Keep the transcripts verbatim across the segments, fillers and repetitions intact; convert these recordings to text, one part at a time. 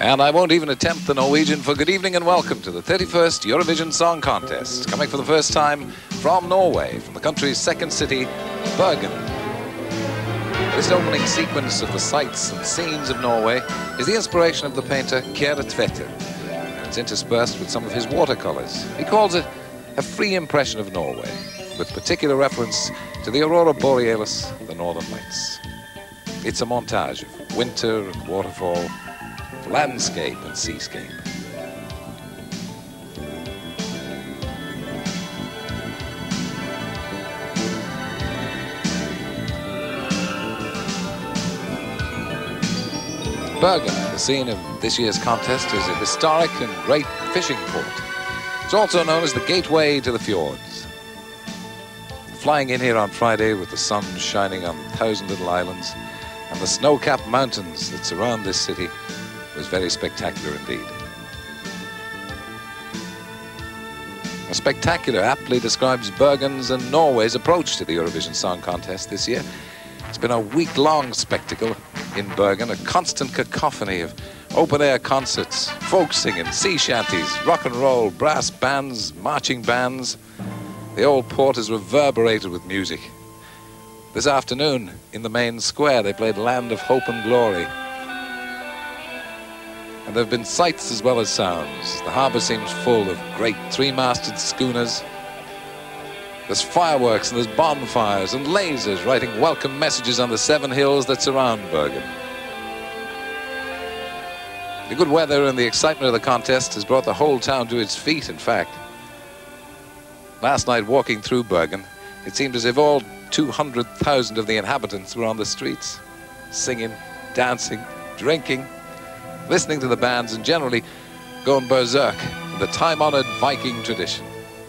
And I won't even attempt the Norwegian for good evening and welcome to the thirty-first Eurovision Song Contest, coming for the first time from Norway, from the country's second city, Bergen. This opening sequence of the sights and scenes of Norway is the inspiration of the painter Kjær Tveter, and it's interspersed with some of his watercolors. He calls it a free impression of Norway, with particular reference to the Aurora Borealis, the Northern Lights. It's a montage of winter and waterfall, landscape and seascape. Bergen, the scene of this year's contest, is a historic and great fishing port. It's also known as the gateway to the fjords. Flying in here on Friday with the sun shining on a thousand little islands and the snow-capped mountains that surround this city was very spectacular indeed. A spectacular aptly describes Bergen's and Norway's approach to the Eurovision Song Contest this year. It's been a week-long spectacle in Bergen, a constant cacophony of open-air concerts, folk singing, sea shanties, rock and roll, brass bands, marching bands. The old port is reverberated with music. This afternoon, in the main square, they played Land of Hope and Glory. And there have been sights as well as sounds. The harbour seems full of great three-masted schooners. There's fireworks and there's bonfires and lasers writing welcome messages on the seven hills that surround Bergen. The good weather and the excitement of the contest has brought the whole town to its feet, in fact. Last night, walking through Bergen, it seemed as if all two hundred thousand of the inhabitants were on the streets, singing, dancing, drinking, listening to the bands, and generally going berserk in the time-honored Viking tradition.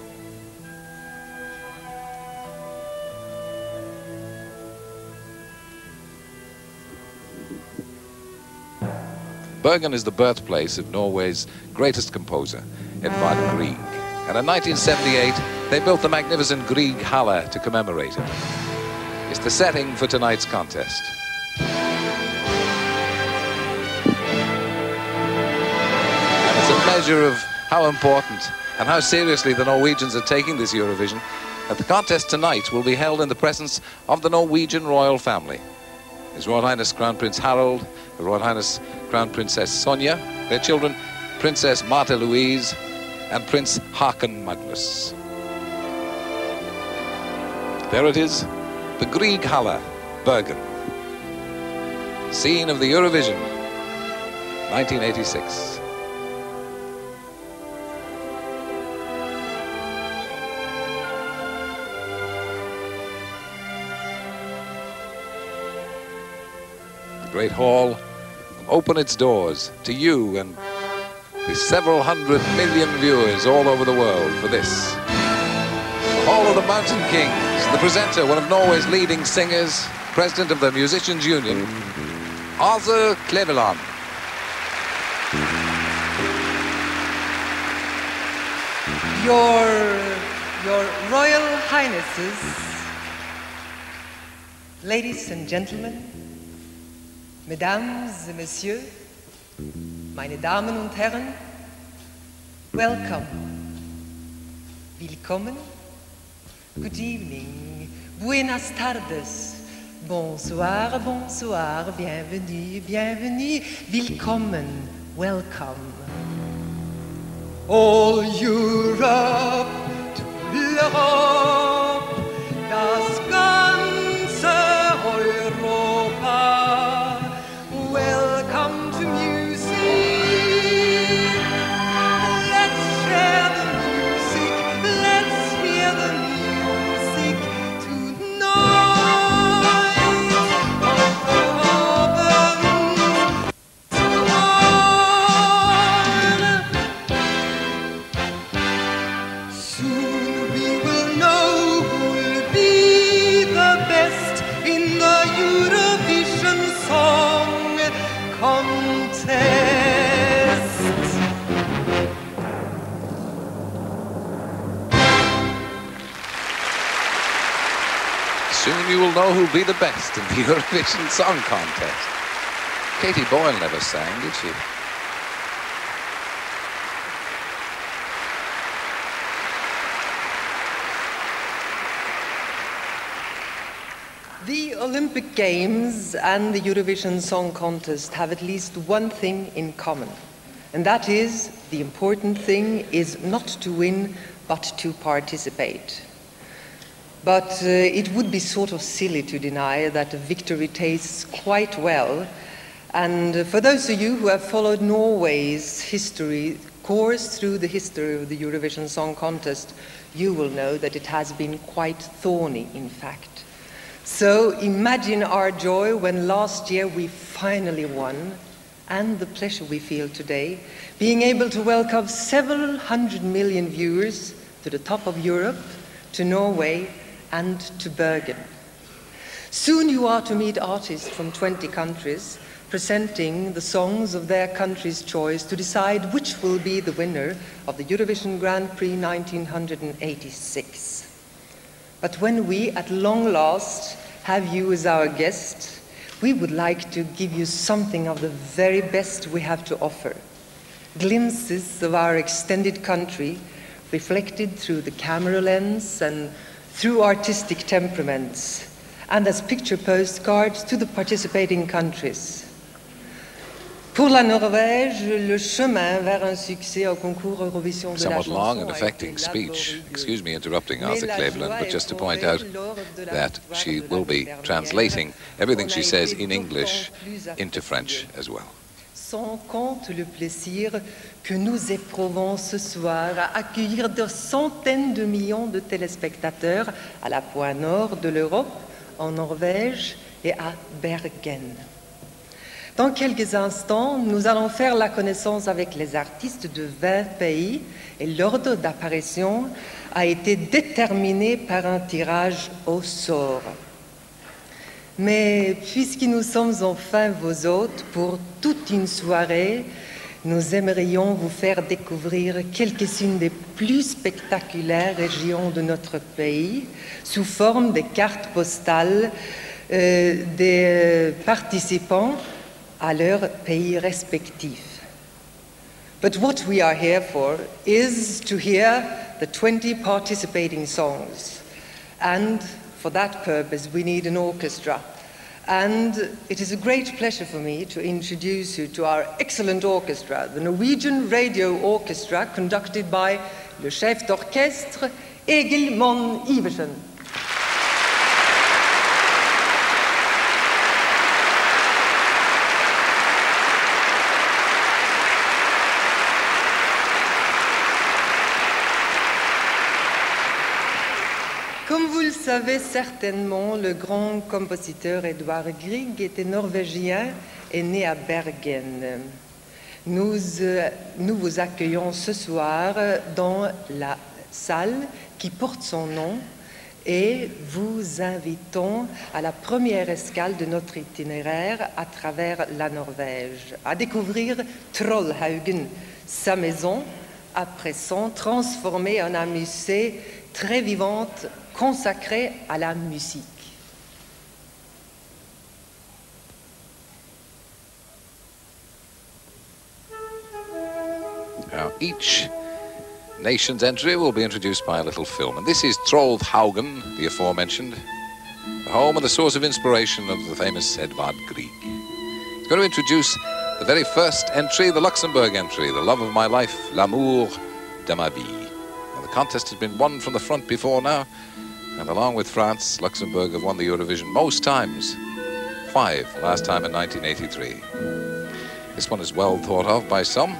Bergen is the birthplace of Norway's greatest composer, Edvard Grieg. And in nineteen seventy-eight, they built the magnificent Grieg Halle to commemorate it. It's the setting for tonight's contest. And it's a measure of how important and how seriously the Norwegians are taking this Eurovision that the contest tonight will be held in the presence of the Norwegian royal family. His Royal Highness Crown Prince Harald, Her Royal Highness Crown Princess Sonja, their children Princess Märtha Louise and Prince Haakon Magnus. There it is, the Grieg Halle, Bergen. Scene of the Eurovision, nineteen eighty-six. The Great Hall will open its doors to you and the several hundred million viewers all over the world for this. The Hall of the Mountain Kings, the presenter, one of Norway's leading singers, president of the Musicians Union, Arthur Kleveland. Your, your Royal Highnesses, ladies and gentlemen, Mesdames et Messieurs, meine Damen und Herren, welcome, willkommen, good evening, buenas tardes, bonsoir, bonsoir, bienvenue, bienvenue, willkommen, welcome. All Europe to l'Europe, das ganze Europa. Welcome to music. Let's share the music. Let's hear the music tonight. Soon we will know who'll be the best in the Eurovision Song Contest. Soon you will know who'll be the best in the Eurovision Song Contest. Katie Boyle never sang, did she? The Olympic Games and the Eurovision Song Contest have at least one thing in common, and that is the important thing is not to win, but to participate. But uh, it would be sort of silly to deny that a victory tastes quite well. And uh, for those of you who have followed Norway's history course through the history of the Eurovision Song Contest, you will know that it has been quite thorny, in fact. So imagine our joy when last year we finally won, and the pleasure we feel today, being able to welcome several hundred million viewers to the top of Europe, to Norway, and to Bergen. Soon you are to meet artists from twenty countries, presenting the songs of their country's choice to decide which will be the winner of the Eurovision Grand Prix nineteen eighty-six. But when we, at long last, have you as our guest, we would like to give you something of the very best we have to offer. Glimpses of our extended country, reflected through the camera lens and through artistic temperaments, and as picture postcards to the participating countries. Pour la Norvège, le chemin vers un succès au concours Eurovision de la Somewhat long chanson and a affecting été speech. laborieux. Excuse me interrupting Arthur Mais la Cleveland, joie but est just to tombée point out lors de la that victoire she de will be l'année dernière. translating everything On she a says été in English d'autant plus into French affectueux. as well. Sans compte le plaisir que nous éprouvons ce soir à accueillir de centaines de millions de téléspectateurs à la pointe nord de l'Europe, en Norvège et à Bergen. Dans quelques instants, nous allons faire la connaissance avec les artistes de vingt pays et l'ordre d'apparition a été déterminé par un tirage au sort. Mais puisque nous sommes enfin vos hôtes pour toute une soirée, nous aimerions vous faire découvrir quelques-unes des plus spectaculaires régions de notre pays sous forme de cartes postales euh, des participants à leur pays respectif. But what we are here for is to hear the twenty participating songs. And for that purpose, we need an orchestra. And it is a great pleasure for me to introduce you to our excellent orchestra, the Norwegian Radio Orchestra, conducted by le chef d'orchestre, Egil Monn Iversen. Comme vous le savez certainement, le grand compositeur Edvard Grieg était norvégien et né à Bergen. Nous, euh, nous vous accueillons ce soir dans la salle qui porte son nom et vous invitons à la première escale de notre itinéraire à travers la Norvège, à découvrir Trollhaugen, sa maison, à présent transformée en un musée très vivante consacré à la musique. Now, each nation's entry will be introduced by a little film, and this is Trollhaugen, the aforementioned, the home and the source of inspiration of the famous Edvard Grieg. It's going to introduce the very first entry, the Luxembourg entry, The Love of My Life, L'amour de ma vie. Now, the contest has been won from the front before now, and along with France, Luxembourg have won the Eurovision most times, five, last time in nineteen eighty-three. This one is well thought of by some.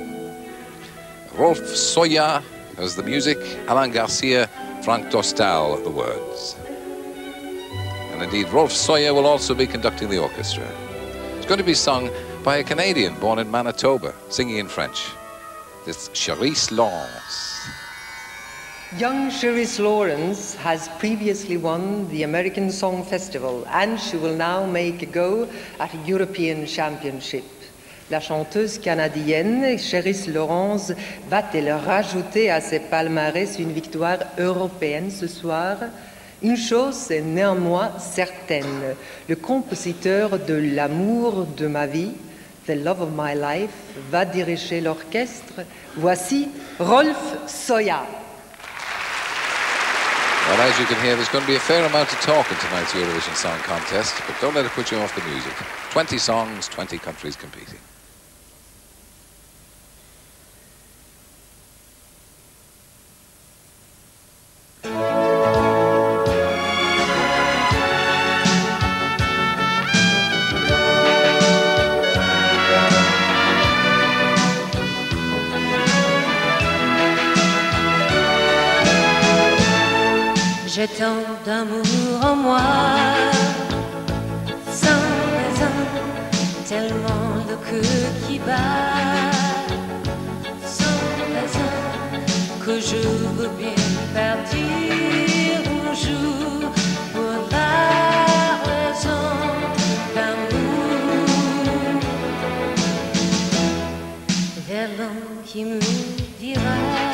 Rolf Soya has the music, Alan Garcia, Frank Dostal the words. And indeed, Rolf Soya will also be conducting the orchestra. It's going to be sung by a Canadian born in Manitoba, singing in French. It's Charisse Lawrence. Young Charisse Lawrence has previously won the American Song Festival and she will now make a go at a European Championship. La chanteuse canadienne Charisse Lawrence va-t-elle rajouter à ses palmarès une victoire européenne ce soir? Une chose est néanmoins certaine, le compositeur de L'amour de ma vie, The Love of My Life, va diriger l'orchestre. Voici Rolf Soya. Well, as you can hear, there's going to be a fair amount of talk in tonight's Eurovision Song Contest, but don't let it put you off the music. twenty songs, twenty countries competing. J'ai tant d'amour en moi, sans raison, tellement le cœur qui bat, sans raison, que je veux bien partir un jour pour la raison d'amour. Vers l'homme qui me dira,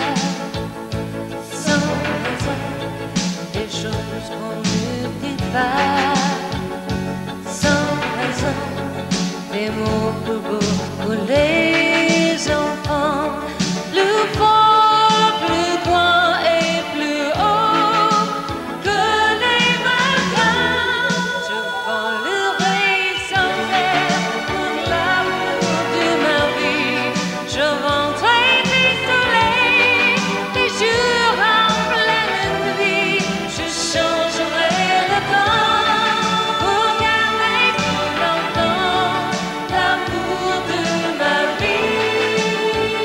sans raison, des choses qu'on ne dit pas, sans raison, des mots plus beaux pour les enfants, plus fort, plus grand et plus haut que les volcans. Je volerai sans air pour l'amour de ma vie, je vendrai des soleils, des jours en pleine nuit. Je changerai le temps pour garder plus longtemps l'amour de ma vie.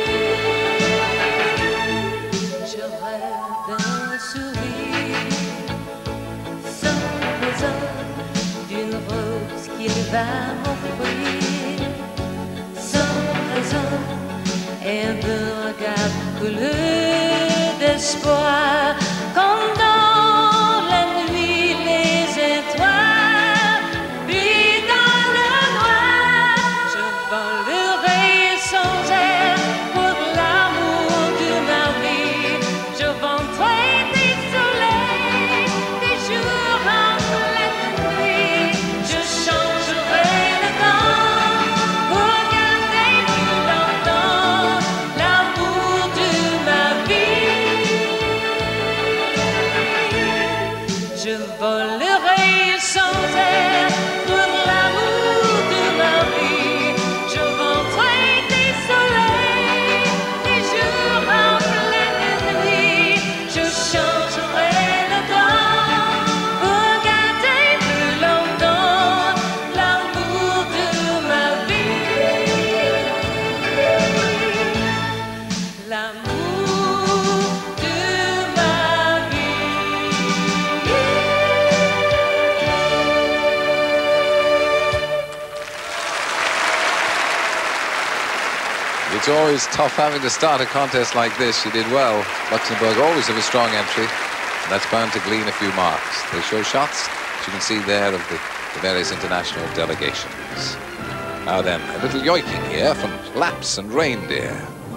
Je rêve d'un sourire sans raison, d'une rose qu'il va m'offrir, sans raison, et d'un regard couleur d'espoir. Comme dans la nuit les étoiles brillent dans le noir, je volerai sans air pour l'amour de ma vie. Je vendrai des soleils, des jours en pleine nuit. Je changerai le temps pour garder plus longtemps l'amour de ma vie. Je volerai sans air pour l'amour de ma vie. Je vendrai des soleils, des jours en pleine nuit. Je changerai le temps pour garder plus longtemps l'amour de ma vie. L'amour de ma vie. It's always tough having to start a contest like this. You did well. Luxembourg always have a strong entry, and that's bound to glean a few marks. They show shots, as you can see there, of the, the various international delegations. Now then, a little yoiking here from Laps and Reindeer.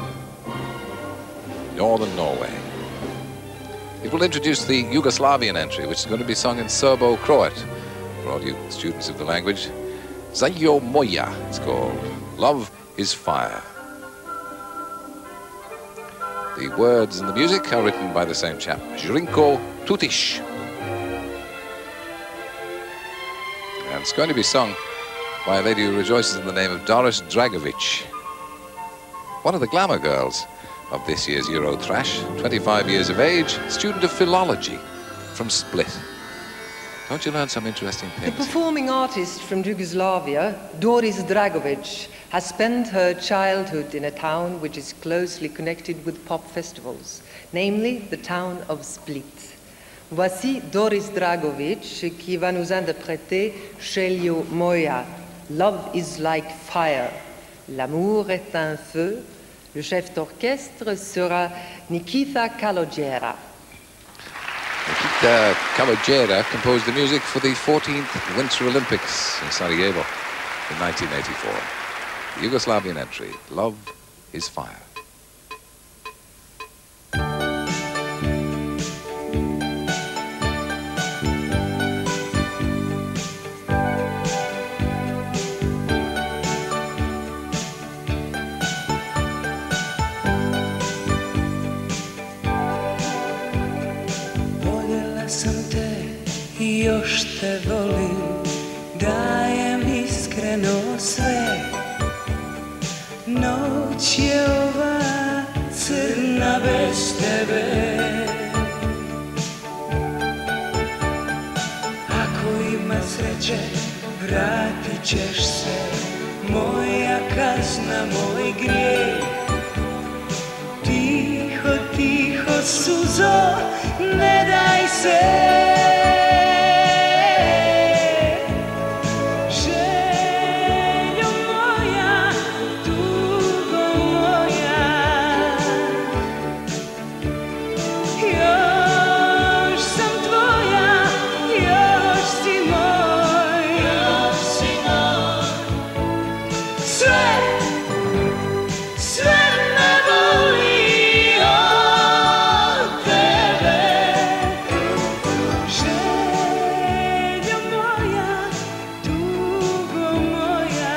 Northern Norway. It will introduce the Yugoslavian entry, which is going to be sung in Serbo-Croat, for all you students of the language. Zajo Moja, it's called. Love is Fire. The words and the music are written by the same chap, Zrinko Tutiš. And it's going to be sung by a lady who rejoices in the name of Doris Dragovic, one of the glamour girls of this year's Euro Thrash, twenty-five years of age, student of philology from Split. Don't you learn some interesting The things? performing artist from Yugoslavia, Doris Dragovic, has spent her childhood in a town which is closely connected with pop festivals, namely the town of Split. Voici Doris Dragovic qui va nous interpréter Zajo Moja. Love is like fire. L'amour est un feu. Le chef d'orchestre sera Nikita Kalogjera. Nikita Kalogjera composed the music for the fourteenth Winter Olympics in Sarajevo in nineteen eighty-four. The Yugoslavian entry, Love is Fire. još te volim, dajem iskreno sve. Noć je ova crna bez tebe. Ako ima sreće, vratit ćeš se, moja kazna, moj grijeh. Tiho, tiho suzo, ne daj se. Željo moja, tugo moja, još sam tvoja, još si moj, još si moj. Sve, sve me boli od tebe. Željo moja, tugo moja.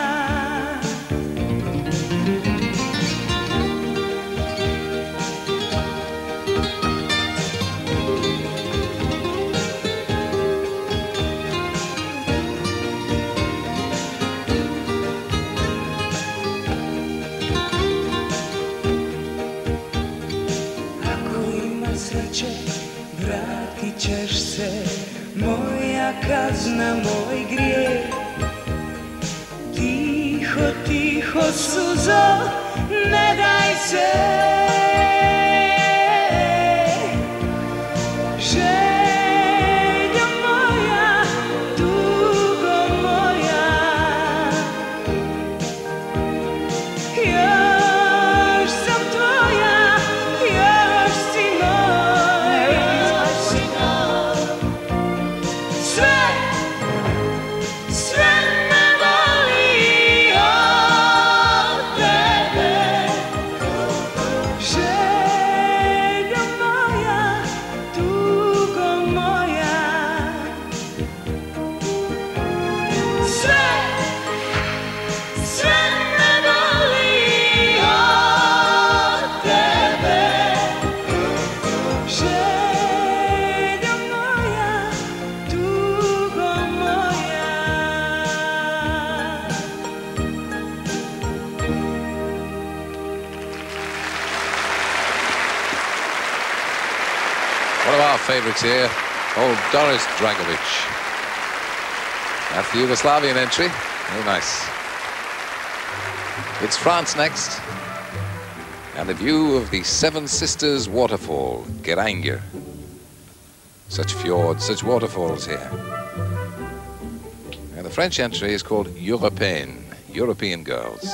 Ako ima sreće, vratit ćeš se, moja kazna, moj grijeh. Tiho, tiho suzo, ne daj se. Željo moja, tugo moja, još sam tvoja, još si moj, još si moj. Sve, sve me boli od tebe. Željo moja, tugo moja. Sve, sve me boli od tebe. Željo moja, tugo moja. One of our favourites here, old Doris Dragovic. That's the Yugoslavian entry. Very nice. It's France next. And a view of the Seven Sisters waterfall, Geranger. Such fjords, such waterfalls here. And the French entry is called Européenne, European Girls.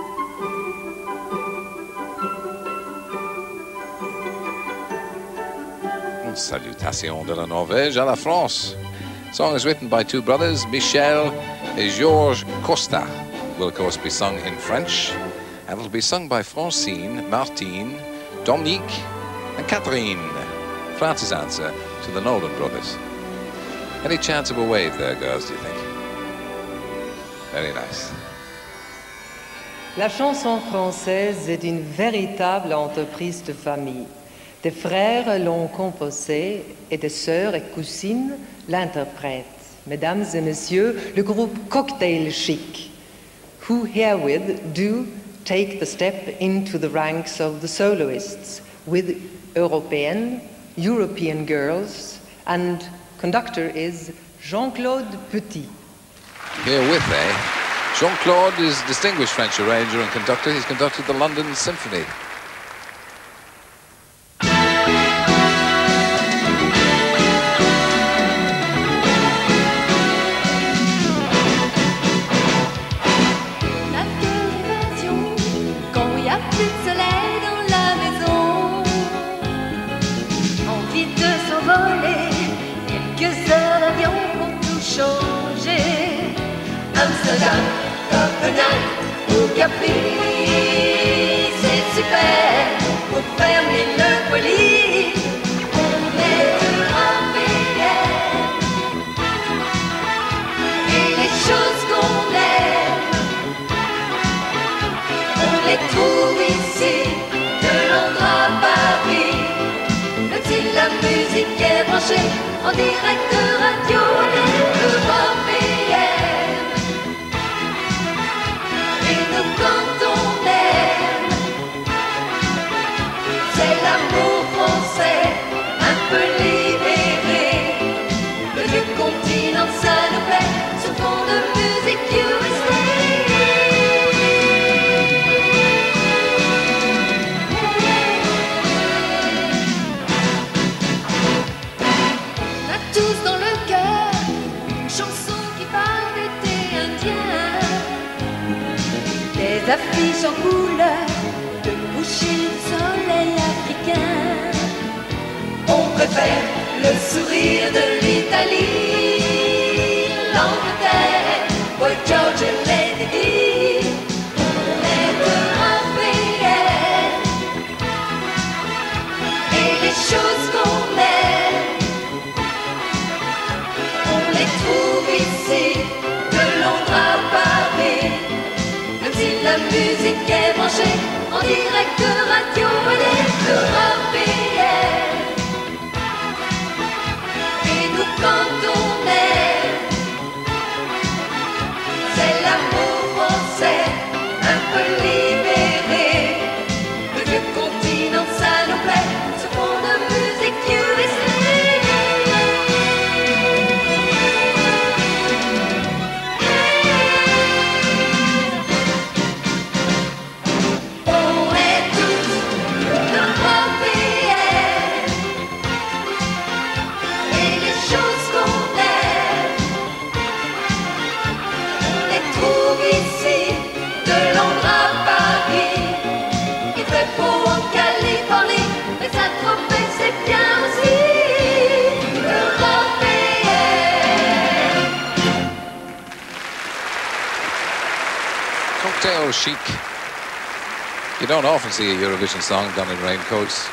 Salutations de la Norvège à la France. Song is written by two brothers, Michel and Georges Costa. Will of course be sung in French, and it'll be sung by Francine, Martine, Dominique, and Catherine. France's answer to the Nolan brothers. Any chance of a wave there, girls, do you think? Very nice. La chanson française est une véritable entreprise de famille. Des frères l'ont composée et des sœurs et cousines l'interprètent. Mesdames et messieurs, le groupe Cocktail Chic, who herewith do take the step into the ranks of the soloists with Européenne, European Girls, and conductor is Jean-Claude Petit. Here with me, Jean-Claude is distinguished French arranger and conductor. He's conducted the London Symphony. Amsterdam, Copenhague ou Capri, c'est super pour fermer le colis. On est européenne et les choses qu'on aime, on les trouve ici, de Londres à Paris. Même si la musique est branchée branché en direct de radio européenne. Et nous quand on aime, c'est l'amour français un peu libéré. Le vieux continent, ça nous plaît, ce fond de musique U S A. Affiches en couleur de coucher du soleil africain. On préfère le sourire de l'Italie, l'Angleterre, Boy George et Lady Di. On est européenne et les choses qu'on aime, on les trouve ici, de Londres à Paris. La musique est branchée en direct de radio, elle est européenne. Et nous quand on aime, c'est l'amour français un peu libéré. Le vieux continent, ça nous plaît, ce fond de musique U S A. Cocktail chic. You don't often see a Eurovision song done in raincoats.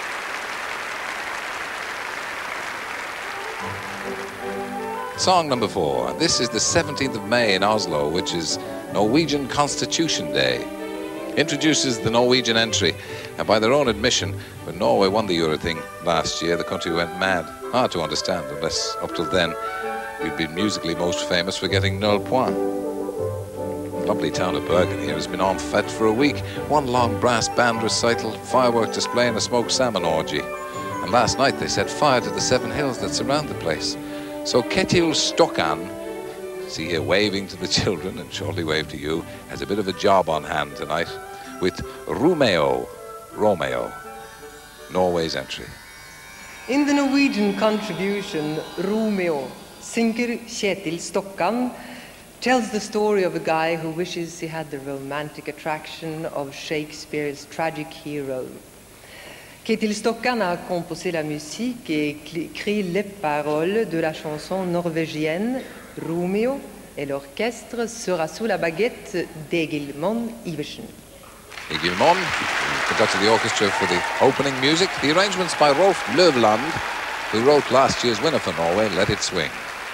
Song number four. This is the seventeenth of May in Oslo, which is Norwegian Constitution Day. Introduces the Norwegian entry, and by their own admission, when Norway won the Euro thing last year, the country went mad. Hard to understand, unless up till then we'd been musically most famous for getting null point. The lovely town of Bergen here has been on fete for a week. One long brass band recital, firework display and a smoked salmon orgy. And last night they set fire to the seven hills that surround the place. So Ketil Stokkan, see here waving to the children and shortly wave to you, has a bit of a job on hand tonight with Romeo, Romeo, Norway's entry. In the Norwegian contribution, Romeo, singer Ketil Stokkan tells the story of a guy who wishes he had the romantic attraction of Shakespeare's tragic hero. Ketil Stokkan a composé la musique et écrit les paroles de la chanson norvégienne Romeo, et l'orchestre sera sous la baguette d'Egil Iversen. Egil Monn conducted the orchestra for the opening music. The arrangements by Rolf Løvland, who wrote last year's winner for Norway, Let It Swing.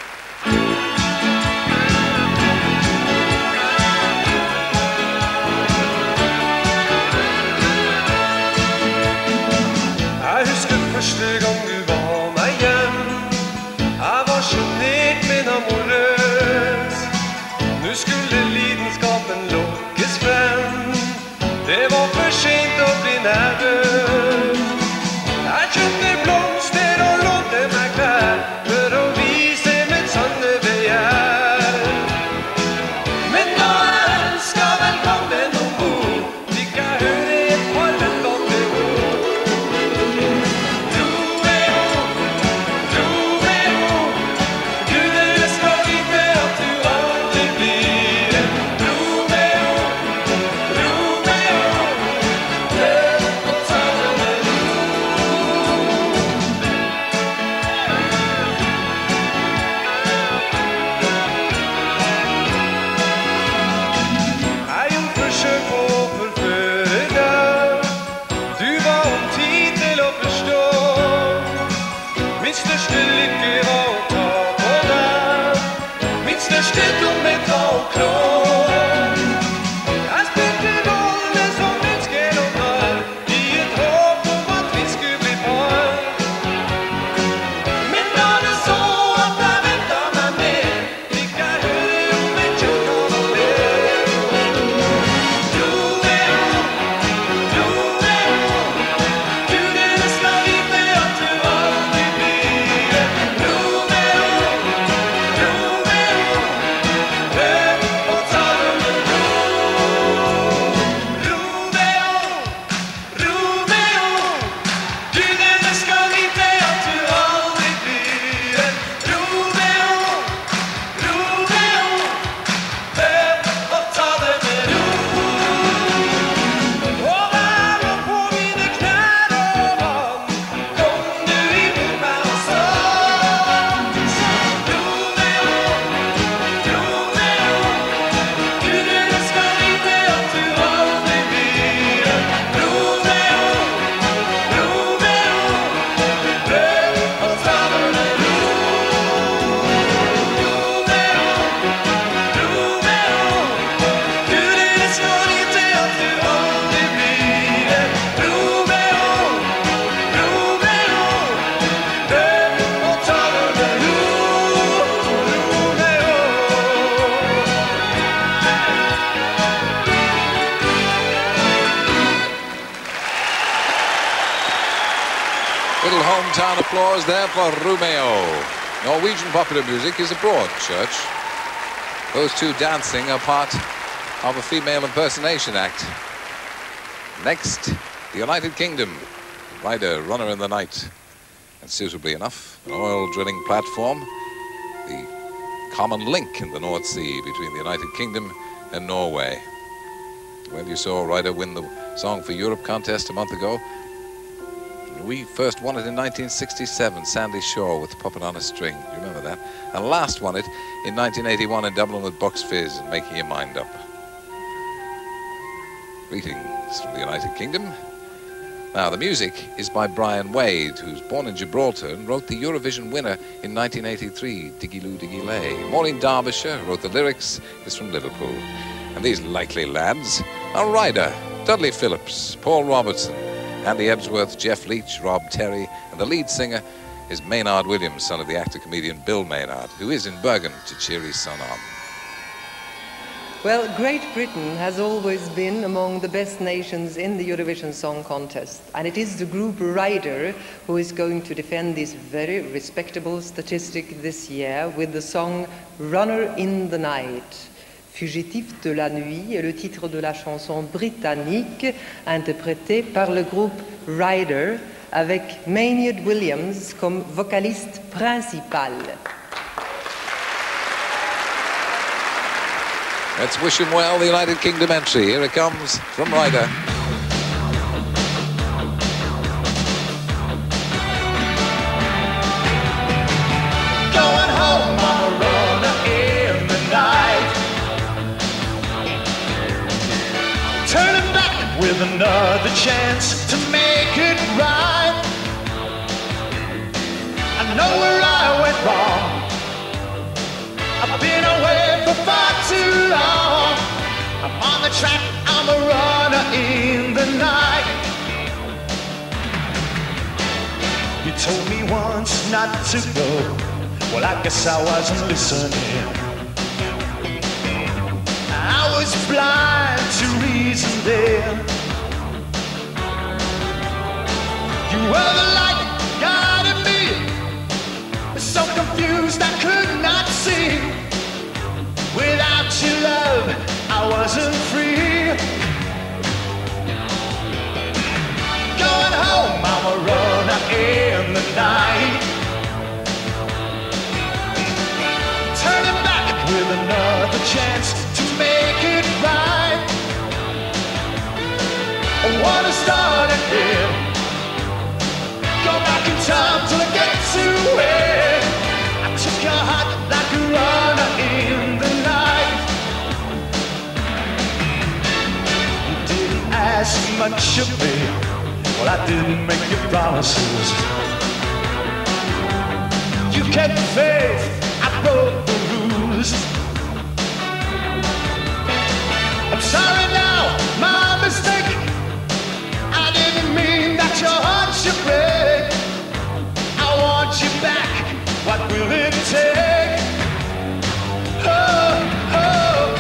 Jeg husker første gang du var meg hjem. Jeg var sjenert, men amorøs. Nå skulle lidenskapen lokkes frem. Det var for sent å bli nervøs. Jeg kjøpte blomster og lånte meg klær for å vise mitt sanne begjær. Men da jeg ønsket velkommen ombord, fikk jeg høre et par ventende ord. Town applause there for Romeo. Norwegian popular music is a broad church. Those two dancing are part of a female impersonation act. Next, the United Kingdom. Rider, Runner in the Night. And suitably enough, an oil drilling platform, the common link in the North Sea between the United Kingdom and Norway. Well, you saw Rider win the Song for Europe contest a month ago. We first won it in nineteen sixty-seven, Sandy Shaw with Puppet on a String. You remember that? And last won it in nineteen eighty-one in Dublin with Bucks Fizz and Making Your Mind Up. Greetings from the United Kingdom. Now, the music is by Brian Wade, who's born in Gibraltar and wrote the Eurovision winner in nineteen eighty-three, Diggy Loo Diggy Lay. Maureen Derbyshire wrote the lyrics, is from Liverpool. And these likely lads are Rider, Dudley Phillips, Paul Robertson, Andy Ebsworth, Jeff Leach, Rob Terry, and the lead singer is Maynard Williams, son of the actor-comedian Bill Maynard, who is in Bergen to cheer his son on. Well, Great Britain has always been among the best nations in the Eurovision Song Contest, and it is the group Rider who is going to defend this very respectable statistic this year with the song Runner in the Night. Fugitif de la nuit est le titre de la chanson britannique interprétée par le groupe Rider avec Maynard Williams comme vocaliste principal. Let's wish him well, the United Kingdom entry. Here it comes from Rider. Going home, I'm a runner in the night. Turning back with another chance to make it right. I know where I went wrong. I've been away for far too long. I'm on the track, I'm a runner in the night. You told me once not to go. Well, I guess I wasn't listening. I was blind to reason there. You were the light guiding me, so confused I could not see. Without your love, I wasn't free. Going home, I'm a runner in the night. Turning back with another chance to make it right. I wanna start again. Go back in time till I get to it. I took your heart like a runner in the night. You didn't ask much of me. Well, I didn't make your promises. You kept faith, I broke the rules. I'm sorry now, my mistake. I didn't mean that your heart should break. I want you back, what will it take? Oh, oh.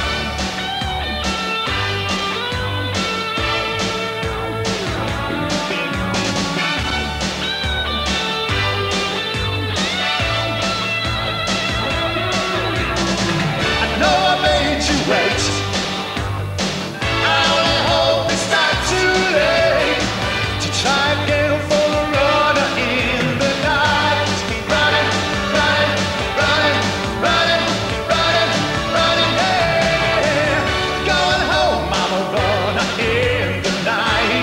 I know I made you wait. I only hope it's not too late to try again for the runner in the night. Running, running, running, running, running, running, yeah. Going home, I'm a runner in the night.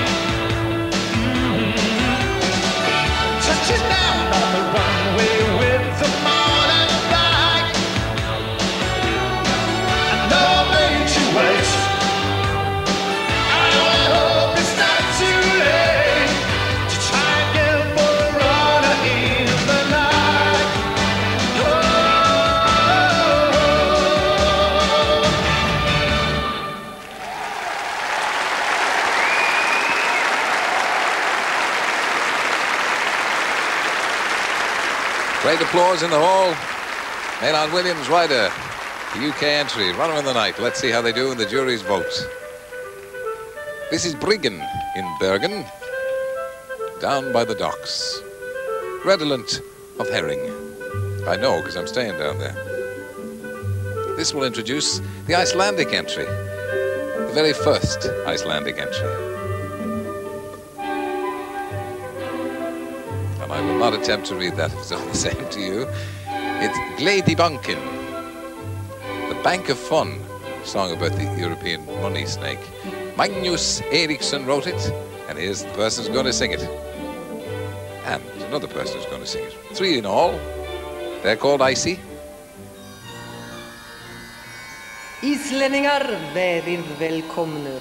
Mm-hmm. Touching down on the runway with the morning light. I know I made you wait. I only hope it's not too late to try again for a runner in the night. Great applause in the hall. Maynard Williams, Rider, the U K entry, Runner in the Night. Let's see how they do in the jury's votes. This is Briggen in Bergen, down by the docks. redolent of herring. I know, because I'm staying down there. This will introduce the Icelandic entry, the very first Icelandic entry. And I will not attempt to read that if it's all the same to you. It's Gleðibankin, the Bank of Fun, song about the European money snake. Magnus Eriksson wrote it, and here's the person who's going to sing it. And another person who's going to sing it. Three in all. They're called Icy. Islendingar, verir velkomnur.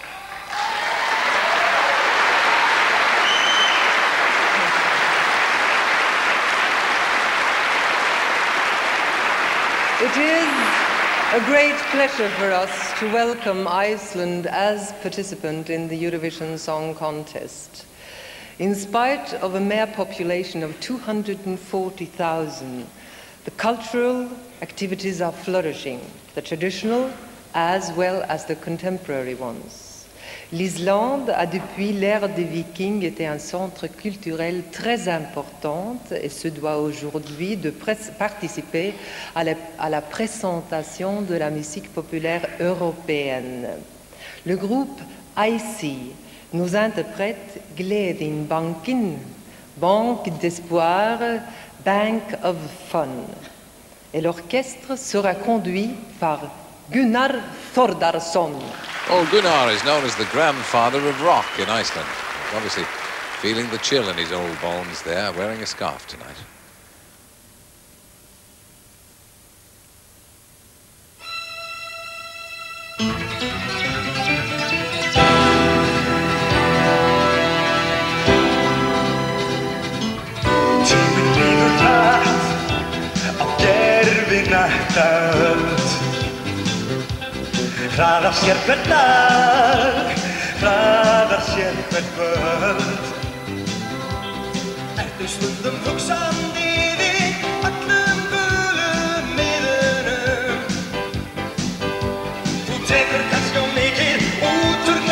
It is a great pleasure for us to welcome Iceland as participant in the Eurovision Song Contest. In spite of a mere population of two hundred forty thousand, the cultural activities are flourishing, the traditional as well as the contemporary ones. L'Islande a depuis l'ère des Vikings été un centre culturel très important et se doit aujourd'hui de participer à la, à la présentation de la musique populaire européenne. Le groupe Icy nous interprète Gleðibankin, banque d'espoir, Bank of Fun. Et l'orchestre sera conduit par Gunnar Þórðarson. Oh, Gunnar is known as the grandfather of rock in Iceland. He's obviously feeling the chill in his old bones there, wearing a scarf tonight. Hraðar sér hvern dag, hraðar sér hvern kvöld. Ertu stundum hugsandi við öllum gulum miðunum? Þú tekur kannski á mikið út úr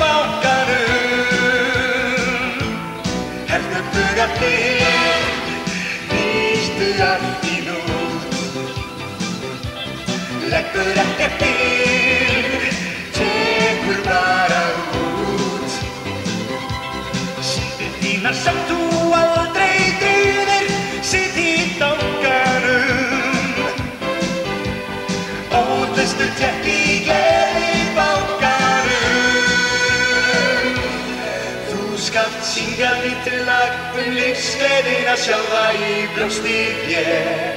gleðibankanum. Heldur dugar þig, nýstu allt í nút. Leggur ekkert til, tekur bara út. Sýndir þínar sem þú aldrei drýðir, sitt í danganum. Óðustu tett í gleðibankanum. Þú skalt syngja lítið lag lífsgleðina sjálfa í brjósti þér.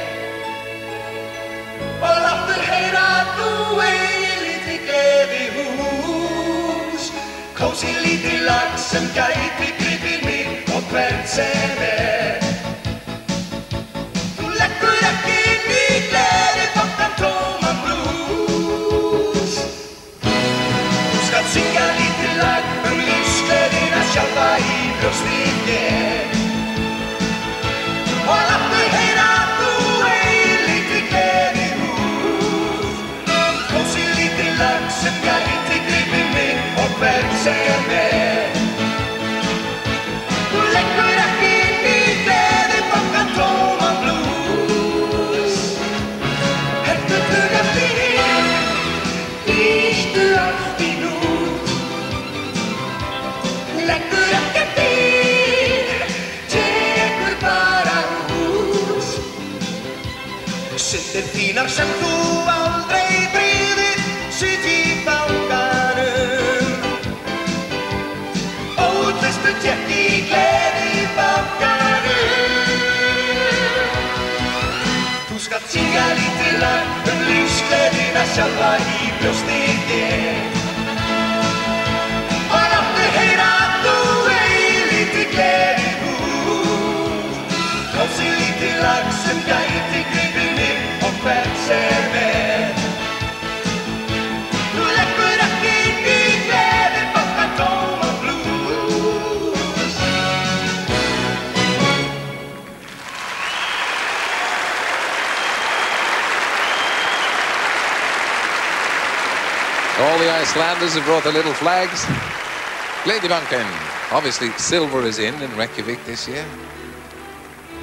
Og láttu heyra að þú eigir lítið gleðihús. Kósí lítið lag sem gæti gripið mig og hvern sem er. Þú leggur ekki inn í gleðibankan tóman blús. Þú skalt syngja lítið lag lífsgleðina sjálfa í brjósti þér. Og láttu heyra að þú eigir lítið gleðihús. Sem gæti gripið mig og hvern sem er. Þú leggur ekki inn í gleðibankan tóman blús. Heldur dugar þig, ýttu allt í nút. Leggur ekkert til, tekur bara út. Syndir þínar sem þú aldrei brýðir, sitt í bankanum. Óðustu tett í gleðibankanum. Þú skalt syngja lítið lag lífsgleðina sjálfa í brjósti þér. Og láttu heyra að þú eigir lítið gleðihús. Kósí lítið lag sem gæti gripið mig og hvern sem er. All the Icelanders have brought their little flags. Gleðibankin. Obviously, silver is in in Reykjavik this year.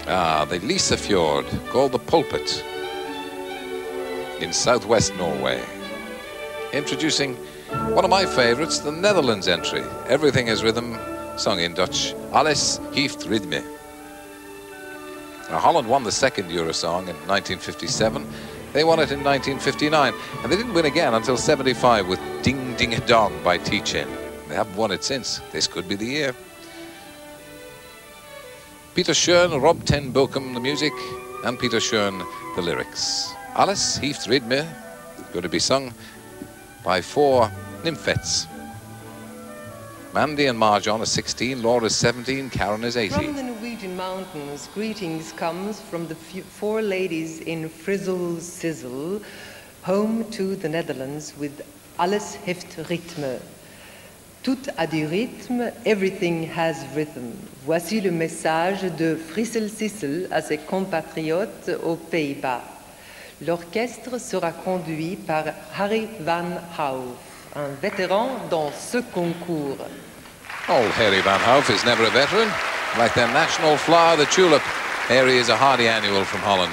Ah, the Lisa Fjord, called the Pulpit, in southwest Norway. Introducing one of my favorites, the Netherlands entry. Everything is rhythm, sung in Dutch. Alles heeft ritme. Now, Holland won the second Eurosong in nineteen fifty-seven. They won it in nineteen fifty-nine, and they didn't win again until seventy-five with Ding Ding a Dong by Tietjen. They haven't won it since. This could be the year. Peter Schön, Rob ten Bokum, the music, and Peter Schön, the lyrics. Alles heeft ritme, going to be sung by four nymphets. Mandy and Marjon are sixteen, Laura is seventeen, Karen is eighteen. From the Norwegian mountains, greetings comes from the few, four ladies in Frizzle Sizzle, home to the Netherlands with Alles heeft ritme. Tout a du rythme, everything has rhythm. Voici le message de Frissel Sissel à ses compatriotes aux Pays-Bas. L'orchestre sera conduit par Harry van Hoof, un vétéran dans ce concours. Old Harry van Hoof is never a veteran. Like their national flower, the tulip, Harry is a hardy annual from Holland.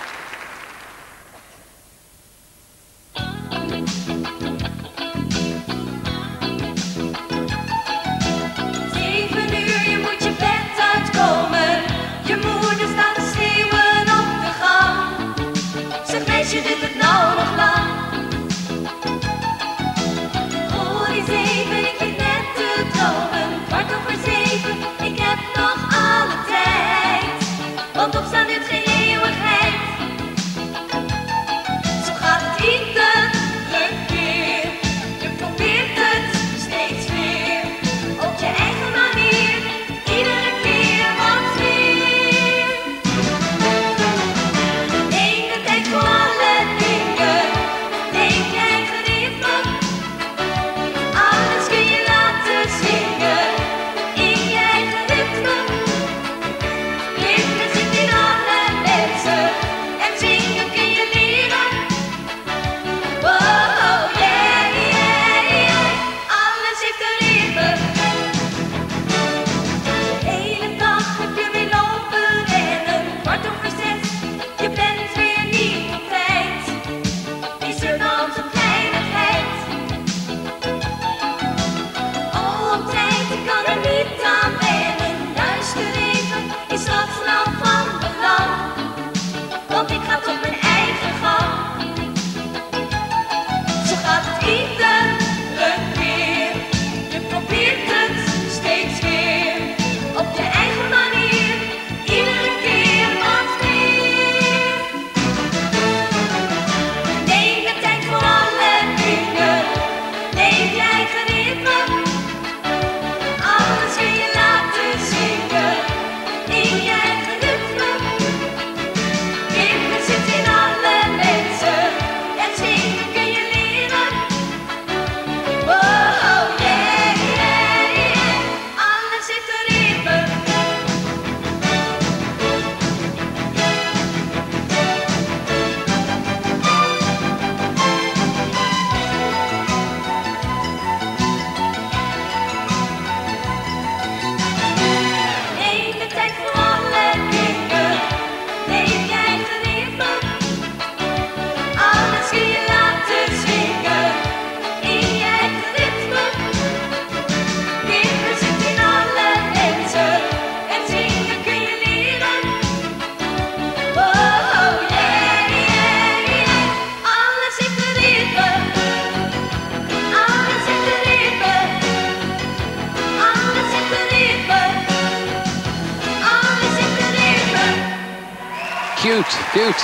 Cute, cute.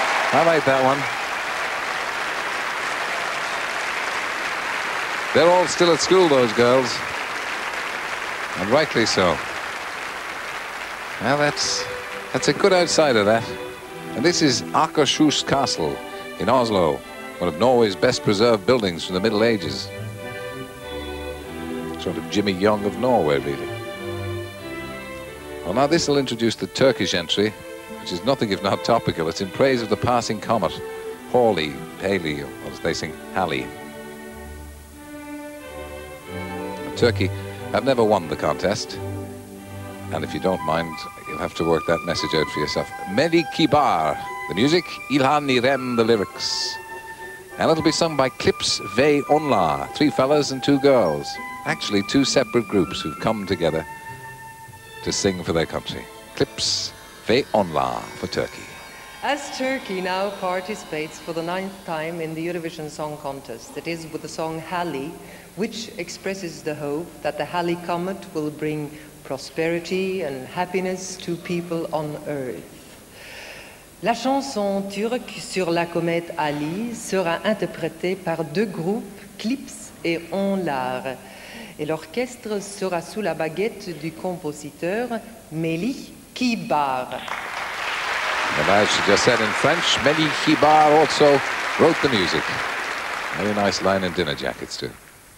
I like that one. They're all still at school, those girls. And rightly so. Well, that's, that's a good outsider, that. And this is Akershus Castle in Oslo, one of Norway's best preserved buildings from the Middle Ages. Sort of Jimmy Young of Norway, really. Well, now this will introduce the Turkish entry, which is nothing if not topical. It's in praise of the passing comet, Halley, Haley, or as they sing, Halley. Turkey have never won the contest. And if you don't mind, you'll have to work that message out for yourself. Meli Kibar, the music, Ilhan Nirem, the lyrics. And it'll be sung by Clips Ve Onlar, three fellas and two girls. Actually, two separate groups who've come together to sing for their country. Clips Ve Onlar for Turkey. As Turkey now participates for the ninth time in the Eurovision Song Contest, it is with the song Halley, which expresses the hope that the Halley Comet will bring prosperity and happiness to people on Earth. La chanson turque sur la comète Halley sera interprétée par deux groupes, Clips et Onlar. Et l'orchestre sera sous la baguette du compositeur Meli Kibar. And as she just said in French, Meli Kibar also wrote the music. Very nice line in Dinner Jackets too.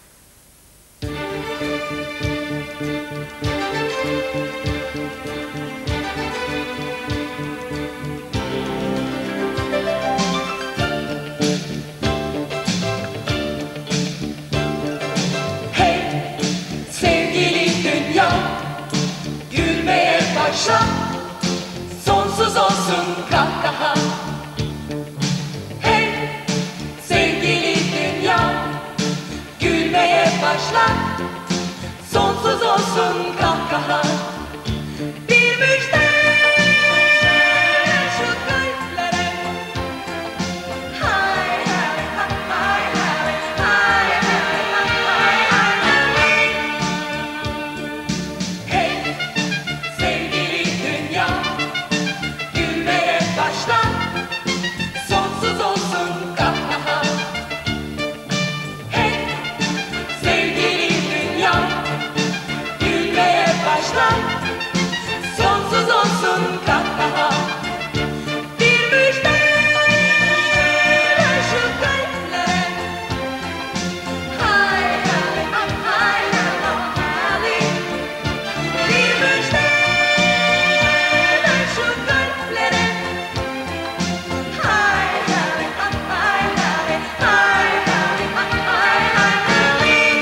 Sonsuz olsun kahkaha. Hey sevgili dünya, gülmeye başla. Sonsuz olsun kahkaha. Bir müjde şu kalplere. Hay hay hay hay hay hay hay hay. Hey sevgili dünya, gülmeye başla. Sonsuz olsun kahkaha. Hey sevgili dünya, gülmeye başla. Sonsuz olsun kahkaha. Bir müjde ver şu kalplere. Hay hay hay hay hay. Bir müjde ver şu kalplere. Hay hay hay hay hay hay hay.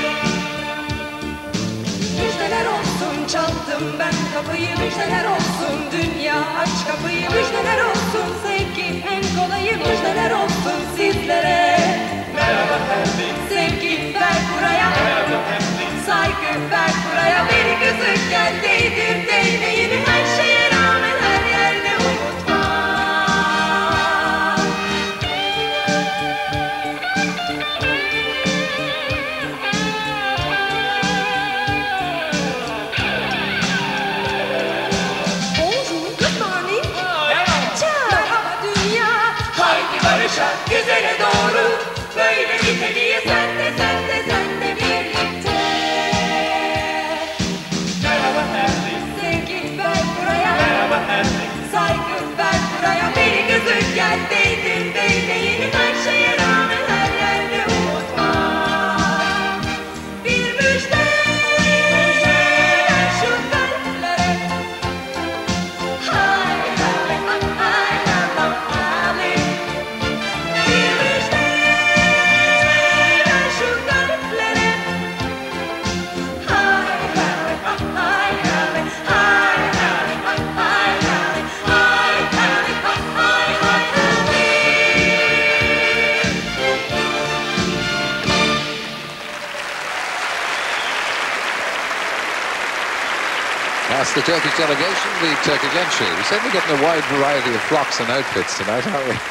Müjdeler olsun, çaldım ben kapıyı. Müjdeler olsun dünya, aç kapıyı. Müjdeler olsun sevgi en kolayı. Müjdeler olsun sizlere. Merhaba efendim, Sevgi ver buraya, merhaba efendim. saygı ver buraya. Bir gözü gel değdir değneğini. Her şeye rağmen her yerde umut var. Bonjour, good morning. Ciao. Merhaba dünya. Haydi barışa, güzele doğru. Böyle git diye sen de sen de sen de birlikte. Merhaba efendim, Sevgi ver buraya, merhaba efendim. saygı ver buraya. Bir gözü gel değdir değneğini. Her şeye rağmen her yerde umut var. Bir müjde ver şu kalplere. Hay hay hay hay hay. Bir müjde ver şu kalplere. Hay hay hay hay hay. Hay hay hay hay hay. Hay hay hay hay hay. That's the Turkish delegation, the Turkish entry. We're certainly getting a wide variety of frocks and outfits tonight, aren't we?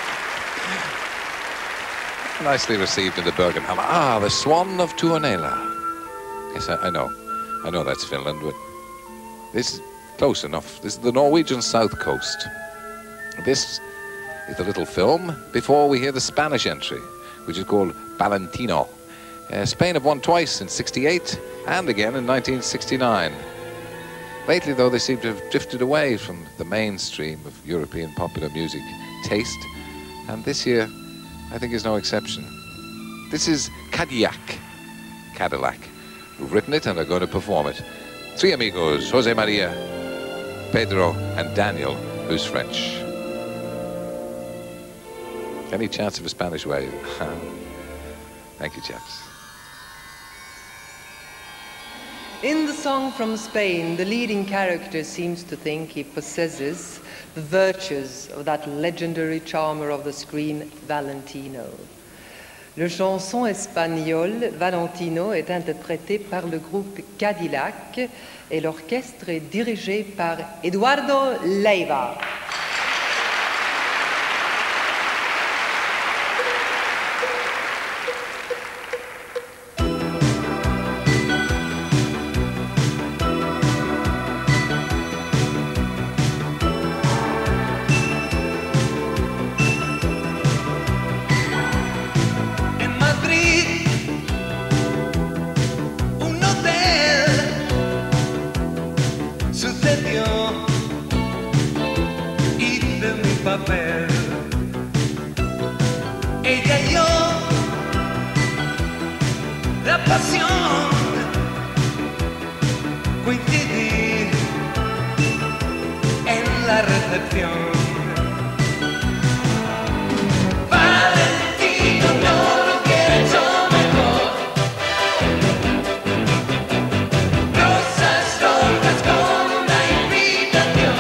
Nicely received in the Bergenhalle. Ah, the Swan of Tuonela. Yes, I, I know. I know that's Finland, but this is close enough. This is the Norwegian south coast. This is the little film before we hear the Spanish entry, which is called Valentino. Uh, Spain have won twice in sixty-eight and again in nineteen sixty-nine. Lately, though, they seem to have drifted away from the mainstream of European popular music taste, and this year, I think, is no exception. This is Cadillac, Cadillac, who've written it and are going to perform it. Three amigos, Jose Maria, Pedro, and Daniel, who's French. Any chance of a Spanish wave? Thank you, chaps. In the song from Spain, the leading character seems to think he possesses the virtues of that legendary charmer of the screen, Valentino. Le chanson espagnol Valentino est interprété par le groupe Cadillac et l'orchestre est dirigé par Eduardo Leiva. Ella y yo, la pasión, coincidir en la recepción. Valentino no lo hubiera hecho mejor. Rosas rojas con una invitación.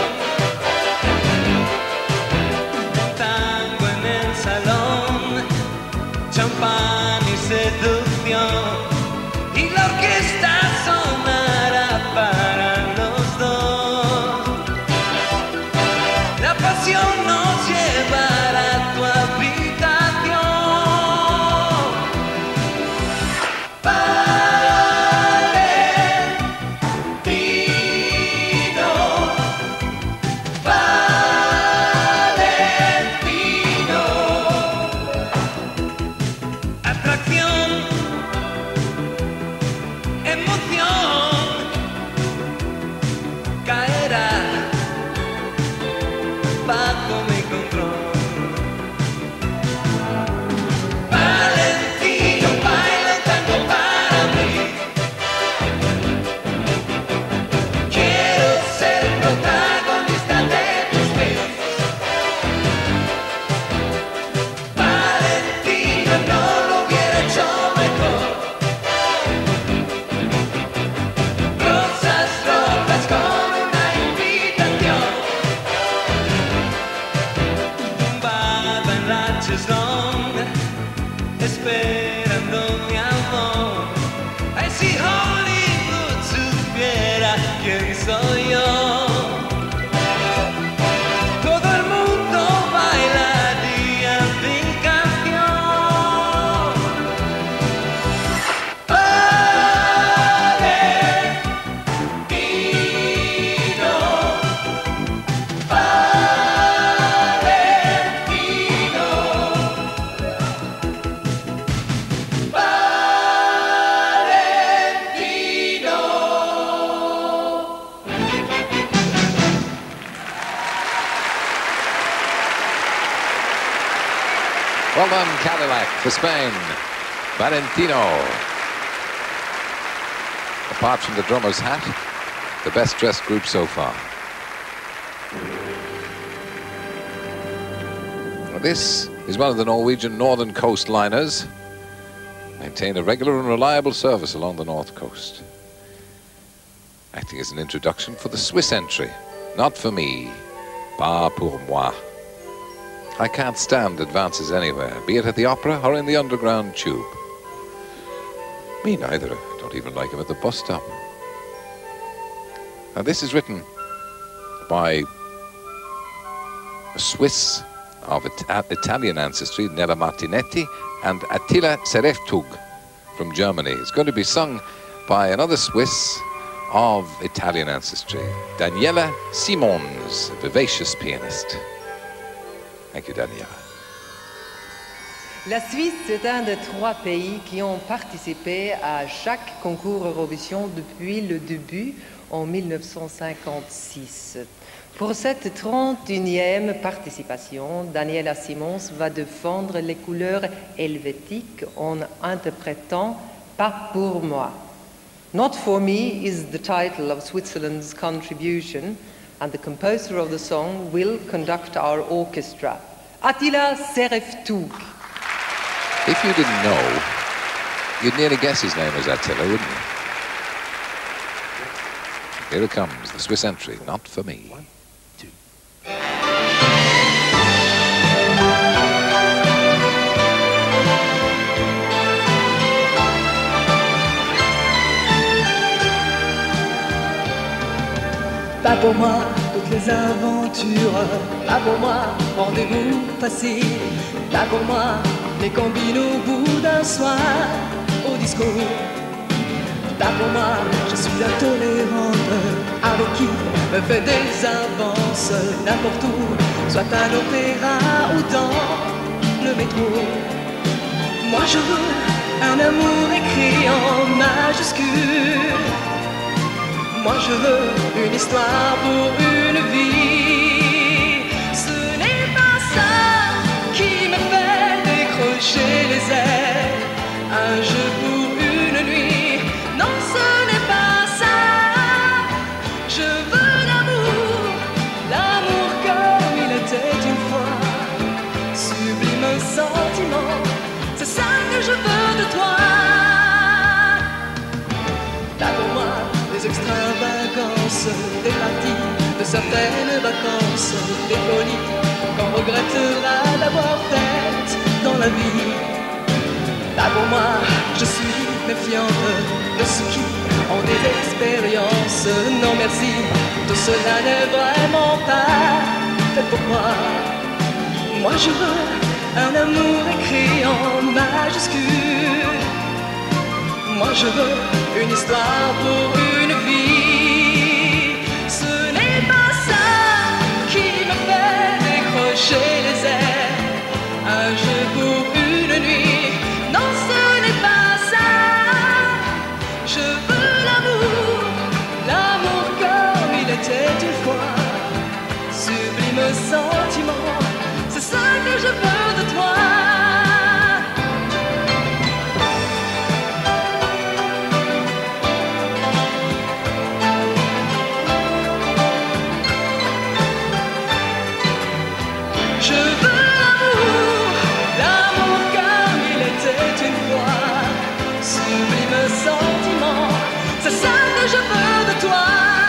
Tango en el salón, champán y seducción, y la orquesta sonará para los dos. La pasión nos llevará a tu habitación. Valentino, Valentino. Atracción, emoción, caerá bajo mi control. Valentino, baila un tango para mí. Quiero ser protagonista de tus besos. Valentino no lo hubiera hecho mejor. Rosas rojas con una invitación. Tumbada en la chaiselong, esperando mi amor. Ay, si Hollywood supiera quién soy yo. Todo el mundo bailaría mi canción. Valentino, Valentino, Well done, Cadillac, for Spain. Valentino. Apart from the drummer's hat, the best dressed group so far. Well, this is one of the Norwegian Northern Coast liners. Maintain a regular and reliable service along the North Coast. Acting as an introduction for the Swiss entry. Not for me, pas pour moi. I can't stand advances anywhere, be it at the opera or in the underground tube. Me neither. I don't even like him at the bus stop. Now this is written by a Swiss of Ita Italian ancestry, Nella Martinetti, and Attila Sereftug from Germany. It's going to be sung by another Swiss of Italian ancestry, Daniela Simons, a vivacious pianist. Thank you, Daniela. La Suisse est un des trois pays qui ont participé à chaque concours Eurovision depuis le début en mille neuf cent cinquante-six. Pour cette trente et unième participation, Daniela Simons va défendre les couleurs helvétiques en interprétant Pas pour moi. Not for me is the title of Switzerland's contribution, and the composer of the song will conduct our orchestra. Attila Sereftug. If you didn't know, you'd nearly guess his name was Attila, wouldn't you? Here it comes, the Swiss entry, Not For Me. One, two. Pas pour moi, toutes les aventures. Pas pour moi, rendez-vous facile. Pas pour moi, les combines au bout d'un soir au disco. Pas pour moi, je suis intolérante avec qui me fait des avances n'importe où, soit un opéra ou dans le métro. Moi je veux un amour écrit en majuscule. Moi je veux une histoire pour une vie. Ce n'est pas ça qui me fait décrocher les ailes. Un jeu pour une nuit. Non, ce n'est pas ça. Je veux l'amour, l'amour comme il était une fois. Sublime sentiment, c'est ça que je veux de toi. T'as pour moi des extravagances, des parties de certaines vacances, des folies qu'on regrettera d'avoir faites dans la vie. Là pour moi, je suis méfiante de ceux qui ont des expériences. Non merci, tout cela n'est vraiment pas fait pour moi. Moi je veux un amour écrit en majuscule. Moi je veux une histoire pour une vie. Ce n'est pas ça qui me fait décrocher les ailes. Un jeu pour une nuit. Non, ce n'est pas ça. Je veux l'amour, l'amour comme il était une fois. Sublime sentiment, c'est ça que je veux de toi. Je veux l'amour, l'amour comme il était une fois. Sublime sentiment, c'est ça que je veux de toi.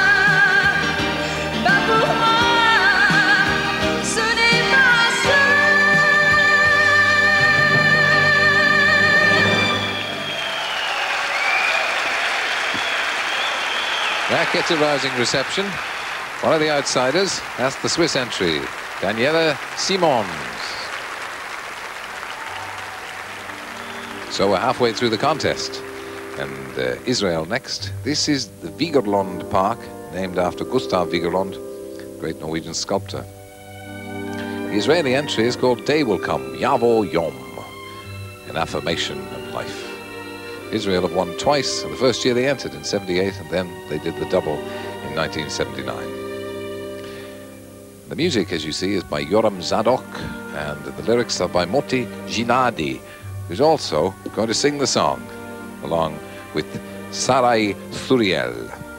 Pas pour moi, ce n'est pas ça. That gets a rousing reception. One of the outsiders, that's the Swiss entry, Daniela Simons. So we're halfway through the contest. And uh, Israel next. This is the Vigeland Park, named after Gustav Vigeland, great Norwegian sculptor. The Israeli entry is called Day Will Come, Yavo Yom, an affirmation of life. Israel have won twice. The first year they entered in seventy-eight, and then they did the double in nineteen seventy-nine. The music, as you see, is by Yoram Zadok, and the lyrics are by Moti Ginadi, who's also going to sing the song, along with Sarai Suriel.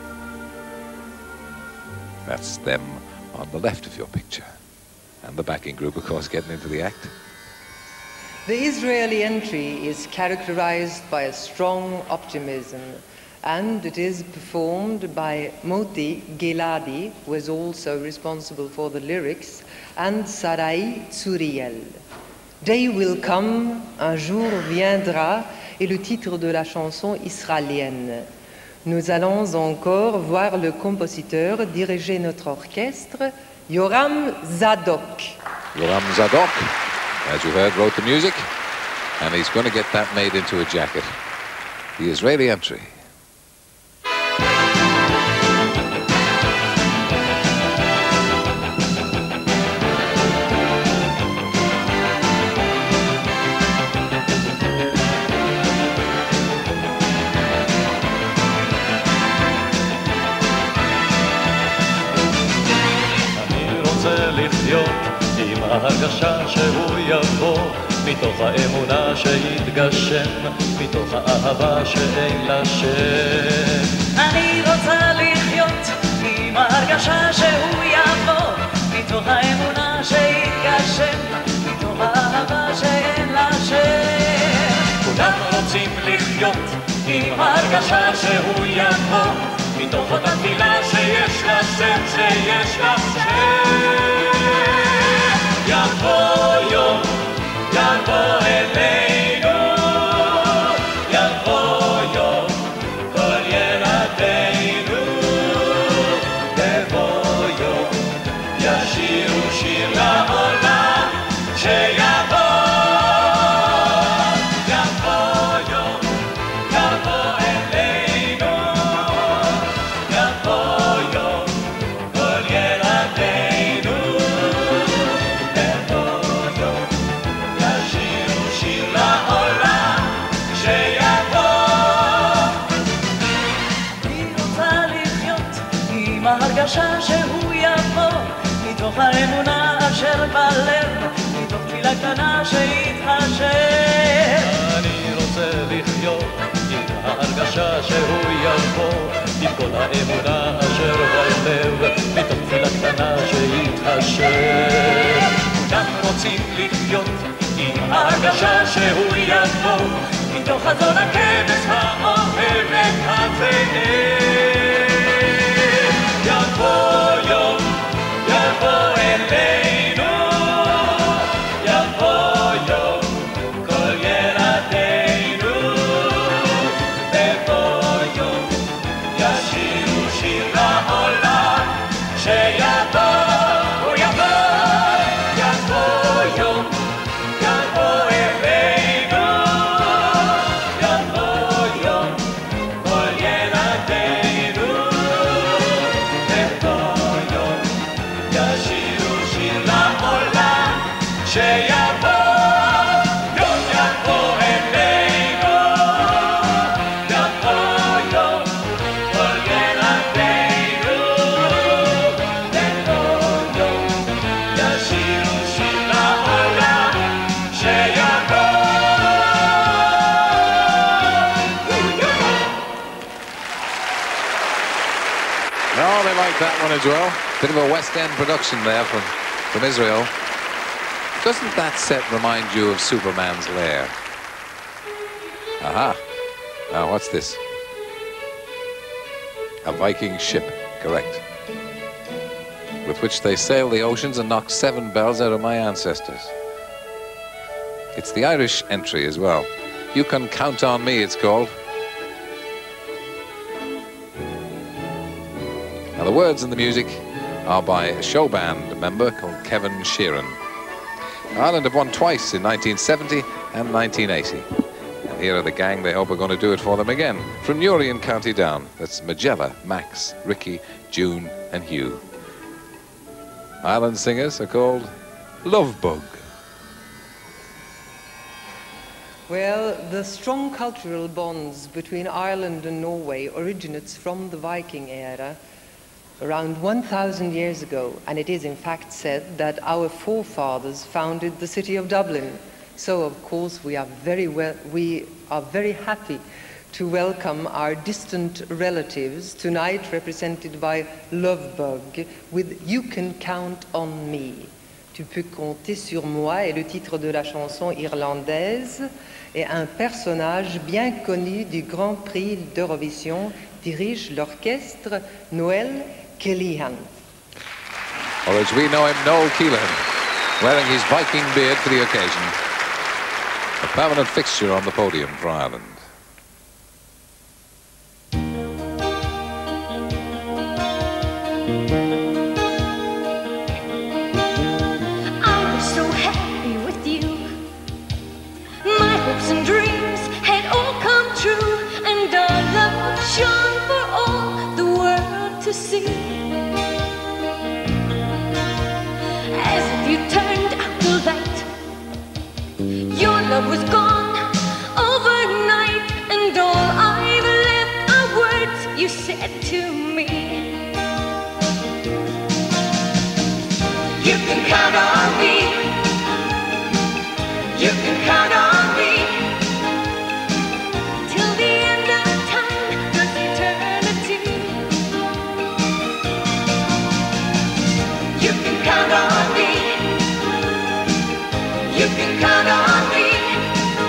That's them on the left of your picture. And the backing group, of course, getting into the act. The Israeli entry is characterized by a strong optimism, and it is performed by Moti Giladi, who is also responsible for the lyrics, and Sarai Tsuriel. Day will come, un jour viendra, est le titre de la chanson israélienne. Nous allons encore voir le compositeur diriger notre orchestre, Yoram Zadok. Yoram Zadok, as you heard, wrote the music, and he's going to get that made into a jacket. The Israeli entry. עם ההרגשה שהוא יבוא, מתוך האמונה שיתגשם, מתוך האהבה שאין לה שם. אני רוצה לחיות עם ההרגשה שהוא יבוא, מתוך האמונה שיתגשם, מתוך האהבה שאין לה שם. כולם רוצים לחיות עם ההרגשה שהוא יבוא, מתוך אותה תפילה שיש לה שם, שיש לה שם. יבוא יום, יבוא אלינו, יבוא יום, כל ילדינו, בבוא יום, ישירו שיר לעולם, שיבוא, יבוא יום, יבוא אלינו, יבוא יום, כל ילדינו, בבוא יום, ישירו שיר לעולם, שיבוא. אני רוצה לחיות עם ההרגשה שהוא יבוא, מתוך האמונה אשר בלב, מתוך תפילה קטנה שיתחשב. אני רוצה לחיות עם ההרגשה שהוא יבוא, עם כל האמונה אשר בלב, מתוך תפילה קטנה שיתחשב. כולם רוצים לחיות עם ההרגשה שהוא יבוא, מתוך חזון הכבש האוהב את הזאב. יבוא יום, יבוא אלינו, יבוא יום, כל ילדינו, בבוא יום, ישירו שיר לעולם, שיבוא, הוא יבוא, יבוא יום, יבוא אלינו, יבוא יום, כל ילדינו, בבוא יום, ישירו שיר לעולם, שיבוא יום, יבוא אלינו, יבוא יום, כל ילדינו, בבוא יום, ישירו שיר לעולם, שיבוא. Oh, they like that one as well. Bit of a West End production there from, from Israel. Doesn't that set remind you of Superman's lair? Aha. Now, what's this? A Viking ship, correct. With which they sailed the oceans and knocked seven bells out of my ancestors. It's the Irish entry as well. You Can Count on Me, it's called. Now, the words and the music are by a show band member called Kevin Sheeran. Ireland have won twice in nineteen seventy and nineteen eighty. And here are the gang they hope are going to do it for them again. From Newry in County Down, that's Magella, Max, Ricky, June and Hugh. Ireland singers are called Love Bug. Well, the strong cultural bonds between Ireland and Norway originates from the Viking era, around one thousand years ago, and it is in fact said that our forefathers founded the city of Dublin. So, of course, we are very well, we are very happy to welcome our distant relatives tonight, represented by Love Bug, with You Can Count on Me. Tu peux compter sur moi est le titre de la chanson irlandaise et un personnage bien connu du Grand Prix d'Eurovision dirige l'orchestre, Noel Kilihan. Or as we know him, Noel Keelan, wearing his Viking beard for the occasion. A permanent fixture on the podium for Ireland. I was so happy with you. My hopes and dreams had all come true, and our love shone for all the world to see. As if you turned out the light, your love was gone overnight, and all I've left are words you said to me. You can count on me. You can count on me. Till the end of time, there's eternity. You can count on me. You can count on me.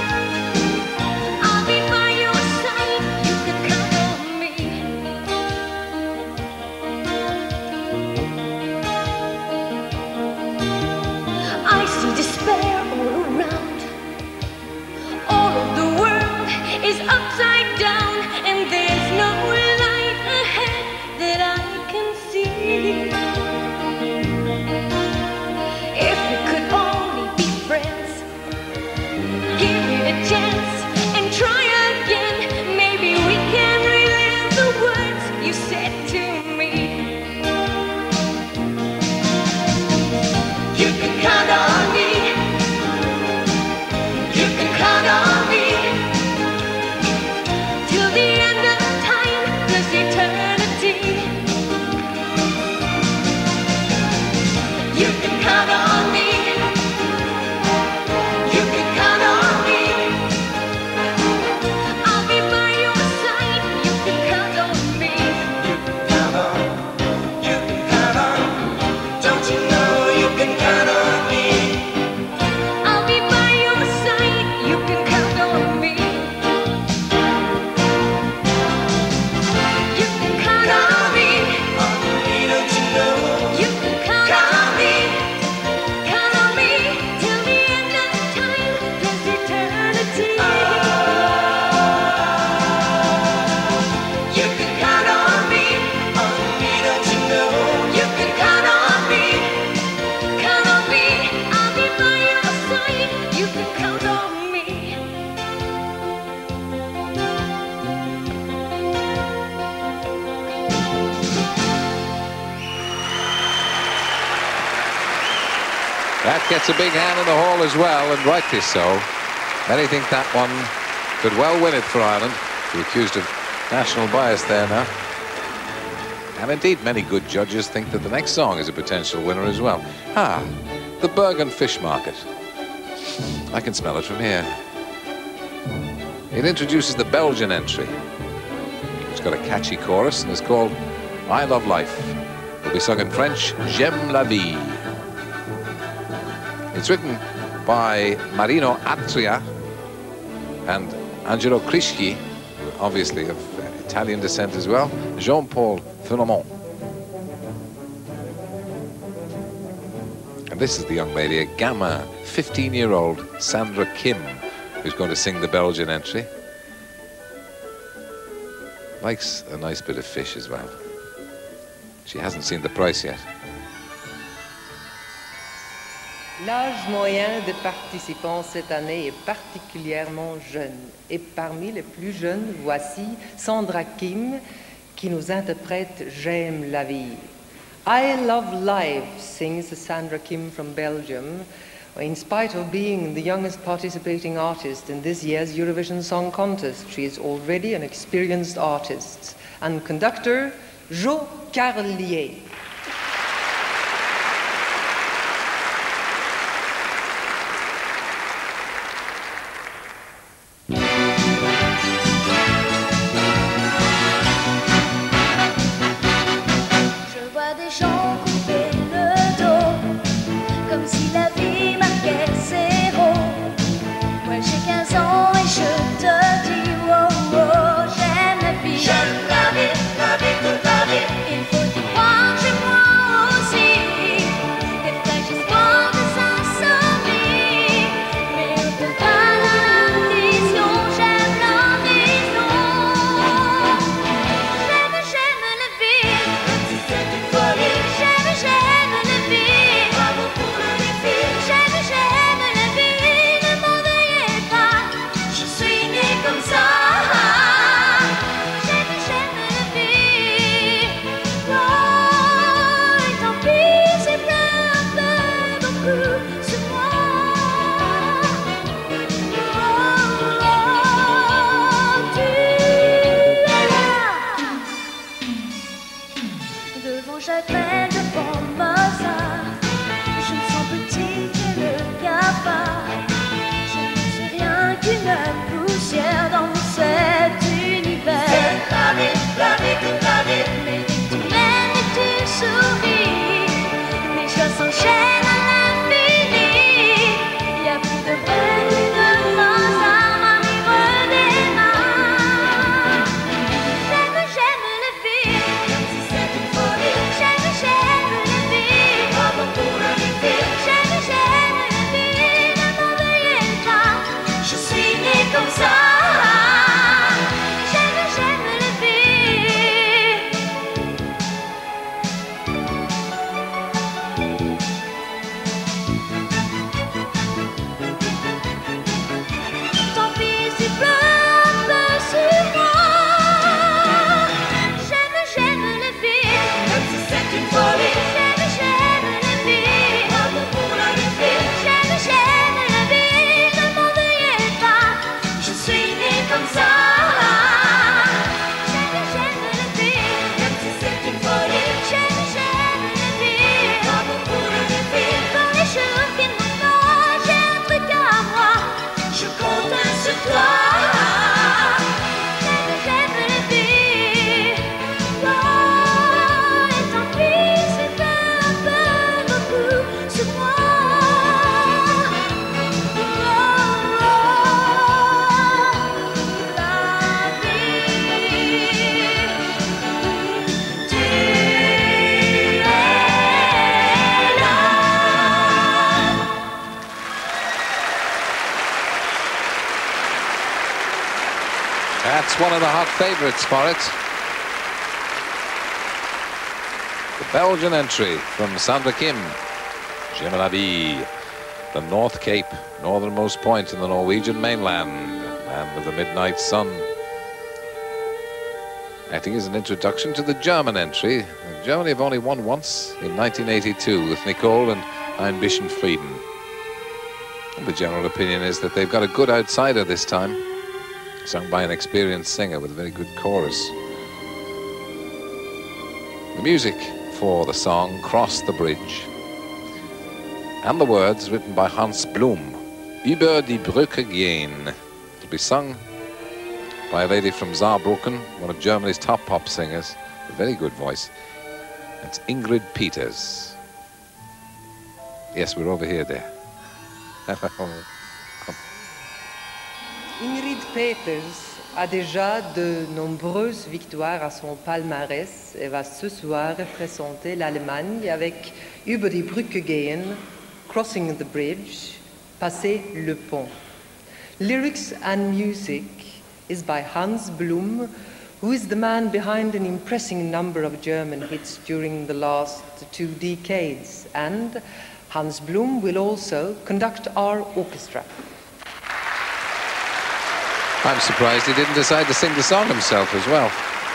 That gets a big hand in the hall as well, and rightly so. Many think that one could well win it for Ireland. Be accused of national bias there now. And indeed, many good judges think that the next song is a potential winner as well. Ah, the Bergen Fish Market. I can smell it from here. It introduces the Belgian entry. It's got a catchy chorus and is called I Love Life. It will be sung in French, J'aime la vie. It's written by Marino Atria and Angelo Crisci, obviously of Italian descent as well, Jean-Paul Philemon. And this is the young lady, a gamin, fifteen-year-old Sandra Kim, who's going to sing the Belgian entry. Likes a nice bit of fish as well. She hasn't seen the price yet. L'âge moyen des participants cette année est particulièrement jeune. Et parmi les plus jeunes, voici Sandra Kim qui nous interprète J'aime la vie. I Love Life, sings Sandra Kim from Belgium, in spite of being the youngest participating artist in this year's Eurovision Song Contest. She is already an experienced artist. And conductor, Jo Carlier. That's one of the hot favourites for it. The Belgian entry from Sandra Kim, J'aime la vie, the North Cape, northernmost point in the Norwegian mainland, land of the midnight sun. Acting as an introduction to the German entry. Germany have only won once in nineteen eighty-two with Nicole and Ein bisschen Frieden. The general opinion is that they've got a good outsider this time, sung by an experienced singer with a very good chorus. The music for the song Cross the Bridge, and the words written by Hans Blum, Über die Brücke gehen. It'll be sung by a lady from Saarbrücken, one of Germany's top pop singers, a very good voice. It's Ingrid Peters. Yes, we're over here there. Ingrid Peters a déjà de nombreuses victoires à son palmarès et va ce soir représenter l'Allemagne avec Über die Brücke gehen, Crossing the Bridge, Passer le pont. Lyrics and music is by Hans Blum, who is the man behind an impressive number of German hits during the last two decades, and Hans Blum will also conduct our orchestra. I'm surprised he didn't decide to sing the song himself as well.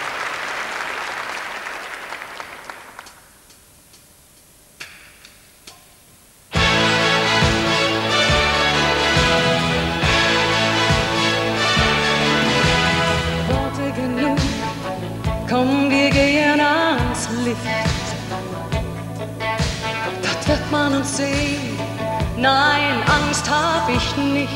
Worte genug, komm, wir gehen ans Licht. Dort wird man uns sehen, nein, Angst hab ich nicht.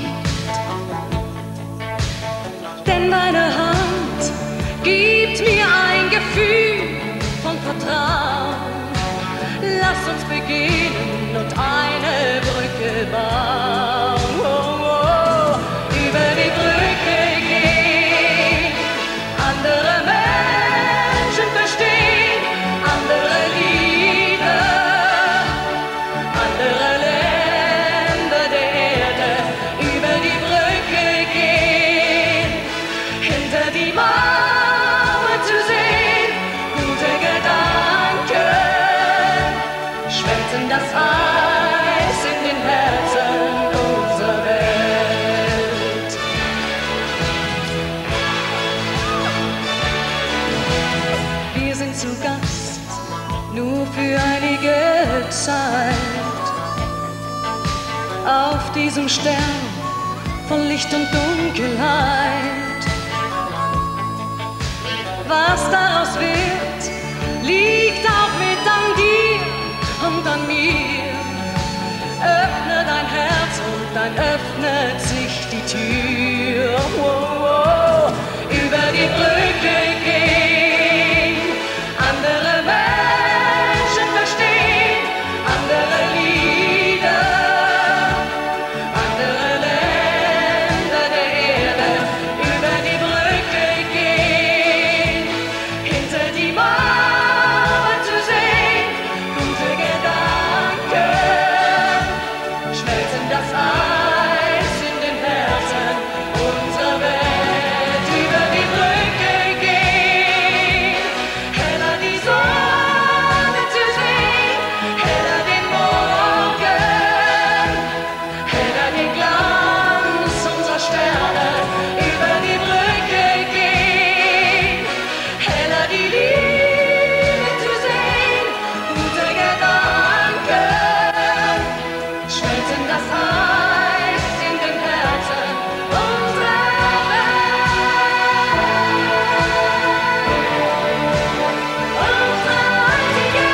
Denn deine Hand gibt mir ein Gefühl von Vertrauen. Lass uns beginnen und eine Brücke bauen. Oh, oh, über die Brücke gehen, andere Menschen verstehen, andere Lieder, andere Länder der Erde, über die Brücke gehen, hinter die Mauer zu sehen, gute Gedanken, schmelzen das Eis in den Herzen unserer Welt. Wir sind zu Gast, nur für einige Zeit, auf diesem Stern von Licht und Dunkelheit. Was daraus wird, liegt auch mit an dir und an mir. Öffne dein Herz und dann öffnet sich die Tür. Oh, oh, über die Brücke gehen, andere Menschen verstehen, andere Lieder, andere Länder der Erde, über die Brücke gehen, hinter die Mauer zu sehen, gute Gedanken, schmelzen das Eis in den Herzen unserer Welt, über die Brücke gehen, heller die Sonne zu sehen, heller den Morgen, heller den Glanz unserer Sterne, über die Brücke gehen, heller die Liebe zu sehen, gute Gedanken, schmelzen das Eis in den Herzen unserer Welt, unserer einzigen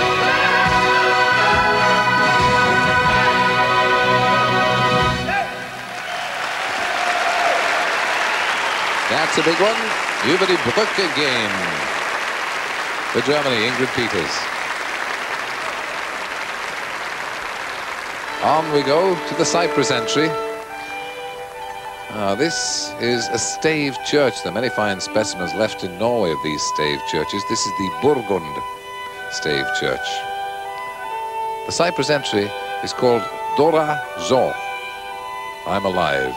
That's a big one. Über die Brücke gehen. For Germany, Ingrid Peters. On we go to the Cyprus entry. Uh, this is a stave church. There are many fine specimens left in Norway of these stave churches. This is the Burgund stave church. The Cyprus entry is called Dora Zo. I'm alive.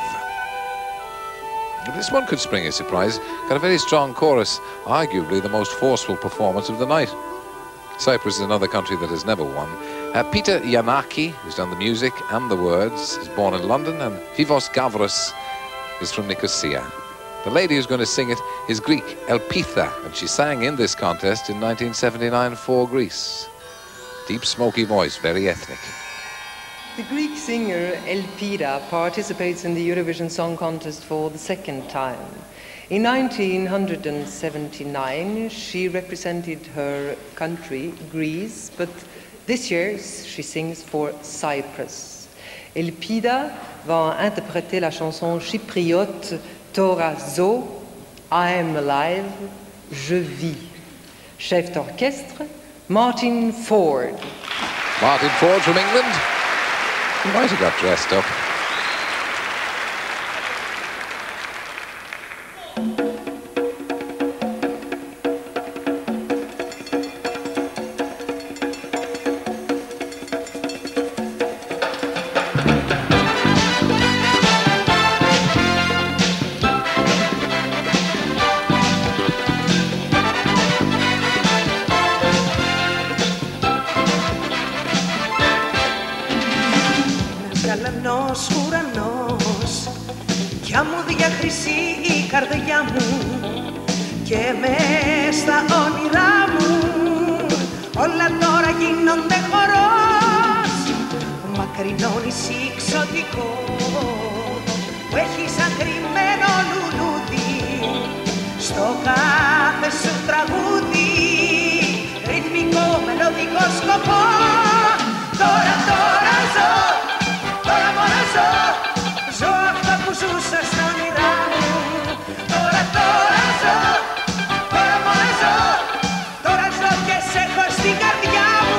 This one could spring a surprise. Got a very strong chorus, arguably the most forceful performance of the night. Cyprus is another country that has never won. Uh, Peter Yanaki, who's done the music and the words, is born in London, and Vivos Gavros is from Nicosia. The lady who's going to sing it is Greek, Elpitha, and she sang in this contest in nineteen seventy-nine for Greece. Deep, smoky voice, very ethnic. The Greek singer Elpida participates in the Eurovision Song Contest for the second time. In nineteen seventy-nine, she represented her country, Greece, but this year she sings for Cyprus. Elpida va interpréter la chanson chypriote Tora Zo, I am alive, je vis. Chef d'orchestre, Martin Ford. Martin Ford from England. He might have got dressed up. Γαλανός ουρανός κι αμμούδια χρυσή η καρδιά μου και μες στα όνειρά μου όλα τώρα γίνονται χορός μακρινό νησί εξωτικό που έχει σαν κρυμμένο λουλούδι στο κάθε σου τραγούδι ρυθμικό μελωδικό σκοπό τώρα τώρα ζω τώρα μόνο ζω, ζω αυτό που ζούσα στα όνειρά μου. Τώρα, τώρα ζω, τώρα μόνο ζω, τώρα ζω και σε έχω στην καρδιά μου.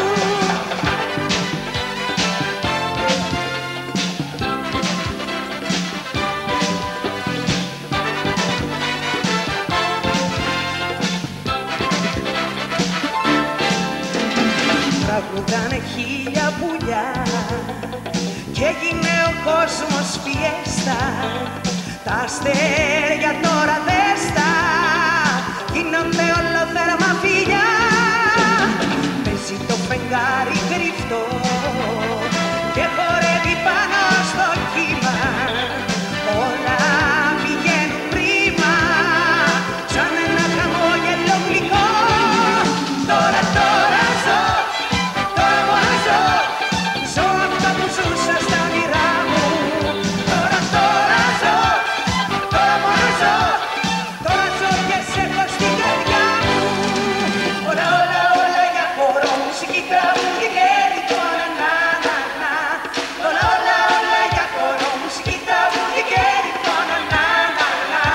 Τραγουδάνε χίλια πουλιά κι έγινε ο κόσμος φιέστα. Τα αστέρια τώρα δέστα γίνονται ολοθέρμα φιλιά. Παίζει το φεγγάρι κρυφτό και χορεύει πάνω στο κύμα. Όλα πηγαίνουν πρίμα σαν ένα χαμόγελο γλυκό. Τώρα, τώρα ζω, τώρα μόνο ζω, ζω αυτό που ζούσα στα όνειρά μου. Τώρα, τώρα ζω, τώρα μόνο ζω, τώρα ζω και σε έχω στην καρδιά μου. Όλα, όλα, όλα για χορό, μουσική, τραγούδι και ρητόνα, να, να, να. Όλα, όλα, όλα για χορό, μουσική, τραγούδι και ρητόνα, να, να, να.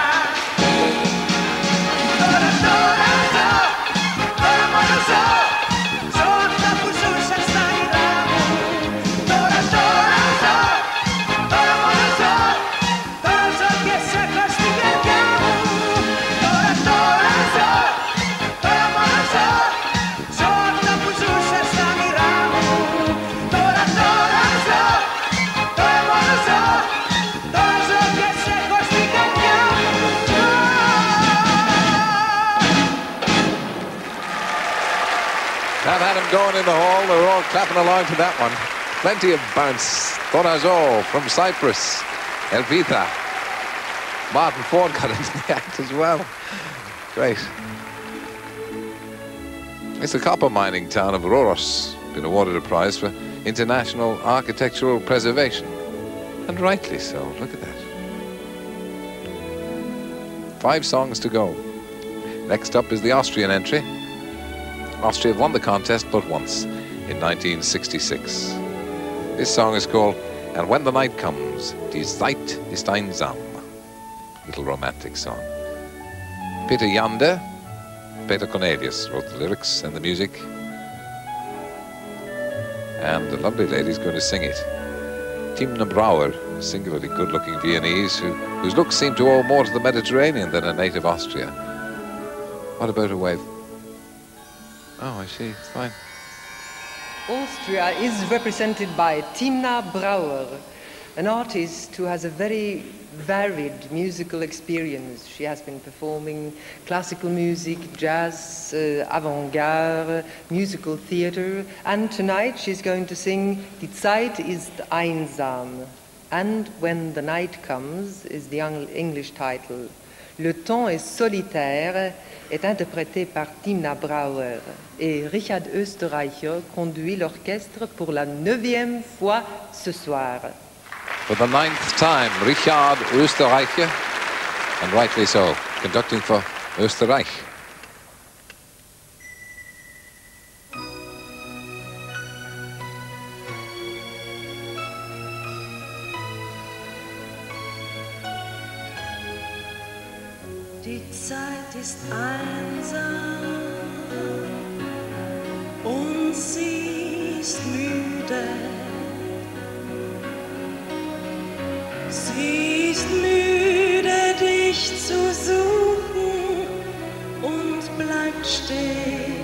Τώρα, τώρα ζω, τώρα μόνο ζω, ζω αυτά που ζούσα στα όνειρά μου. Τώρα, τώρα ζω, τώρα μόνο ζω, τώρα ζω και σε έχω στην καρδιά μου. Τώρα, τώρα ζω, τώρα μόνο ζω, ζω αυτά που ζούσα στα όνειρά μου. Τώρα, τώρα ζω, τώρα μόνο ζω, τώρα ζω και σε έχω στην καρδιά μου. That had him going in the hall. They were all clapping along to that one. Plenty of bounce. Torazo from Cyprus. Elpida. Martin Ford got into the act as well. Great. It's the copper mining town of Roros. Been awarded a prize for international architectural preservation. And rightly so. Look at that. Five songs to go. Next up is the Austrian entry. Austria won the contest but once, in nineteen sixty-six. This song is called And When the Night Comes, Die Zeit ist einsam. Little romantic song. Peter Yander, Peter Cornelius wrote the lyrics and the music. And the lovely lady's going to sing it. Timna Brauer, a singularly good-looking Viennese who, whose looks seem to owe more to the Mediterranean than a native Austria. What about her wave? Oh, I see. It's fine. Austria is represented by Timna Brauer, an artist who has a very varied musical experience. She has been performing classical music, jazz, uh, avant-garde, musical theater, and tonight she's going to sing Die Zeit ist einsam. And When the Night Comes is the English title. Le temps est solitaire est interprété par Timna Brauer et Richard Österreicher conduit l'orchestre pour la neuvième fois ce soir. For the ninth time, Richard Österreicher, and rightly so, conducting for Österreich. Die Zeit ist einsam und sie ist müde. Sie ist müde, dich zu suchen und bleibt stehen.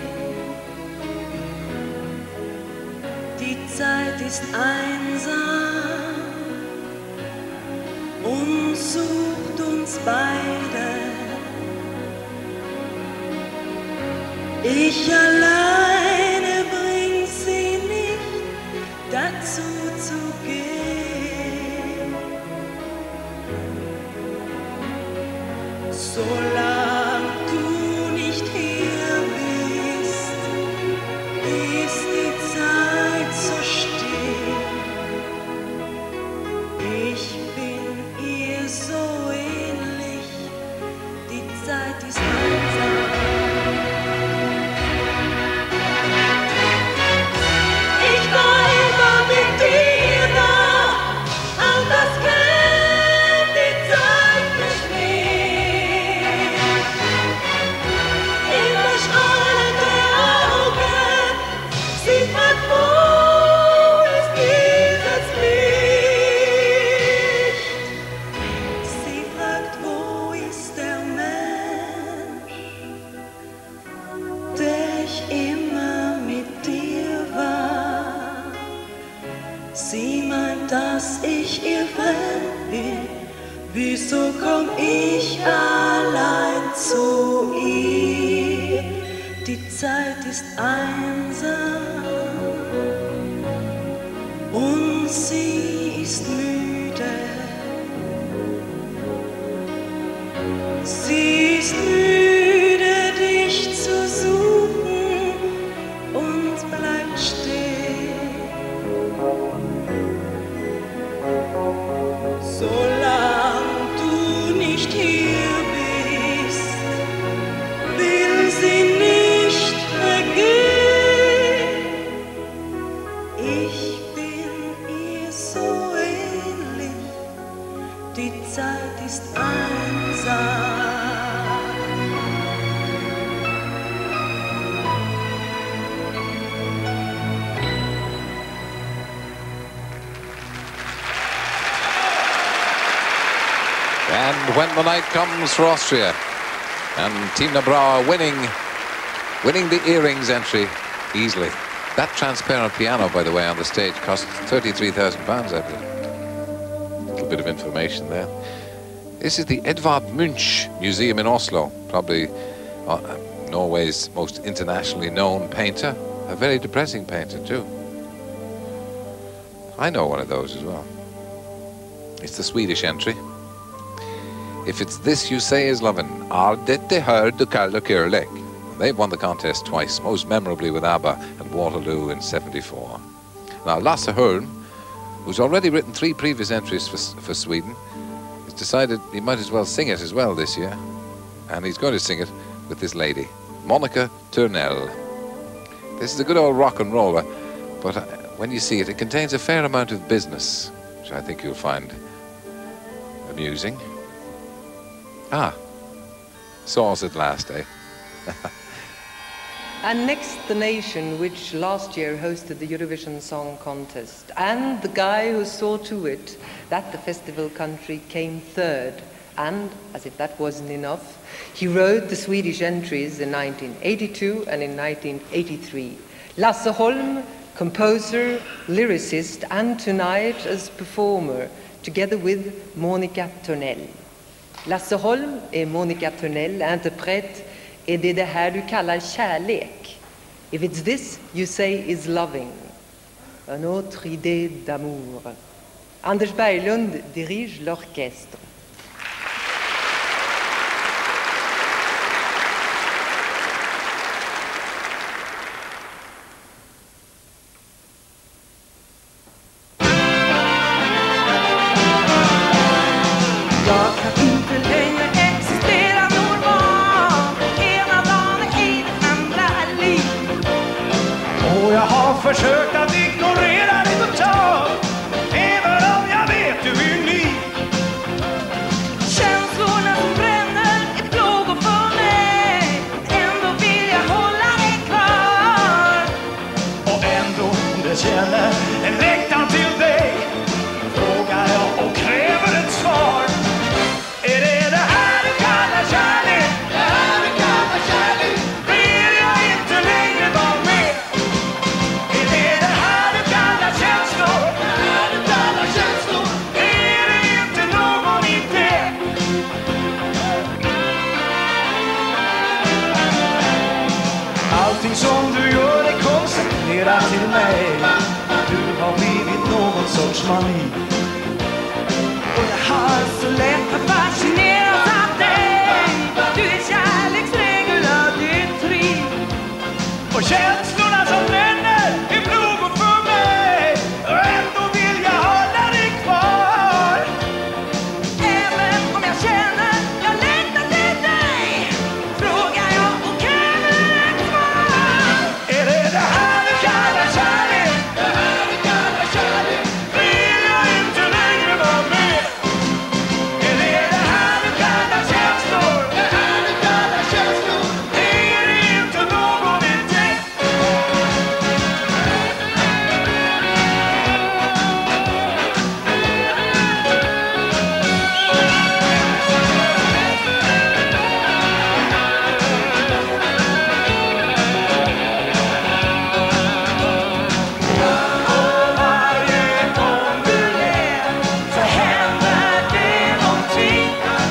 Die Zeit ist einsam und sucht uns beide. Ich alleine bring sie nicht dazu zu gehen. Solange du nicht hier bist, ist die Zeit so still. Ich bin ihr so ähnlich, die Zeit ist einsam. Dass ich ihr fremd bin, wieso komm ich allein zu ihr? Die Zeit ist einsam und sie ist müde. Sie ist müde, dich zu suchen und bleibt stehen. Solange du nicht hier bist, will sie nicht vergehen. Ich bin ihr so ähnlich, die Zeit ist einsam. And when the night comes for Austria, and Timna Brauer winning, winning the earrings entry easily. That transparent piano, by the way, on the stage cost thirty-three thousand pounds, I believe. A little bit of information there. This is the Edvard Munch Museum in Oslo, probably uh, Norway's most internationally known painter. A very depressing painter, too. I know one of those as well. It's the Swedish entry. If it's this you say is lovin', are dette hör du kallar kärlek. They've won the contest twice, most memorably with ABBA and Waterloo in seventy-four. Now Lasse Hörn, who's already written three previous entries for, for Sweden, has decided he might as well sing it as well this year. And he's going to sing it with this lady, Monica Törnell. This is a good old rock and roller, but uh, when you see it, it contains a fair amount of business, which I think you'll find amusing. Ah, saw us at last, eh? And next, the nation which last year hosted the Eurovision Song Contest, and the guy who saw to it that the festival country came third. And, as if that wasn't enough, he wrote the Swedish entries in nineteen eighty-two and in nineteen eighty-three. Lasse Holm, composer, lyricist, and tonight as performer, together with Monica Törnell. Lasse Holm et Monica Törnell interprètent Et det är det här du kallar kärlek. If it's this you say is loving. Un autre idée d'amour. Anders Berglund dirige l'orchestre. försökt att ignorera dig totalt, även om jag vet du är ny. Känslorna som bränner ett plågor för mig, ändå vill jag hålla dig kvar. Och ändå om du känner en längtan till dig, frågar jag och kräver ett svar. Är det det här du kallar kärlek? Det här du kallar kärlek? Vill jag inte längre vara med? Är det det här du kallar känslor? Det här du kallar känslor? Är det inte någon idé? Allting som du gör är koncentrerat till mig. Du har blivit någon sorts mani. Och jag har så lätt att fascineras av dig. Du är kärleksregel av ditt triv. Och känslorna som bränner är plågor för mig. Och ändå vill jag hålla dig kvar. Även om jag känner jag längtar till dig, frågar jag och kräver ett svar. Är det det här du kallar kärlek? Det här du kallar kärlek? Vill jag inte längre vara med? Är det det här du kallar känslor? Det här du kallar känslor? Är det inte någon idé? Varje gång du ler så händer det någonting.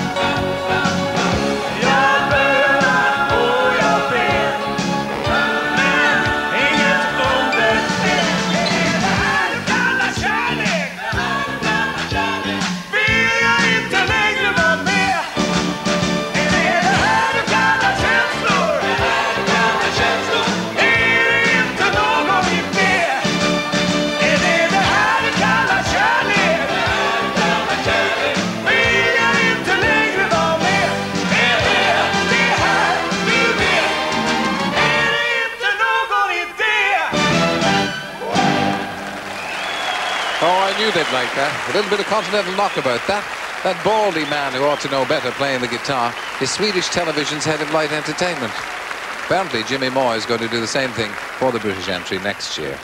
Jag bönar och jag ber, men inget under sker. Är det här du kallar kärlek? Det här du kallar kärlek? Vill jag inte längre vara med? Är det det här du kallar känslor? Det här du kallar känslor? Är det inte någon idé? Är det det här du kallar kärlek? Det här du kallar kärlek? Vill jag inte längre vara med? Är det det här du vet? Är det inte någon idé? Oh, I knew they'd like that. A little bit of continental knockabout. That that baldy man who ought to know better playing the guitar is Swedish television's head of light entertainment. Apparently Jimmy Moore is going to do the same thing for the British entry next year.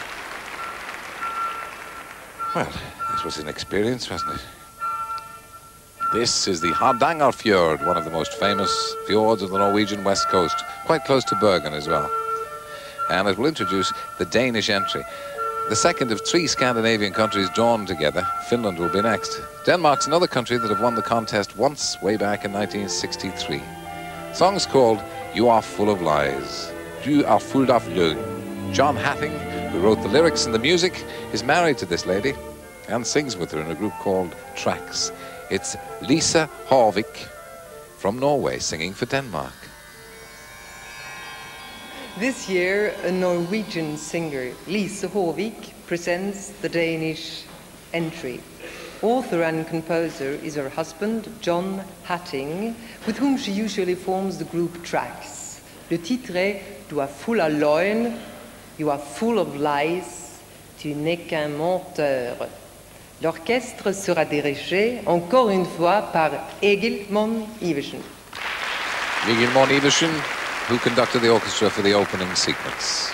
Well, this was an experience, wasn't it? This is the Hardangerfjord, one of the most famous fjords of the Norwegian west coast, quite close to Bergen as well. And it will introduce the Danish entry. The second of three Scandinavian countries drawn together. Finland will be next. Denmark's another country that have won the contest once, way back in nineteen sixty-three. Song's called You Are Full of Lies. Du er full av løgn. John Hatting, who wrote the lyrics and the music, is married to this lady and sings with her in a group called Tracks. It's Lisa Harvik from Norway singing for Denmark. This year, a Norwegian singer, Lise Håvik, presents the Danish entry. Author and composer is her husband, John Hatting, with whom she usually forms the group Tracks. Le titre est Du er full av løgn, You are full of lies, Tu n'es qu'un menteur. L'orchestre sera dirigé, encore une fois, par Egil Monn Iversen. Egil Monn Iversen, who conducted the orchestra for the opening sequence.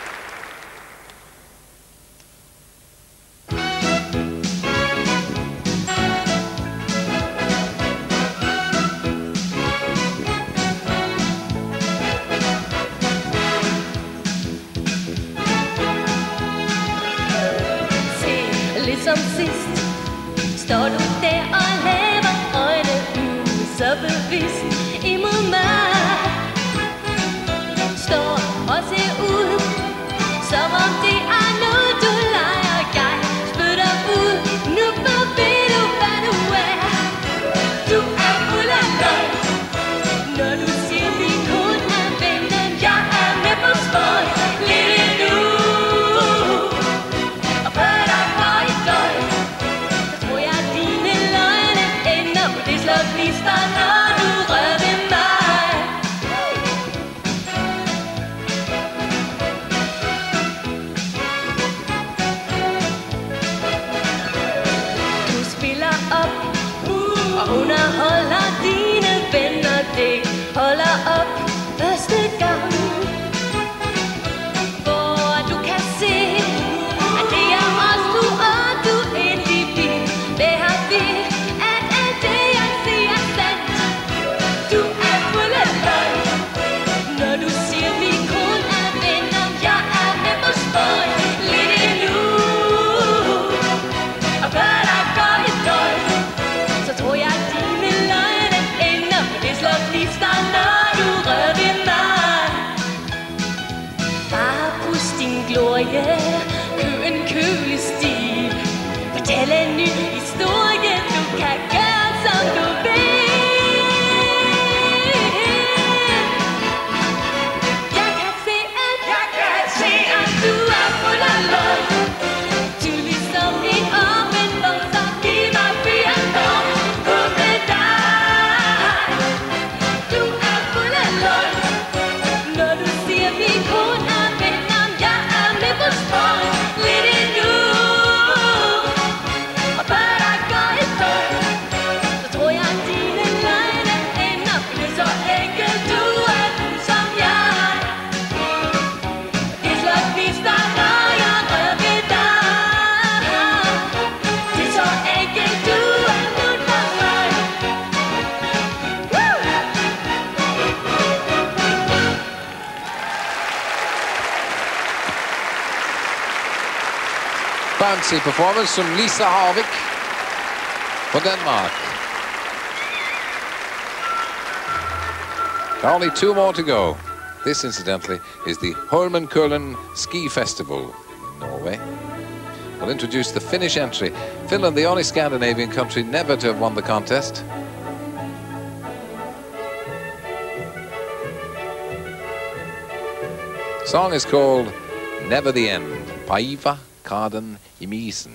Som sist står du der og laver øjne ud, så bevidst imod mig. Står og ser ud, som om det er noget du leger. Jeg spytter ud, nu for ved du hvad du er. Du er fuld af løgn, når du siger vi kun er vennen. Jeg er med på spøj, lidt endnu. Og før der går et døgn, så tror jeg dine løgne ender på det slot lister, når du rører. bouncy performance from Lisa Harvik for Denmark. Only two more to go. This, incidentally, is the Holmenkollen Ski Festival in Norway. We'll introduce the Finnish entry. Finland, the only Scandinavian country never to have won the contest. The song is called Never the End. Päivä kauden ihmisen.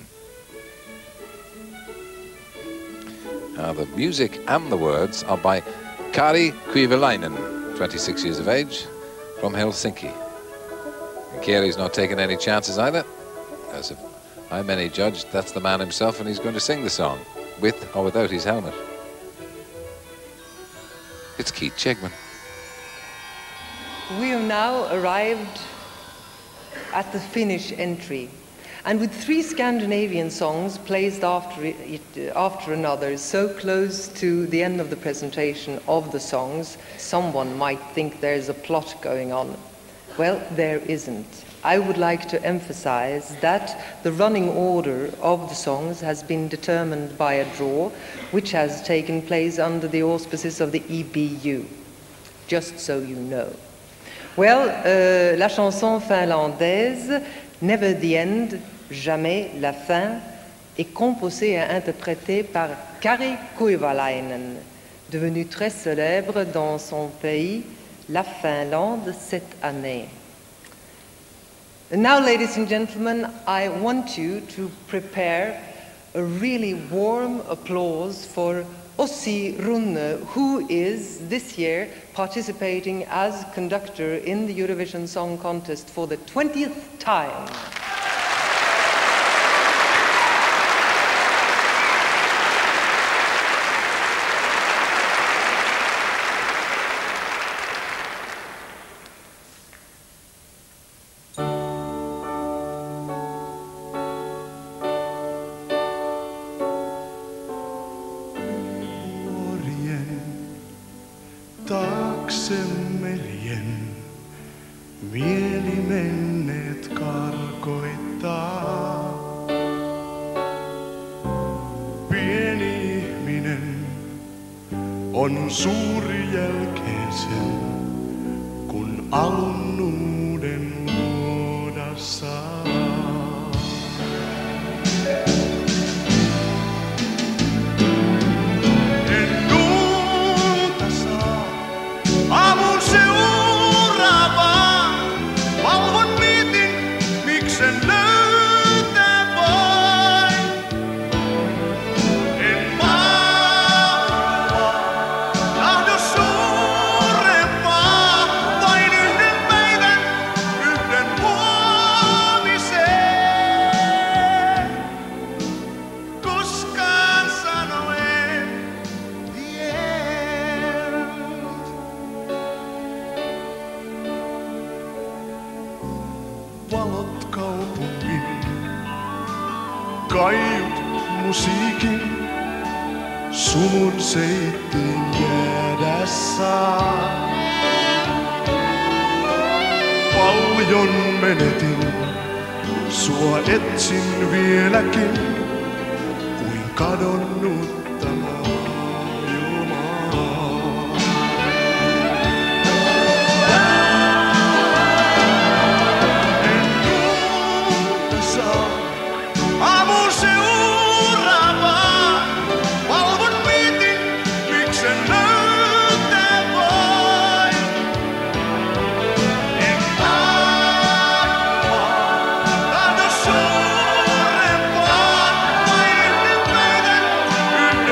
Now, the music and the words are by Kari Kuivalainen, twenty-six years of age, from Helsinki. And Kari's not taking any chances either. As if I'm any judge, that's the man himself, and he's going to sing the song, with or without his helmet. It's Keith Chegman. We have now arrived at the Finnish entry, and with three Scandinavian songs placed after, it, after another, so close to the end of the presentation of the songs, someone might think there's a plot going on. Well, there isn't. I would like to emphasize that the running order of the songs has been determined by a draw, which has taken place under the auspices of the E B U, just so you know. Well, euh, la chanson finlandaise, Never the End, Jamais la fin, est composée et interprétée par Kari Kuivalainen, devenu très célèbre dans son pays, la Finlande, cette année. And now, ladies and gentlemen, I want you to prepare a really warm applause for Ossi Runne, who is this year participating as conductor in the Eurovision Song Contest for the twentieth time. On suuri jälkeisen, kun alun uuden luoda saa. En unta saa, aamun seuraavaa. Valvon mietin, miksen löytää vain. En valot kaupungin, kaiut musiikin, sumun seittiin jäädä saa. Paljon menetin, sua etsin vieläkin, kuin kadonnutta maailmaa. Aamun seuraavaa, valvon mietin, miksen löytää vain. En maailmaa, tahdo suurempaa, vain yhden päivän, yhden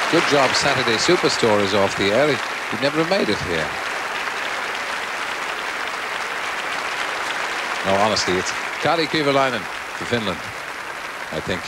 Good job Saturday Superstore is off the air. He'd never have made it here. No, honestly, it's Kari Kyväläinen for Finland, I think.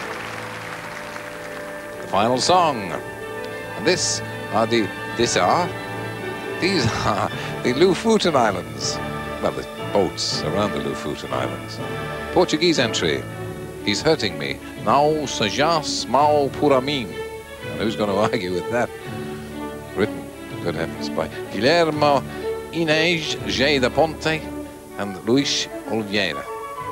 The final song. And this are the, this are, these are the Lofoten Islands. Well, the boats around the Lofoten Islands. Portuguese entry. He's hurting me. Não sejas mau por mim. And who's going to argue with that? Written, good heavens, by Guilherme Inês G. da Ponte and Luís Oliveira.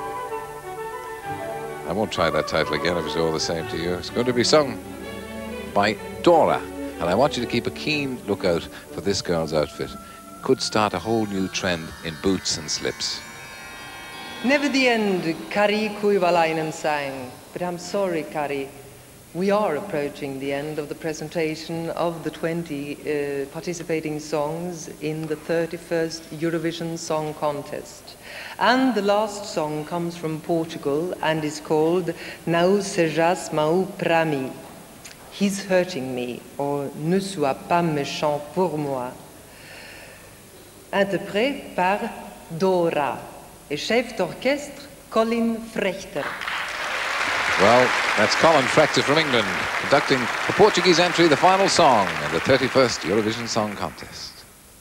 I won't try that title again if it's all the same to you. It's going to be sung by Dora. And I want you to keep a keen lookout for this girl's outfit. Could start a whole new trend in boots and slips. Never the end, Kari Kyväläinen sang. But I'm sorry, Kari. We are approaching the end of the presentation of the twenty uh, participating songs in the thirty-first Eurovision Song Contest. And the last song comes from Portugal and is called Não sejas mau pra mim. He's hurting me, or Ne sois pas méchant pour moi. Interprété par Dora et chef d'orchestre Colin Frechter. Well, that's Colin Frechter from England, conducting the Portuguese entry, the final song in the thirty-first Eurovision Song Contest.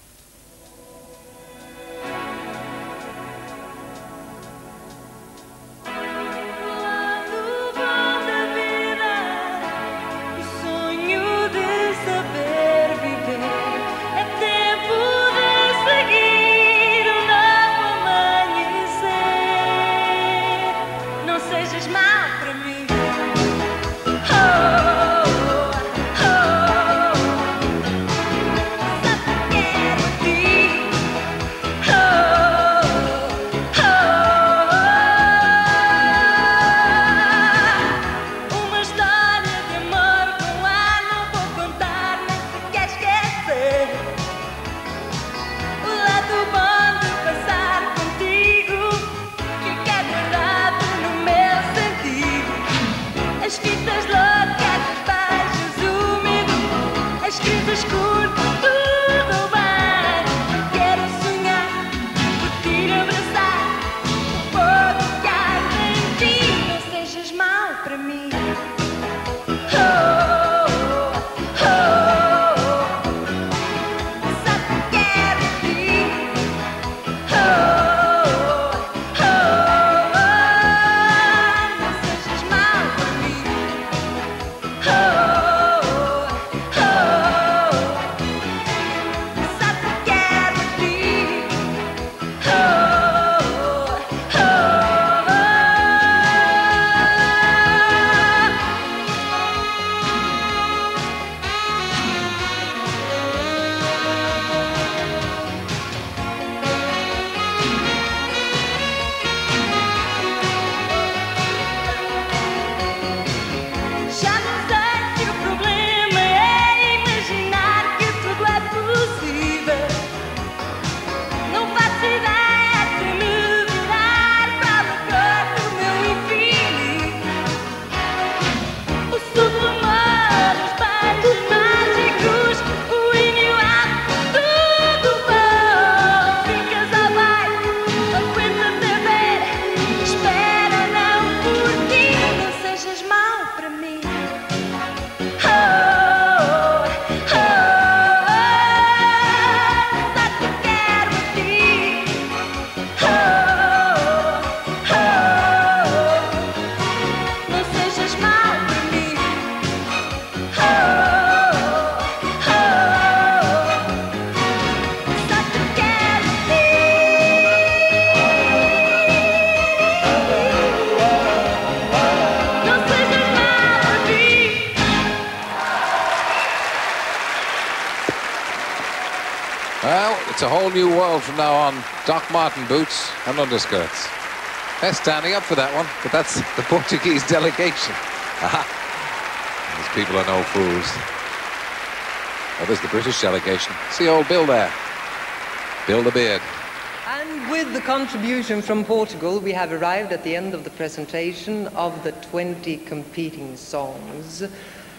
It's a whole new world from now on. Doc Marten boots and underskirts. They're standing up for that one, but that's the Portuguese delegation. Aha. These people are no fools. Oh, there's the British delegation. See old Bill there. Bill the Beard. And with the contribution from Portugal, we have arrived at the end of the presentation of the twenty competing songs.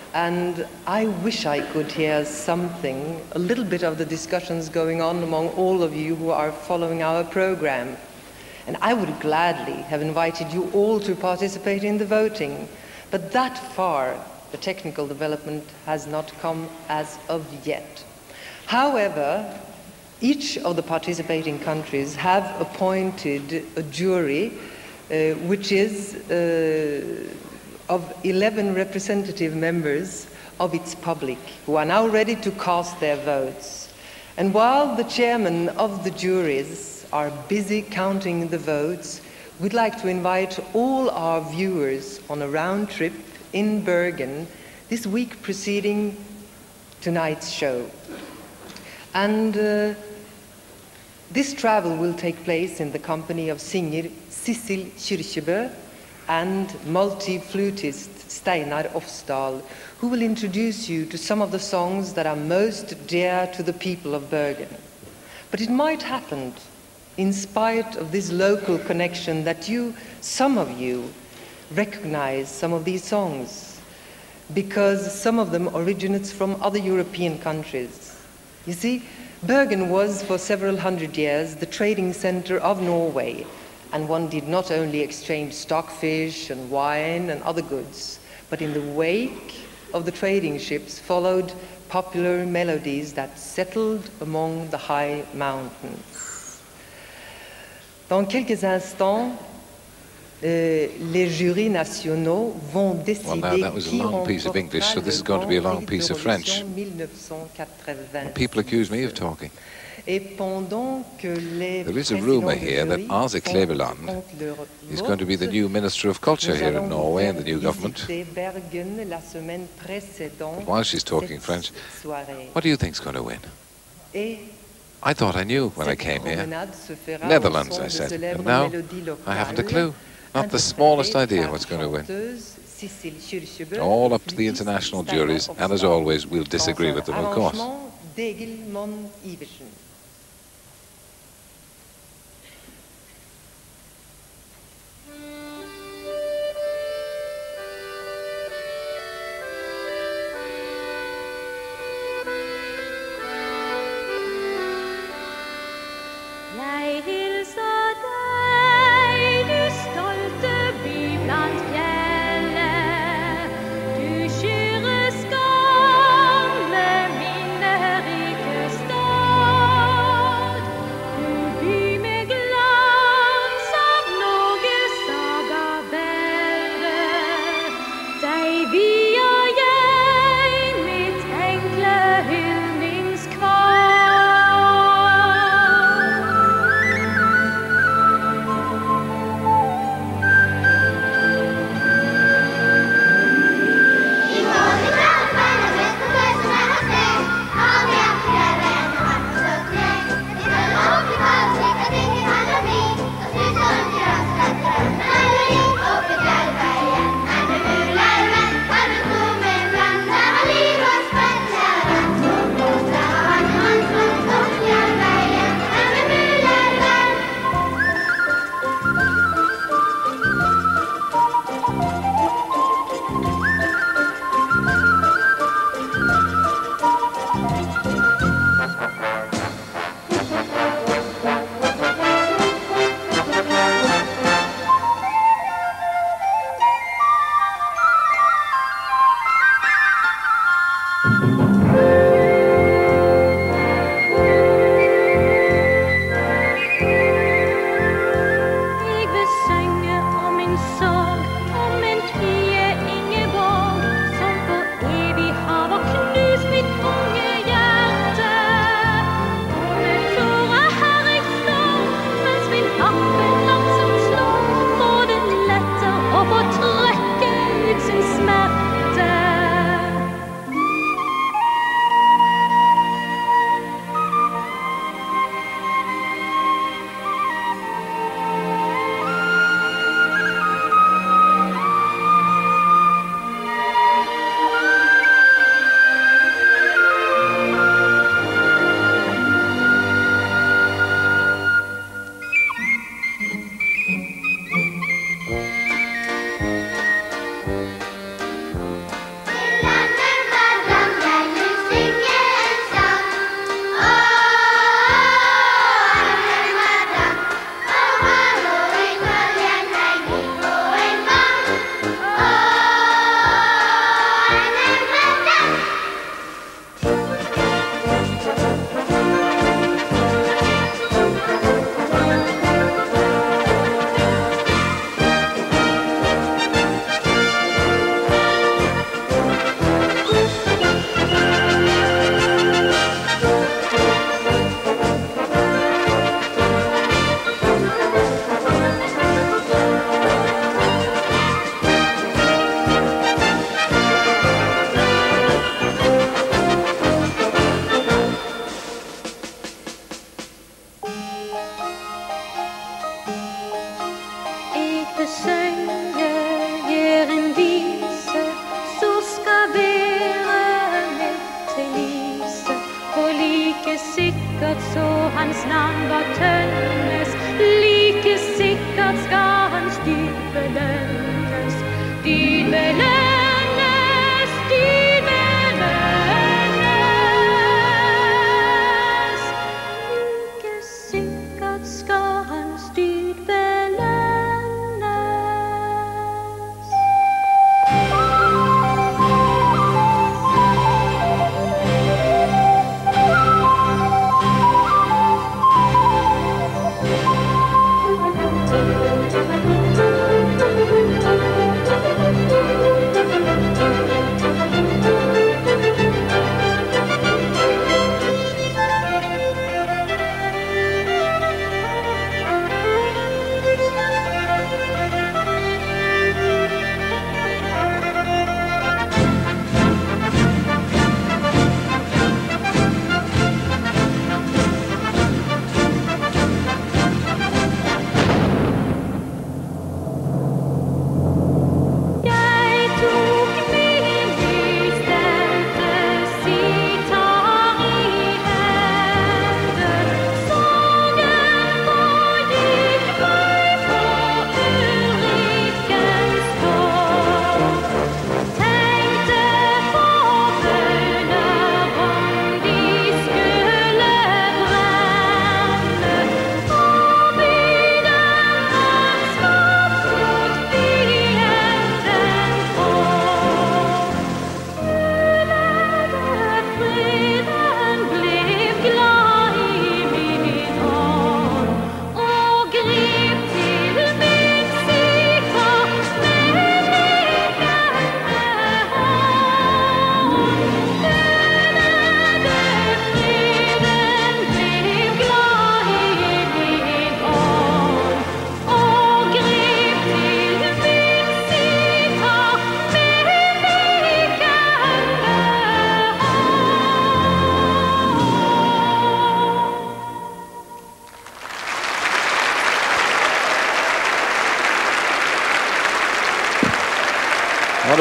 And I wish I could hear something, a little bit of the discussions going on among all of you who are following our program. And I would gladly have invited you all to participate in the voting. But that far, the technical development has not come as of yet. However, each of the participating countries have appointed a jury uh, which is uh, of eleven representative members of its public, who are now ready to cast their votes. And while the chairman of the juries are busy counting the votes, we'd like to invite all our viewers on a round trip in Bergen this week preceding tonight's show. And uh, this travel will take place in the company of singer Sissel Kyrkjebø and multi-flutist Steinar Ofsdal, who will introduce you to some of the songs that are most dear to the people of Bergen. But it might happen, in spite of this local connection, that you, some of you, recognize some of these songs, because some of them originates from other European countries. You see, Bergen was for several hundred years the trading center of Norway, and one did not only exchange stockfish and wine and other goods, but in the wake of the trading ships followed popular melodies that settled among the high mountains. Dans quelques instants, Euh, les jurys nationaux vont décider well, now that was a long piece of English, so this is going to be a long piece of French. People accuse me of talking. There is a rumour here that Ase Kleveland is going to be the new Minister of Culture here in Norway in the new government. But while she's talking French, what do you think is going to win? I thought I knew when I came here. Netherlands, I said, and now I haven't a clue. Not the smallest idea what's going to win. All up to the international juries, and as always, we'll disagree with them, of course. Skam med minne rike stad.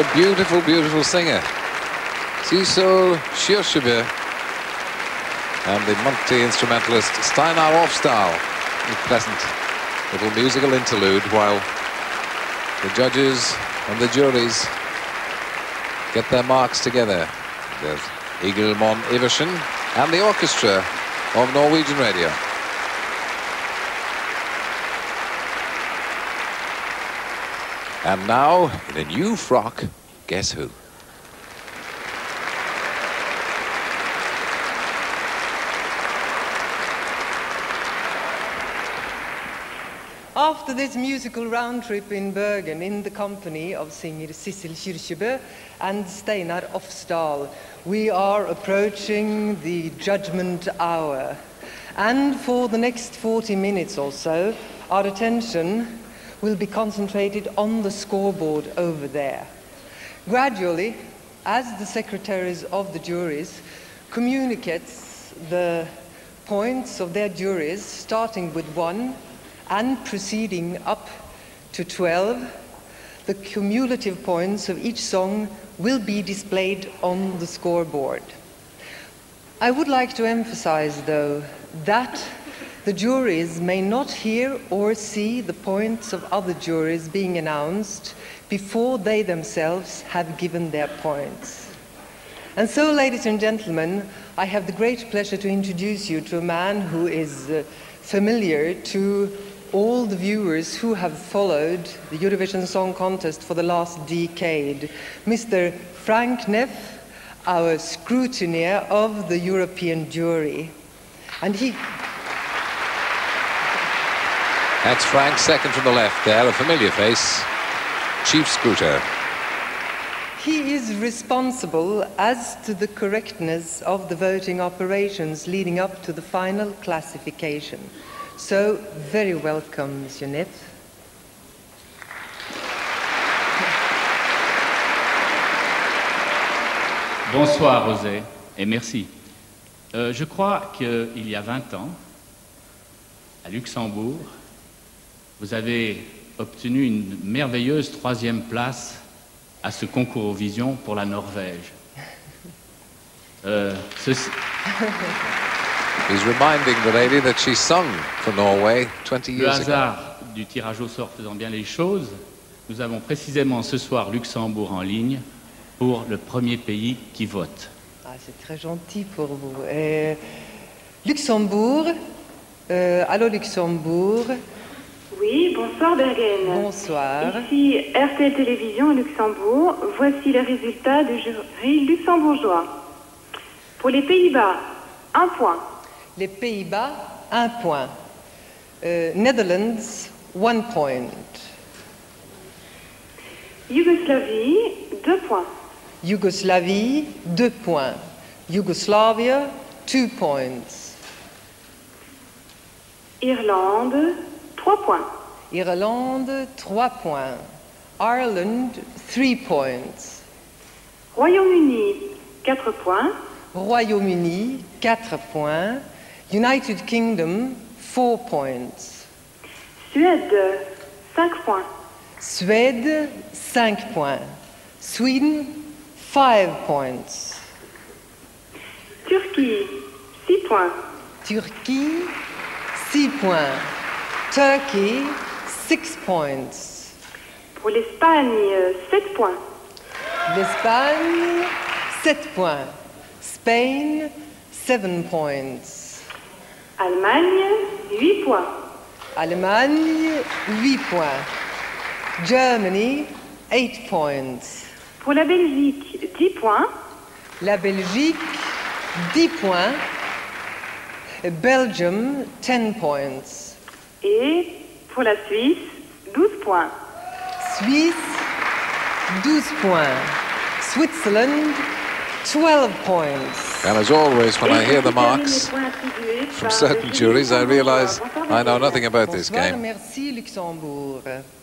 beautiful, beautiful singer. Siso Schirschebe and the multi-instrumentalist Steinar Ofsdahl. A pleasant little musical interlude while the judges and the juries get their marks together. There's Egil Monn Iversen and the orchestra of Norwegian Radio. And now, in a new frock, guess who? After this musical round trip in Bergen in the company of singer Sissel Kyrkjebø and Steinar Ofsdahl, we are approaching the judgment hour. And for the next forty minutes or so, our attention will be concentrated on the scoreboard over there. Gradually, as the secretaries of the juries communicates the points of their juries, starting with one and proceeding up to twelve, the cumulative points of each song will be displayed on the scoreboard. I would like to emphasize, though, that the juries may not hear or see the points of other juries being announced before they themselves have given their points. And so, ladies and gentlemen, I have the great pleasure to introduce you to a man who is uh, familiar to all the viewers who have followed the Eurovision Song Contest for the last decade, Mister Frank Neff, our scrutineer of the European jury. And he... That's Frank, second from the left there, a familiar face, Chief Scrutor. He is responsible as to the correctness of the voting operations leading up to the final classification. So, very welcome, Monsieur Neff. Bonsoir, Rosé, et merci. Euh, je crois qu'il y a vingt ans, à Luxembourg, vous avez obtenu une merveilleuse troisième place à ce concours Eurovision pour la Norvège. Euh, ceci... He's reminding the lady that she sung for Norway twenty years ago. Le hasard du tirage au sort faisant bien les choses, nous avons précisément ce soir Luxembourg en ligne pour le premier pays qui vote. Ah, c'est très gentil pour vous. Euh, Luxembourg, euh, allô Luxembourg. Oui, bonsoir Bergen. Bonsoir. Ici R T L Télévision Luxembourg. Voici les résultats du jury luxembourgeois. Pour les Pays-Bas, un point. Les Pays-Bas, un point. Euh, Netherlands, one point. Yougoslavie, deux points. Yougoslavie, deux points. Yugoslavia, two points. Irlande, trois points. Irlande, trois points. Ireland, three points. Royaume-Uni, quatre points. Royaume-Uni, quatre points. United Kingdom, four points. Suède, cinq points. Suède, cinq points. Sweden, five points. Turquie, six points. Turquie, six points. Turkey, six points. Pour l'Espagne, sept points. L'Espagne, sept points. Spain, seven points. Allemagne, huit points. Allemagne, huit points. Germany, eight points. Pour la Belgique, dix points. La Belgique, dix points. Belgium, ten points. Et pour la Suisse, douze points. Suisse, douze points. Switzerland, twelve points. And as always, when I hear the marks from certain juries, I realize I know nothing about this Bonsoir, game. merci Luxembourg.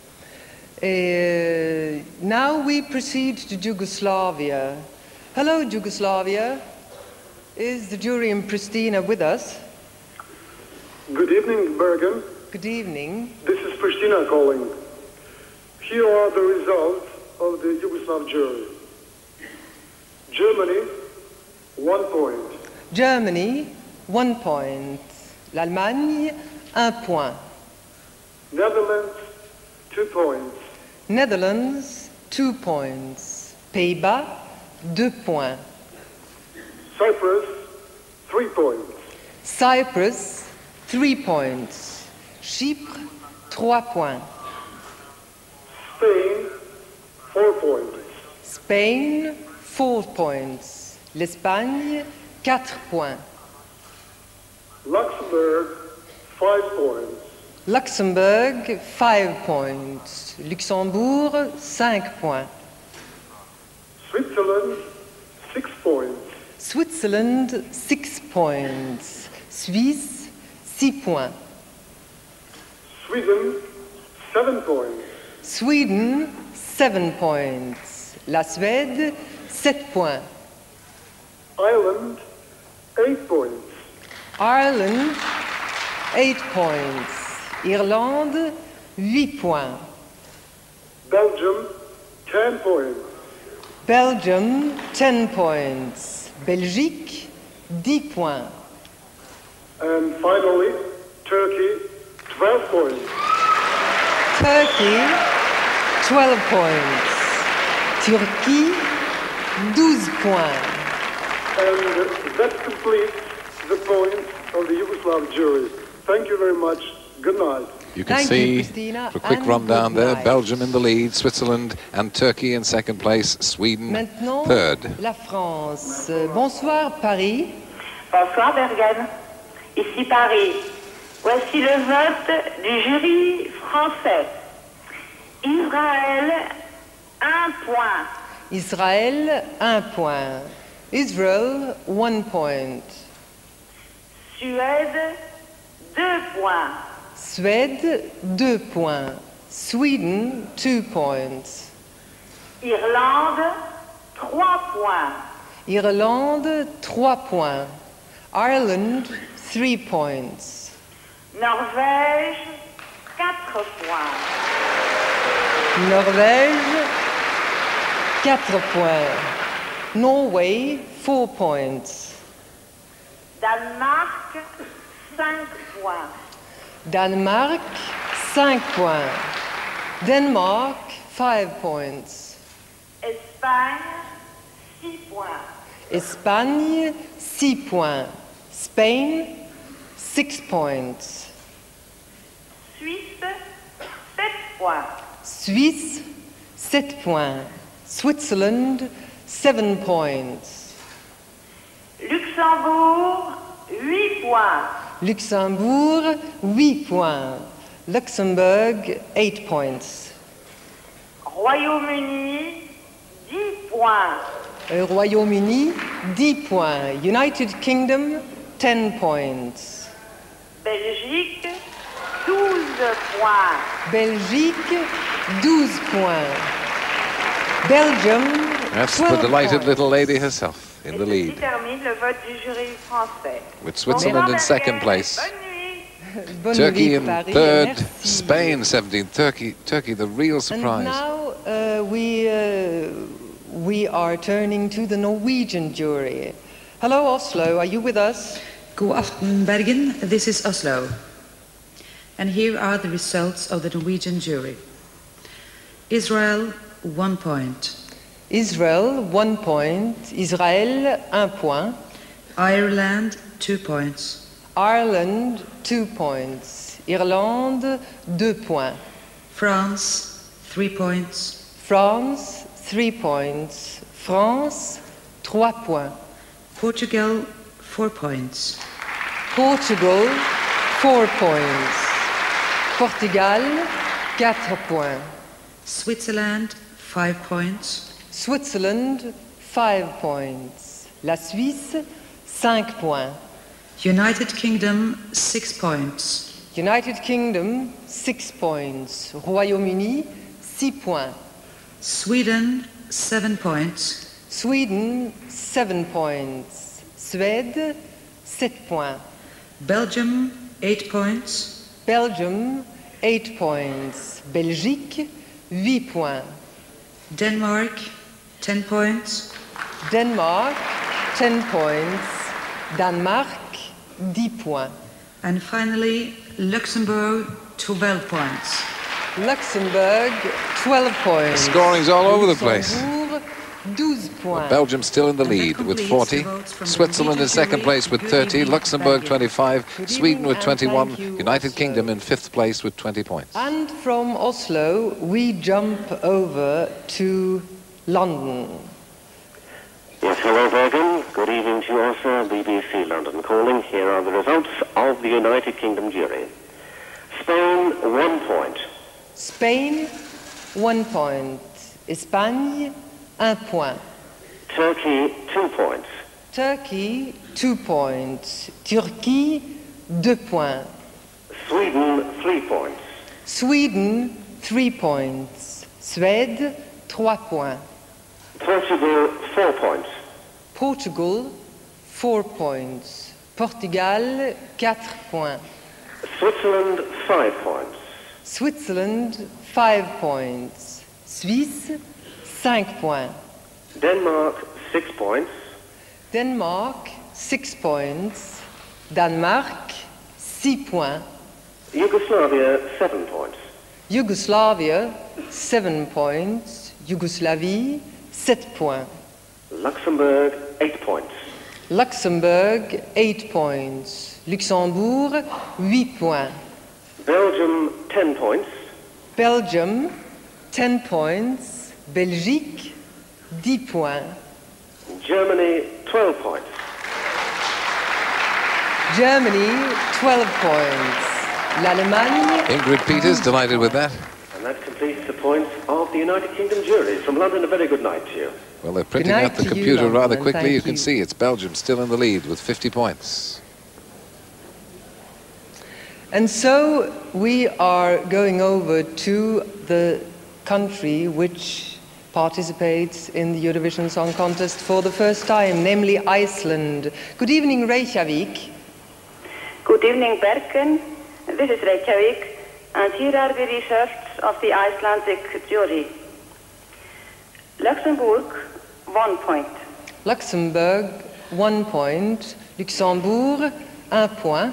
Uh, now we proceed to Yugoslavia. Hello, Yugoslavia. Is the jury in Pristina with us? Good evening, Bergen. Good evening. This is Pristina calling. Here are the results of the Yugoslav jury. Germany, one point. Germany, one point. L'Allemagne, un point. Netherlands, two points. Netherlands, two points. Pays-Bas, deux points. Cyprus, three points. Cyprus, three points. Chypre, trois points. Spain, four points. Spain, four points. L'Espagne, quatre points. Luxembourg, five points. Luxembourg, five points. Luxembourg, cinq points. Switzerland, six points. Switzerland, six points. Suisse, six points. Sweden, seven points. Sweden, seven points. La Suède, sept points. Ireland, eight points. Ireland, eight points. Irlande, huit points. Belgium, ten points. Belgium, ten points. Belgique, dix points. And finally, Turkey, twelve points. Turkey, twelve points. Turquie, douze points. And that completes the points of the Yugoslav jury. Thank you very much. Good night. You can Thank see, you, Christina, for a quick and rundown good there, night. Belgium in the lead, Switzerland and Turkey in second place, Sweden Maintenant, third. la France. Bonsoir, Paris. Bonsoir Bergen, ici Paris. Voici le vote du jury français. Israël, un point. Israël, un point. Israel, one point. Suède, deux points. Suède, deux points. Sweden, two points. Irlande, trois points. Irlande, trois points. Ireland, three points. Norvège, quatre points. Norvège, quatre points. Norway, four points. Danemark, cinq points. Danemark, cinq points. Denmark, five points. Espagne, six points. Espagne, six points. Spain, six points. Suisse, sept points. Suisse, sept points. Switzerland, seven points. Luxembourg, huit points. Luxembourg, huit points. Luxembourg, eight points. Royaume-Uni, dix points. Euh, Royaume-Uni, dix points. United Kingdom, ten points. Belgique, douze points. Belgique, douze points. Belgium, That's the twelve delighted points. little lady herself in Et the ceci lead, termine le vote du jury français. with Switzerland in second place. Bonne nuit. Bonne Turkey nuit, in Paris, et third, merci. Spain seventeenth, Turkey, Turkey the real And surprise. now uh, we, uh, we are turning to the Norwegian jury. Hello, Oslo, are you with us? God aften, Bergen. This is Oslo. And here are the results of the Norwegian jury. Israel, one point. Israel, one point. Israël, un point. Ireland, two points. Ireland, two points. Irlande, deux points. France, three points. France, three points. France, trois points. Portugal, four points. Portugal, four points. Portugal, quatre points. Switzerland, five points. Switzerland, five points. La Suisse, cinq points. United Kingdom, six points. United Kingdom, six points. Royaume-Uni, six points. Sweden, seven points. Sweden, seven points. Suède, sept points. Belgium, eight points. Belgium, eight points. Belgique, huit points. Denmark, ten points. Denmark, ten points. Danemark, dix points. And finally, Luxembourg, twelve points. Luxembourg, twelve points. The scoring's all over the place. Luxembourg, twelve points. Belgium still in the lead with forty. Switzerland in second place with thirty. Luxembourg twenty-five. Sweden with twenty-one. United Kingdom in fifth place with twenty points. And from Oslo, we jump over to London. Yes, hello Bergen. Good evening to you also. B B C London calling. Here are the results of the United Kingdom jury. Spain, one point. Spain, one point. Espagne, un point. Turkey, two points. Turkey, two points. Turkey, deux points. Sweden, three points. Sweden, three points. Suède, trois points. Portugal, four points. Portugal, four points. Portugal, quatre points. Switzerland, five points. Switzerland, five points. Suisse, cinq points. Denmark, six points. Denmark, six points. Danemark, six points. Yugoslavia, seven points. Yugoslavia, seven points. Yugoslavie, sept points. Luxembourg, eight points. Luxembourg, eight points. Luxembourg, huit points. Belgium, ten points. Belgium, ten points. Belgique, dix points. Germany, twelve points. Germany, twelve points. L'Allemagne. Ingrid Peters, delighted with that. And that completes the points of the United Kingdom juries. From London, a very good night to you. Well, they're printing Good night out the to you, computer London, rather and quickly. thank You can you. see it's Belgium still in the lead with fifty points. And so we are going over to the country which participates in the Eurovision Song Contest for the first time, namely Iceland. Good evening, Reykjavik. Good evening, Bergen. This is Reykjavik, and here are the results of the Icelandic jury. Luxembourg, one point. Luxembourg, one point. Luxembourg, un point.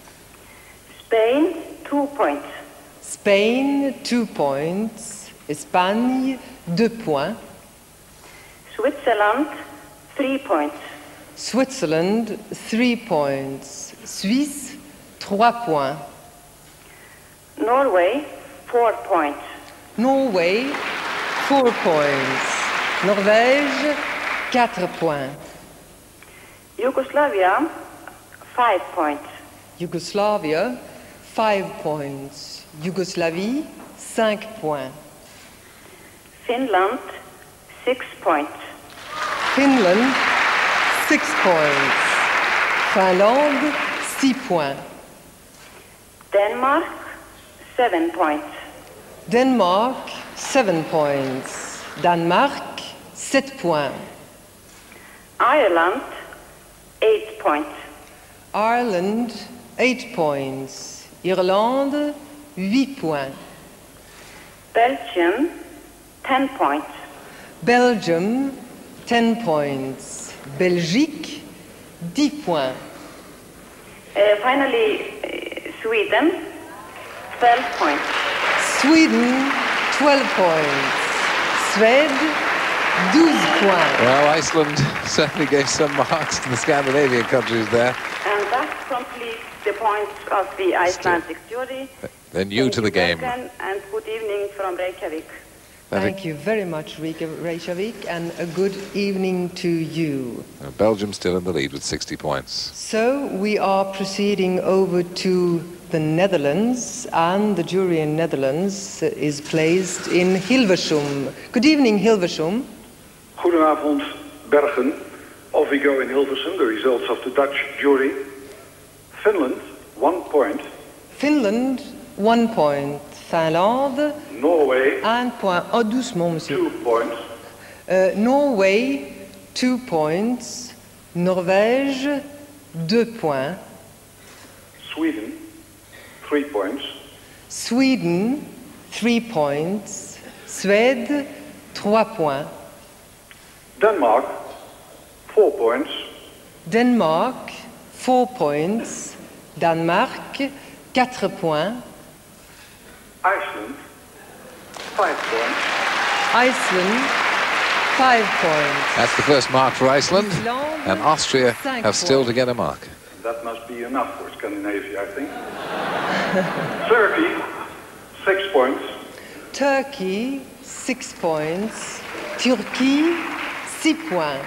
Spain, two points. Spain, two points. Espagne, deux points. Switzerland, three points. Switzerland, three points. Suisse, trois points. Norway, four points. Norway, four points. Norvège, quatre points. Yugoslavia, five points. Yugoslavia, five points. Yougoslavie, cinq points. Finland, six points. Finland, six points. Finlande, six points. Denmark, seven points. Denmark, seven points. Danemark, sept points. Ireland, eight points. Ireland, eight points. Irlande, huit points. Belgium, ten points. Belgium, ten points. Belgique, dix points. Uh, finally, uh, Sweden, twelve points. Sweden, twelve points. Suède, douze points. Well, Iceland certainly gave some marks to the Scandinavian countries there. And that completes the points of the Icelandic jury. They're new Thank to the you, game. Bergen, and good evening from Reykjavik. Thank you very much, Rika Reykjavik, and a good evening to you. Uh, Belgium still in the lead with sixty points. So we are proceeding over to the Netherlands, and the jury in Netherlands is placed in Hilversum. Good evening, Hilversum. Goedenavond, Bergen. Off we go in Hilversum, the results of the Dutch jury. Finland, one point. Finland, one point. Finlande, Norway, un point. Oh, doucement, monsieur. two points. Uh, Norway, two points. Norvège, deux points. Sweden, three points. Sweden, three points. Suède, trois points. Denmark, four points. Denmark, four points. Danemark, quatre points. Iceland, five points. Iceland, five points. That's the first mark for Iceland, and Austria Cinq have still points. to get a mark. That must be enough for Scandinavia, I think. Turkey, six points. Turkey, six points. Turkey, six points.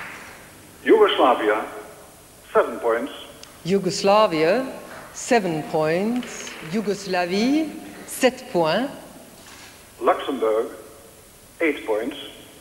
Yugoslavia, seven points. Yugoslavia, seven points. Yougoslavie, sept points. Luxembourg, eight points.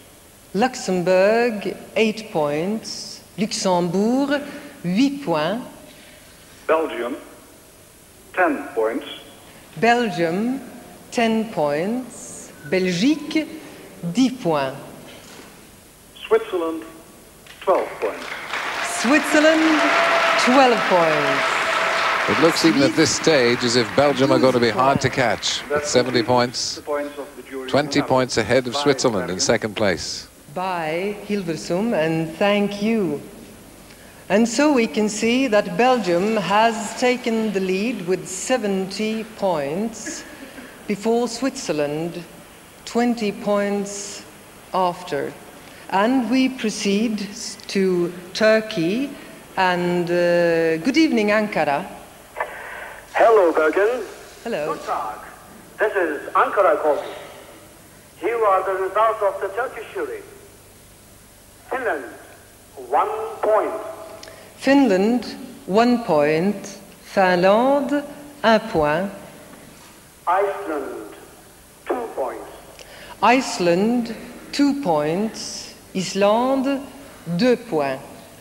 Luxembourg, eight points. Luxembourg, huit points. Belgium, ten points. Belgium, ten points. Belgique, dix points. Switzerland, twelve points. Switzerland, twelve points. It looks even at this stage as if Belgium are going to be hard to catch. With seventy points, twenty points ahead of Switzerland in second place. By Hilversum, and thank you. And so we can see that Belgium has taken the lead with seventy points before Switzerland, twenty points after. And we proceed to Turkey, and uh, good evening, Ankara. Hello, Bergen. Hello. Good Tag. This is Ankara calling. Here are the results of the Turkish jury. Finland, one point. Finland, one point. Finlande, un point. Iceland, two points. Iceland, two points. Islande, deux points.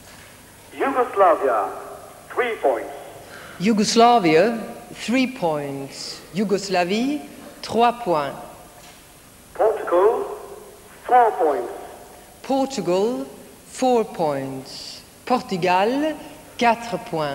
Yugoslavia, three points. Yugoslavia, three points. Yougoslavie, trois points. Portugal, four points. Portugal, four points. Portugal, quatre points.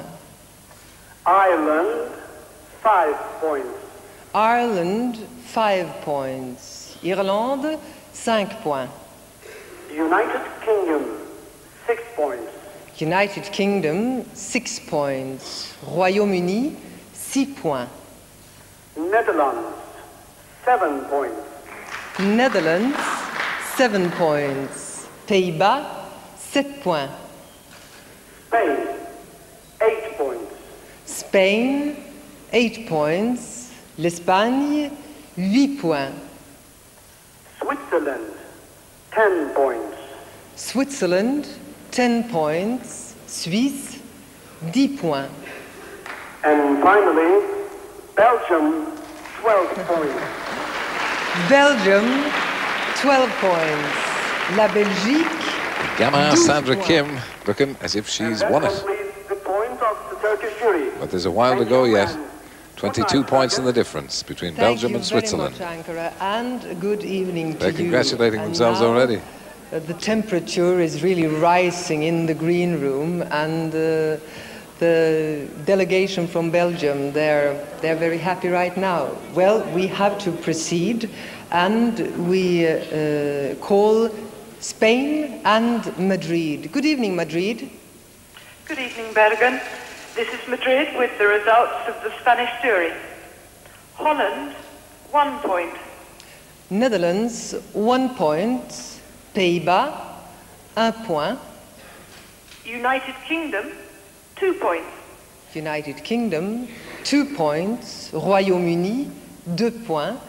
Ireland, five points. Ireland, five points. Irlande, cinq points. United Kingdom, six points. United Kingdom, six points. Royaume-Uni, six points. Netherlands, seven points. Netherlands, seven points. Pays-Bas, sept points. Spain, eight points. Spain, eight points. L'Espagne, huit points. Switzerland, ten points. Switzerland, ten points. Suisse, dix points. And finally, Belgium, twelve points. Belgium, twelve points. La Belgique, Gamin douze Sandra points. Kim looking as if she's won it. The point of the Turkish jury. But there's a while to go yet. twenty-two points in the difference between Thank Belgium you and very Switzerland. much, Ankara, and good evening to They're you. congratulating And themselves now, already. uh, the temperature is really rising in the green room, and uh, the delegation from Belgium, they're, they're very happy right now. Well, we have to proceed, and we uh, uh, call Spain and Madrid. Good evening, Madrid. Good evening, Bergen. This is Madrid with the results of the Spanish jury. Holland, one point. Netherlands, one point. Pays-Bas, un point. United Kingdom, two points. United Kingdom, two points. Royaume-Uni, deux points.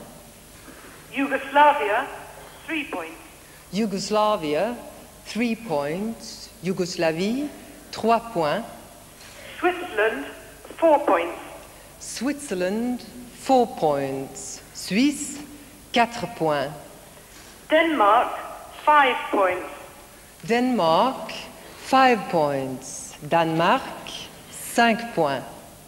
Yugoslavia, three points. Yugoslavia, three points. Yougoslavie, trois points. Switzerland, four points. Switzerland, four points. Suisse, quatre points. Denmark, five points. Denmark, five points. Danemark, cinq points.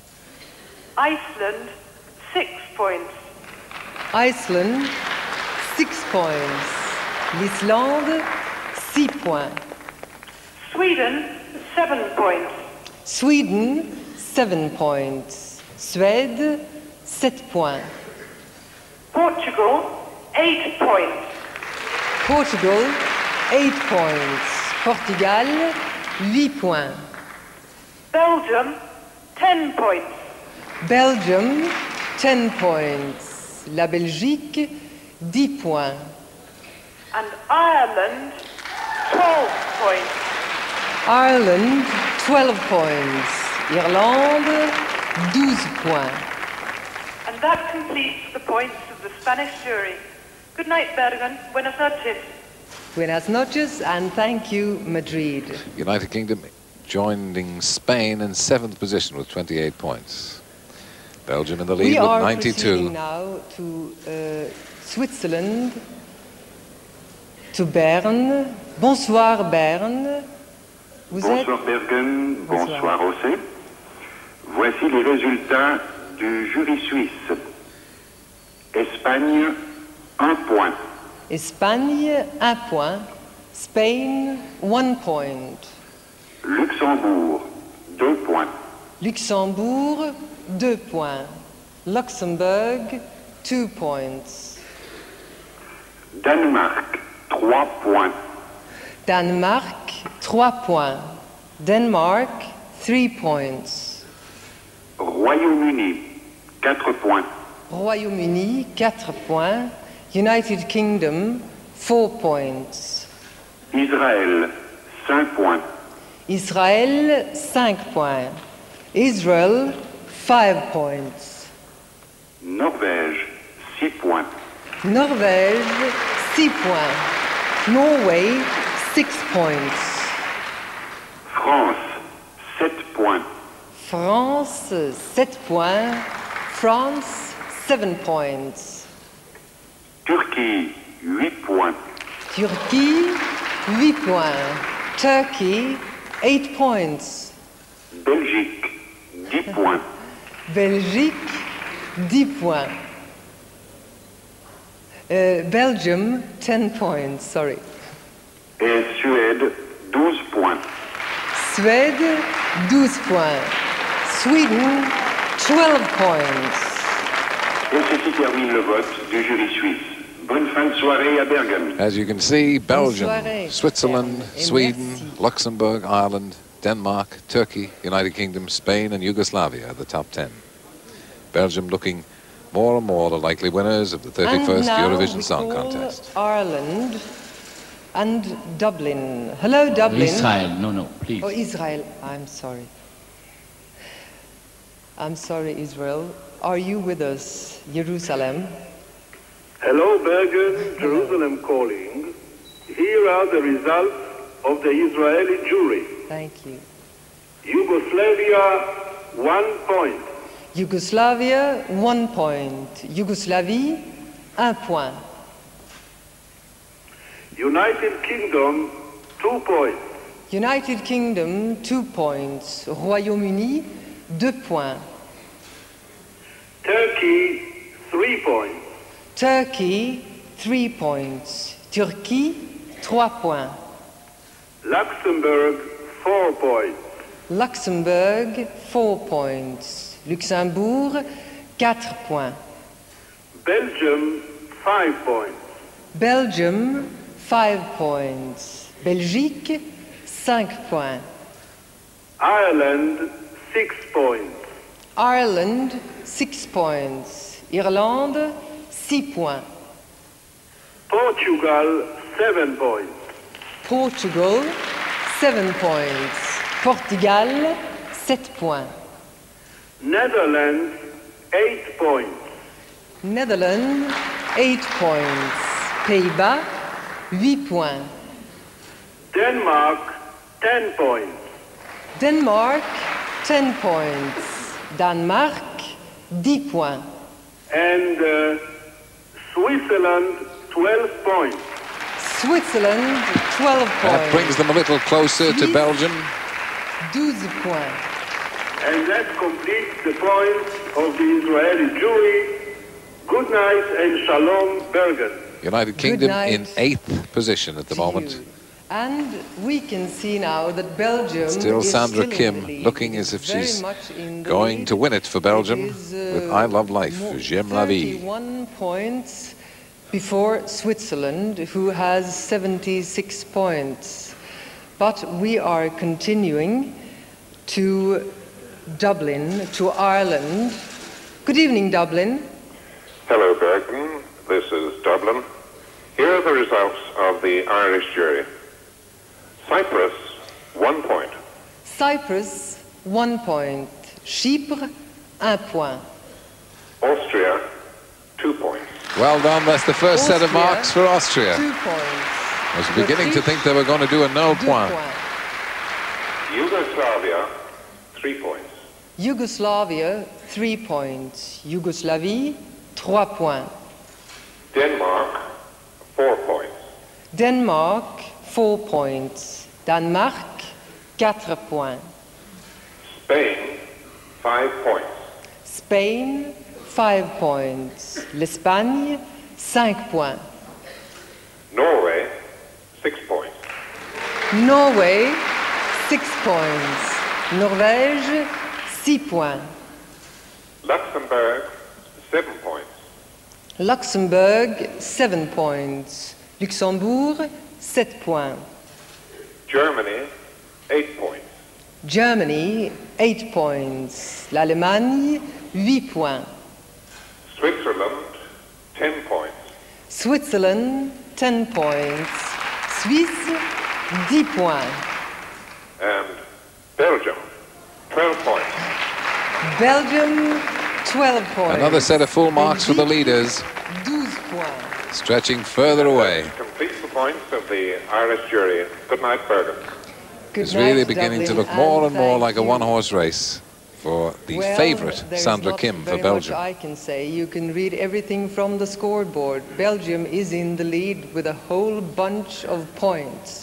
Iceland, six points. Iceland, six points. L'Islande, six points. Sweden, seven points. Sweden, seven points. Suède, sept points. Portugal, eight points. Portugal, eight points. Portugal, huit points. Belgium, ten points. Belgium, ten points. La Belgique, dix points. And Ireland, twelve points. Ireland, twelve points. Irlande, douze points. And that completes the points of the Spanish jury. Good night, Bergen. Buenas noches. Buenas noches, and thank you, Madrid. United Kingdom joining Spain in seventh position with twenty-eight points. Belgium in the lead we with are ninety-two. proceeding now to uh, Switzerland, to Berne. Bonsoir, Berne. Vous bonsoir, êtes... Bergen. Bonsoir, bonsoir José. Voici les résultats du jury suisse. Espagne, un point. Espagne, un point. Spain, one point. Luxembourg, deux points. Luxembourg, deux points. Luxembourg, two points. Danemark, trois points. Danemark, trois points. Denmark, three points. Royaume-Uni, quatre points. Royaume-Uni, quatre points. United Kingdom, four points. Israël, cinq points. Israël, cinq points. Israel, five points. Norvège, six points. Norvège, six points. Norway, six points. France, sept points. France, sept points. France, seven points. Turquie, huit points. Turquie, huit points. Turkey, eight points. Belgique, dix points. Belgique, dix points. Uh, Belgium, ten points, sorry. Et Suède, douze points. Suède, douze points. Sweden, twelve points. Et ceci termine le vote du jury suisse. Bonne fin de soirée à Bergen. As you can see, Belgium, soirée. Switzerland, Et Sweden, merci. Luxembourg, Ireland, Denmark, Turkey, United Kingdom, Spain and Yugoslavia are the top ten. Belgium looking more and more the likely winners of the thirty-first and now Eurovision we Song call Contest. Ireland and Dublin. Hello, Dublin. Israel, no, no, please. Oh, Israel. I'm sorry. I'm sorry, Israel. Are you with us, Jerusalem? Hello, Bergen, Jerusalem calling. Here are the results of the Israeli jury. Thank you. Yugoslavia, one point. Yugoslavia, one point. Yougoslavie, un point. United Kingdom, two points. United Kingdom, two points. Royaume-Uni, deux points. Turkey, three points. Turkey, three points. Turquie, trois points. Luxembourg, four points. Luxembourg, four points. Luxembourg, quatre points. Belgium, five points. Belgium, five points. Belgique, cinq points. Ireland, six points. Ireland, six points. Irlande, six points. Portugal, seven points. Portugal, seven points. Portugal, sept points. Netherlands, eight points. Netherlands, eight points. Pays-Bas, huit points. Denmark, ten points. Denmark, ten points. Danemark, dix points. And uh, Switzerland, twelve points. Switzerland, twelve That points. brings them a little closer to Belgium. douze points. And that completes the points of the Israeli jury. Good night and shalom, Bergen. United Kingdom night in eighth position at the moment. And we can see now that Belgium Still is Sandra still in Kim the lead. looking as if Very she's much in the going lead. to win it for Belgium It is, uh, with I Love Life, more- J'aime la vie. thirty-one points before Switzerland, who has seventy-six points. But we are continuing to Dublin, to Ireland. Good evening, Dublin. Hello, Bergen. This is Dublin. Here are the results of the Irish jury. Cyprus, one point. Cyprus, one point. Chypre, un point. Austria, two points. Well done. That's the first Austria, set of marks for Austria. Two points. I was beginning to think they were going to do a no point. Yugoslavia, three points. Yugoslavia, three points. Yougoslavie, trois points. Denmark, four points. Denmark, four points. Danemark, quatre points. Spain, five points. Spain, five points. L'Espagne, cinq points. Norway, six points. Norway, six points. Norvège, six points. Luxembourg, seven points. Luxembourg, seven points. Luxembourg, sept points. Germany, eight points. Germany, eight points. L'Allemagne, huit points. Switzerland, ten points. Switzerland, ten points. Suisse, dix points. And Belgium, twelve points. Belgium, twelve points. Another set of full marks for the leaders, douze points. stretching further away. Completes the points of the Irish jury. Good night, Bergen. Good It's night, really beginning to Dublin, look more and more thank like a you. one-horse race for the Well, favourite there's Sandra not Kim for very Belgium. much I can say. You can read everything from the scoreboard. Belgium is in the lead with a whole bunch of points.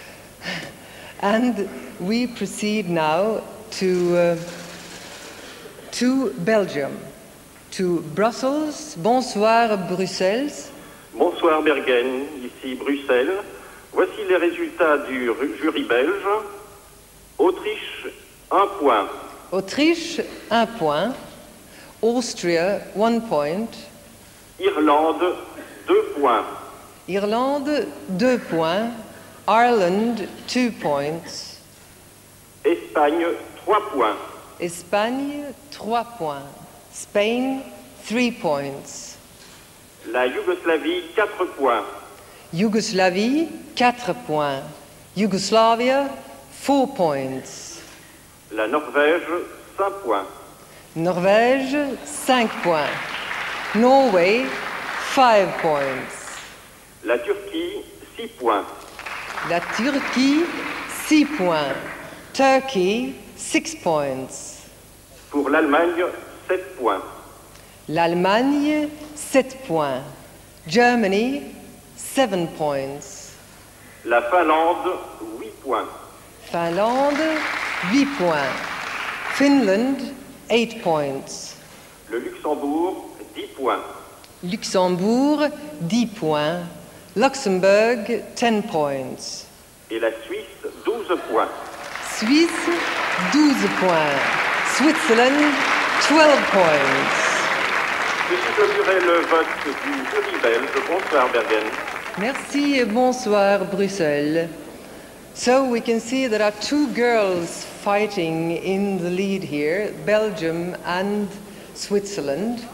And we proceed now to, uh, to Belgium, to Brussels. Bonsoir, Bruxelles. Bonsoir Bergen, ici Bruxelles. Voici les résultats du ru- jury belge. Autriche, un point. Autriche, un point. Austria, one point. Irlande, deux points. Irlande, deux points. Ireland, two points. Espagne, trois points. Espagne, trois points. Spain, three points. La Yougoslavie, quatre points. Yougoslavie, quatre points. Yugoslavia, four points. La Norvège, cinq points. Norvège, cinq points. Norway, five points. La Turquie, six points. La Turquie, six points. Turkey, six points. Pour l'Allemagne, sept points. L'Allemagne, sept points. Germany, seven points. La Finlande, huit points. Finlande, huit points. Finland, eight points. Le Luxembourg, dix points. Luxembourg, dix points. Luxembourg, ten points. Et la Suisse, douze points. Suisse, douze points. Switzerland, twelve points. Ceci clôturait le vote du jury belge. Bonsoir Bergen. Merci et bonsoir Bruxelles. So we can see there are two girls fighting in the lead here, Belgium and Switzerland.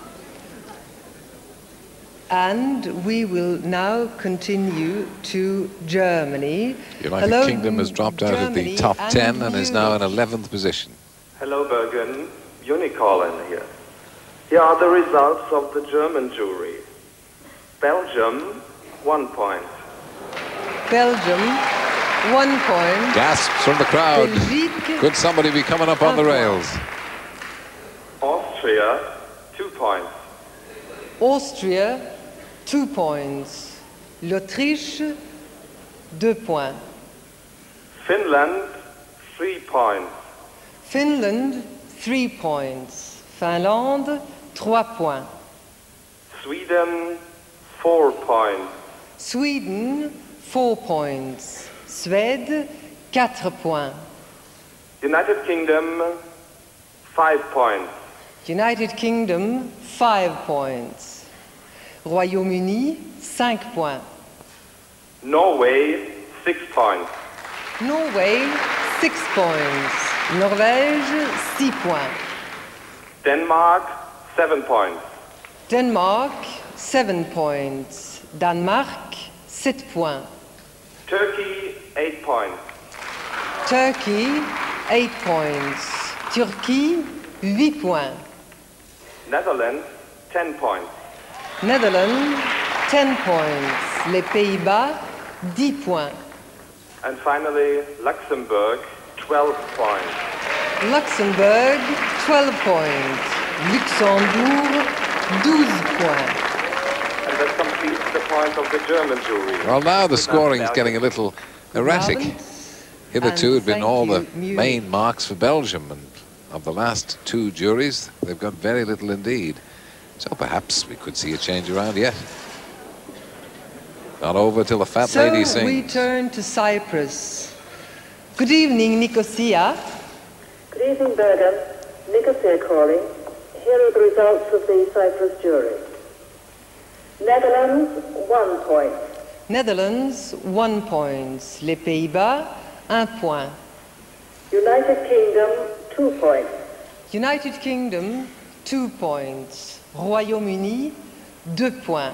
And we will now continue to Germany. The United Hello, Kingdom has dropped out of the Germany top and ten and is now in Munich. eleventh position. Hello, Bergen. Unicolin here. Here are the results of the German jury. Belgium, one point. Belgium, one point. Gasps from the crowd. Belgique, Could somebody be coming up on the rails? Austria, two points. Austria, two points. L'Autriche, deux points. Finland, three points. Finland, three points. Finlande, trois points. Sweden, four points. Sweden, four points. Suède, quatre points. United Kingdom, five points. United Kingdom, five points. Royaume-Uni, cinq points. Norway, six points. Norway, six points. Norvège, six points. Denmark, seven points. Denmark, seven points. Danemark, sept points. Turkey, eight points. Turkey, eight points. Turquie, huit points. Netherlands, ten points. Netherlands, ten points. Les Pays-Bas, dix points. And finally, Luxembourg, twelve points. Luxembourg, twelve points. Luxembourg, douze points. And that completes the points of the German jury. Well, now the scoring is getting a little erratic. Hitherto had been all the main marks for Belgium, and of the last two juries, they've got very little indeed. So perhaps we could see a change around yet. Not over till the fat So lady sings. we turn to Cyprus. Good evening, Nicosia. Good evening, Bergen. Nicosia calling. Here are the results of the Cyprus jury. Netherlands, one point. Netherlands, one point. Les Pays-Bas, un point. United Kingdom, two points. United Kingdom, two points. Royaume-Uni, deux points.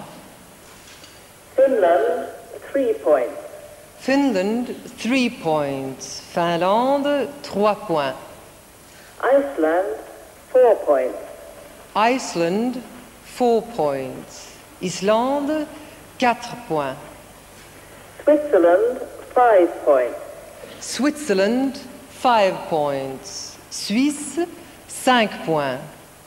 Finland, three points. Finland, three points. Finlande, trois points. Iceland, four points. Iceland, four points. Islande, quatre points. Switzerland, five points. Switzerland, five points. Suisse, cinq points.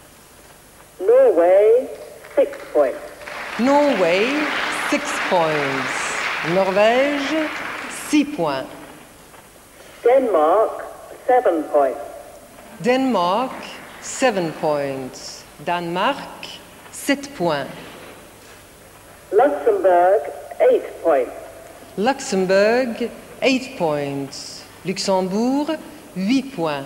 Norway, six points. Norway, six points. Norvège, six points. Denmark, seven points. Denmark, seven points. Danemark, sept points. Luxembourg, eight points. Luxembourg, eight points. Luxembourg, huit points.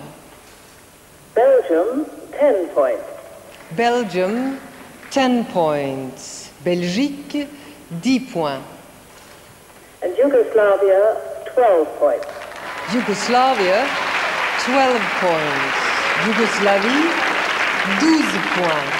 Belgium, ten points. Belgium, ten points. Belgique, dix points. And Yugoslavia, twelve points. Yugoslavia, twelve points. Yougoslavie, douze points.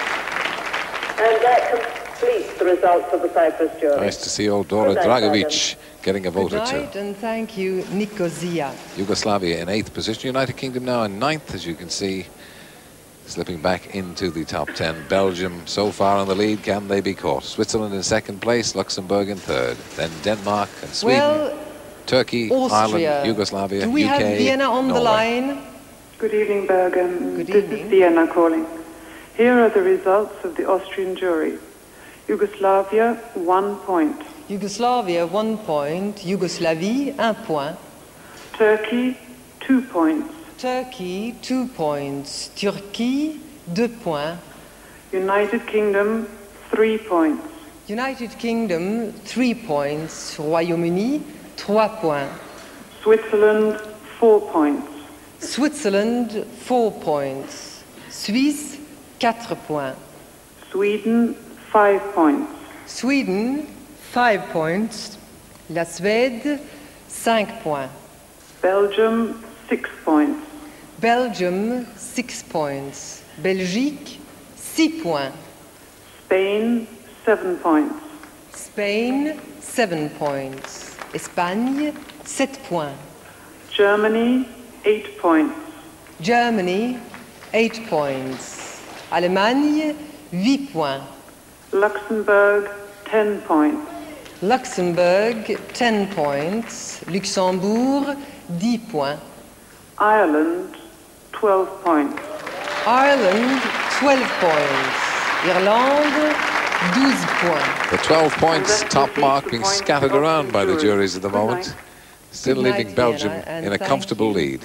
And that completes the results of the Cyprus jury. Nice to see old Dora Good night, Dragovic getting a vote Good or two. night, and thank you, Nicosia. Yugoslavia in eighth position. United Kingdom now in ninth, as you can see, slipping back into the top ten. Belgium so far on the lead. Can they be caught? Switzerland in second place, Luxembourg in third. Then Denmark and Sweden, Well, Turkey, Austria. Ireland, Yugoslavia, Do we U K, have Vienna on the Norway. line? Good evening, Bergen. Good this evening. is Vienna calling. Here are the results of the Austrian jury. Yugoslavia, one point. Yugoslavia, one point. Yougoslavie, un point. Turkey, two points. Turkey, two points. Turquie, deux points. United Kingdom, three points. United Kingdom, three points. Royaume-Uni, trois points. Switzerland, four points. Switzerland, four points. Suisse, quatre points. Sweden, five points. Sweden, five points. La Suède, cinq points. Belgium, six points. Belgium, six points. Belgique, six points. Spain, seven points. Spain, seven points. Espagne, sept points. Germany, eight points. Germany, eight points. Allemagne, huit points. Luxembourg, ten points. Luxembourg, ten points. Luxembourg, dix points. Ireland, twelve points. Ireland, twelve points. Irlande, douze points. The twelve points top mark being scattered around by the juries at the moment, still Good night, leaving Belgium Vienna, and in a thank comfortable you. lead.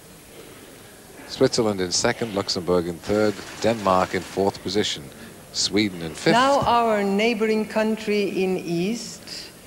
Switzerland in second, Luxembourg in third, Denmark in fourth position, Sweden in fifth. Now our neighboring country in East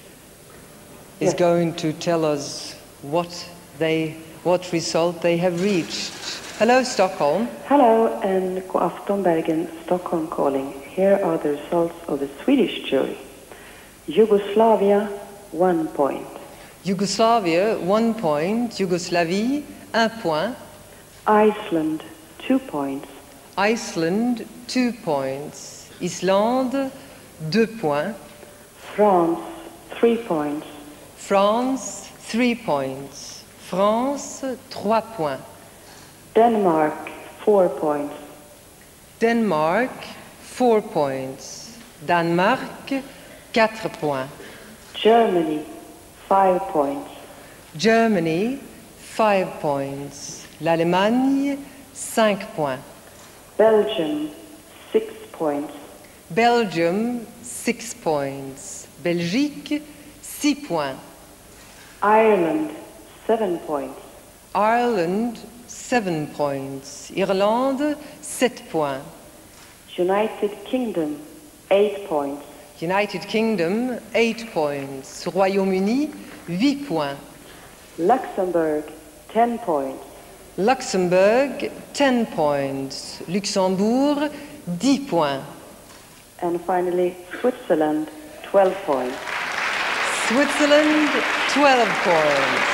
is Yes. going to tell us what they, what result they have reached. Hello, Stockholm. Hello, and god afton Bergen, Stockholm calling. Here are the results of the Swedish jury. Yugoslavia, one point. Yugoslavia, one point. Yugoslavie, un point. Iceland, two points. Iceland, two points. Islande, deux points. France, three points. France, three points. France, trois points. Denmark, four points. Denmark, four points. Danemark, quatre points. Germany, five points. Germany, five points. L'Allemagne, cinq points. Belgium, six points. Belgium, six points. Belgique, six points. Ireland, seven points. Ireland, seven points. Irlande, sept points. United Kingdom, eight points. United Kingdom, eight points. Royaume-Uni, huit points. Luxembourg, ten points. Luxembourg, ten points. Luxembourg, dix points. And finally, Switzerland, twelve points. Switzerland, twelve points.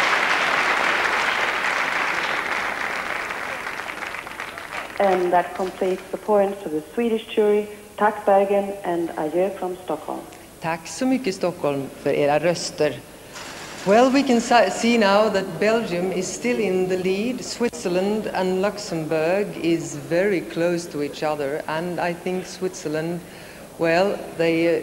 And that completes the points of the Swedish jury. Tack Bergen and adjö from Stockholm. Tack så mycket Stockholm för era röster. Well, we can see now that Belgium is still in the lead. Switzerland and Luxembourg is very close to each other, and I think Switzerland, well, they, uh,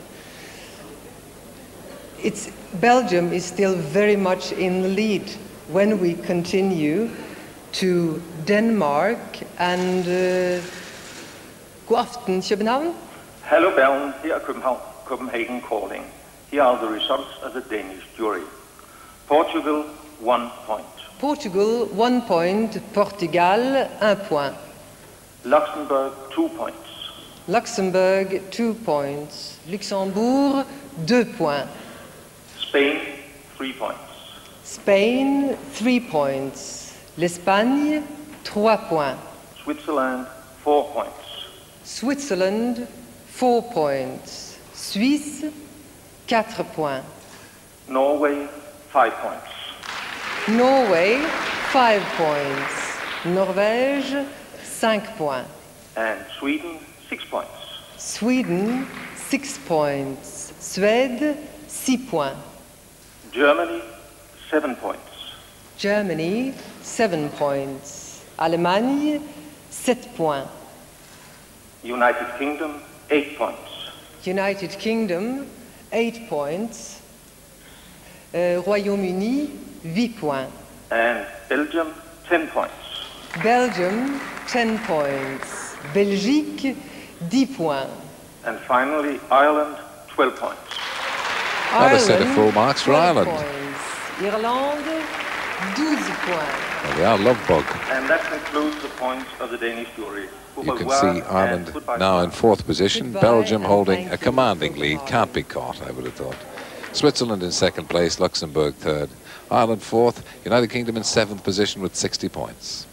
it's, Belgium is still very much in the lead when we continue to Denmark and uh, god aften, København. Hello, Bergen. Here are Copenhagen, Copenhagen calling. Here are the results of the Danish jury. Portugal, one point. Portugal, one point. Portugal, un point. Luxembourg, two points. Luxembourg, two points. Luxembourg, deux points. Spain, three points. Spain, three points. L'Espagne, trois points. Switzerland, four points. Switzerland, four points. Suisse, quatre points. Norway, five points. Norway, five points. Norvège, cinq points. And Sweden, six points. Sweden, six points. Suède, six points. Germany, seven points. Germany, seven points. Allemagne, sept points. United Kingdom, eight points. United Kingdom, eight points. Uh, Royaume-Uni, huit points. And Belgium, ten points. Belgium, ten points. Belgique, dix points. And finally, Ireland, twelve points. Another set of full marks for Ireland. Points. Irlande, douze points. Well, they are love bug. And that concludes the points of the Danish jury. You can see Ireland now in fourth position. Belgium holding a commanding lead. Can't be caught, I would have thought. Switzerland in second place. Luxembourg third. Ireland fourth. United Kingdom in seventh position with sixty points.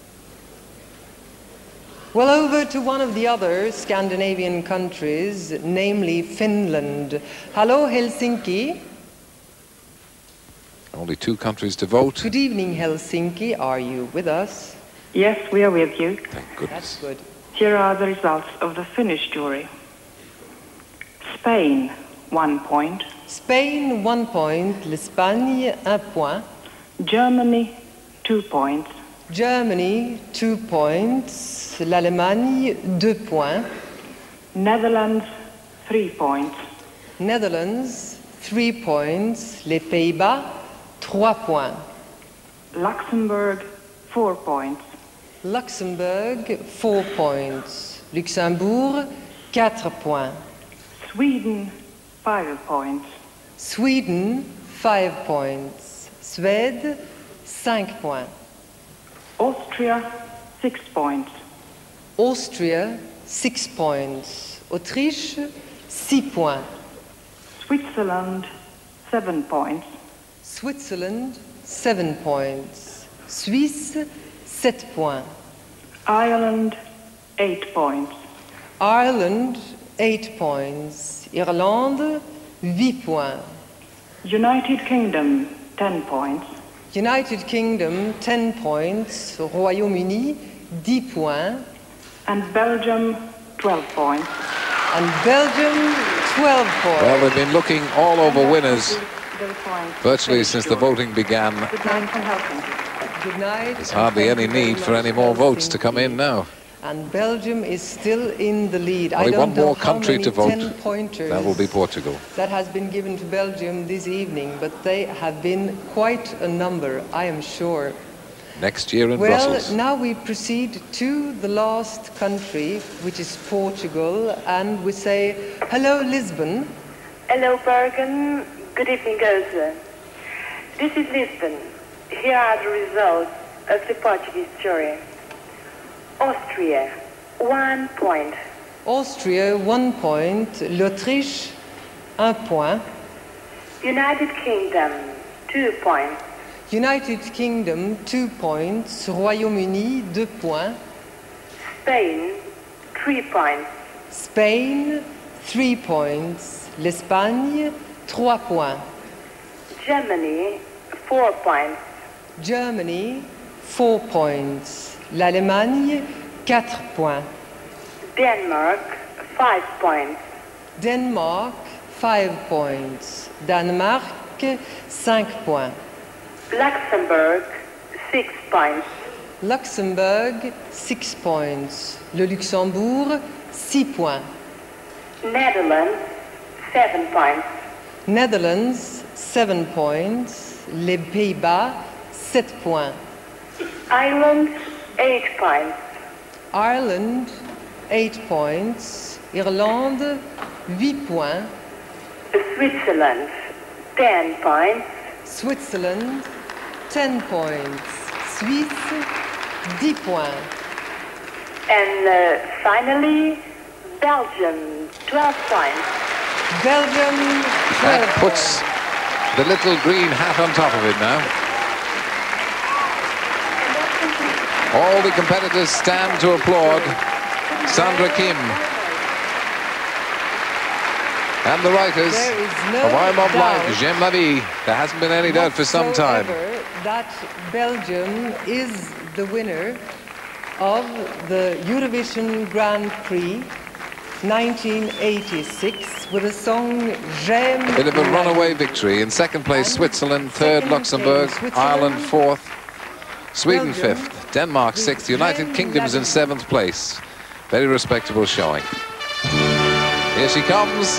Well, over to one of the other Scandinavian countries, namely Finland. Hello, Helsinki. Only two countries to vote. Good evening, Helsinki. Are you with us? Yes, we are with you. Thank goodness. That's good. Here are the results of the Finnish jury. Spain, one point. Spain, one point. L'Espagne, un point. Germany, two points. Germany, two points. L'Allemagne, deux points. Netherlands, three points. Netherlands, three points. Les Pays-Bas, trois points. Luxembourg, four points. Luxembourg, four points. Luxembourg, quatre points. Sweden, five points. Sweden, five points. Suède, cinq points. Austria, six points. Austria, six points. Autriche, six points. Switzerland, seven points. Switzerland, seven points. Suisse, sept points. Ireland, eight points. Ireland, eight points. Irlande, huit points. United Kingdom, ten points. United Kingdom, ten points. Royaume-Uni, ten points. And Belgium, twelve points. And Belgium, twelve points. Well, they've been looking all over winners virtually since the voting began. Good night and Helsinki. Good night. There's hardly any need for any more votes to come in now. And Belgium is still in the lead. Only I don't one know more how country many to vote. ten-pointers That will be Portugal. that has been given to Belgium this evening, but they have been quite a number, I am sure. Next year in Well, Brussels. now we proceed to the last country, which is Portugal, and we say, hello, Lisbon. Hello, Bergen. Good evening, also. This is Lisbon. Here are the results of the Portuguese jury. Austria, one point. Austria, one point. L'Autriche, un point. United Kingdom, two points. United Kingdom, two points. Royaume-Uni, deux points. Spain, three points. Spain, three points. L'Espagne, trois points. Germany, four points. Germany, four points. L'Allemagne, quatre points. Denmark, five points. Denmark, five points. Danemark, cinq points. Luxembourg, six points. Luxembourg, six points. Le Luxembourg, six points. Netherlands, seven points. Netherlands, seven points. Les Pays-Bas, sept points. Ireland, eight points. Ireland, eight points. Irlande, huit points. Switzerland, ten points. Switzerland, ten points. Suisse, ten points. And uh, finally, Belgium, twelve points. Belgium, That puts the little green hat on top of it now. All the competitors stand to applaud Sandra Kim. And the writers no of I'm of doubt Life, J'aime la vie. There hasn't been any doubt for some time. whatsoever that Belgium is the winner of the Eurovision Grand Prix nineteen eighty-six with the song J'aime A bit of a la runaway victory. In second place, Switzerland. Third, Luxembourg. Ireland, fourth. Sweden, Belgium. fifth. Denmark, sixth. United Kingdom's in seventh place. Very respectable showing. Here she comes.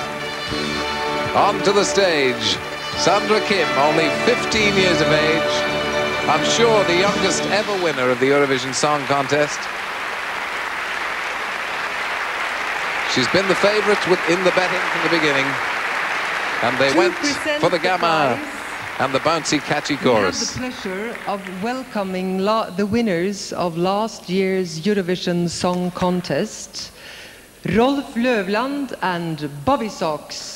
Onto the stage. Sandra Kim, only fifteen years of age. I'm sure the youngest ever winner of the Eurovision Song Contest. She's been the favourite in the betting from the beginning. And they To went present for the the gamma prize, and the bouncy, catchy We have chorus. the pleasure of welcoming la the winners of last year's Eurovision Song Contest, Rolf Løvland and Bobby Sox.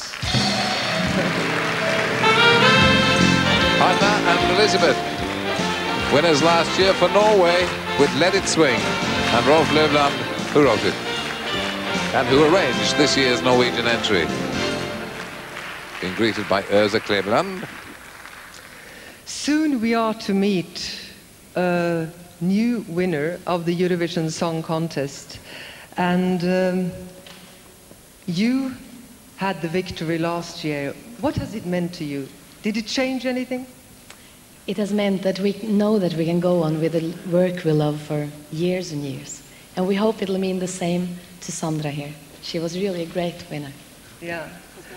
Anna and Elizabeth, winners last year for Norway with Let It Swing, and Rolf Løvland, who wrote it, and who arranged this year's Norwegian entry. Being greeted by Yrsa Kleveland. Soon we are to meet a new winner of the Eurovision Song Contest, and um, you had the victory last year. What has it meant to you? Did it change anything? It has meant that we know that we can go on with the work we love for years and years. And we hope it'll mean the same to Sandra here. She was really a great winner. Yeah.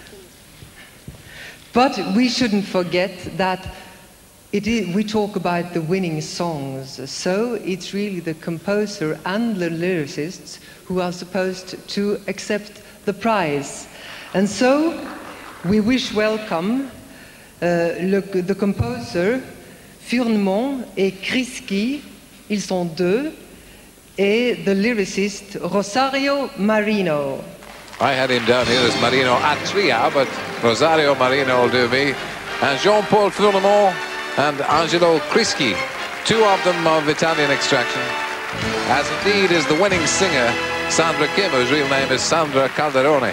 But we shouldn't forget that it is, we talk about the winning songs, so it's really the composer and the lyricists who are supposed to accept the prize. And so we wish welcome uh, le, the composer Furnemont et Krisky, ils sont deux, et the lyricist Rosario Marino. I had him down here as Marino Atria, but Rosario Marino will do me. And Jean-Paul Furnemont and Angelo Krisky, two of them of Italian extraction, as indeed is the winning singer, Sandra Kim, whose real name is Sandra Calderone.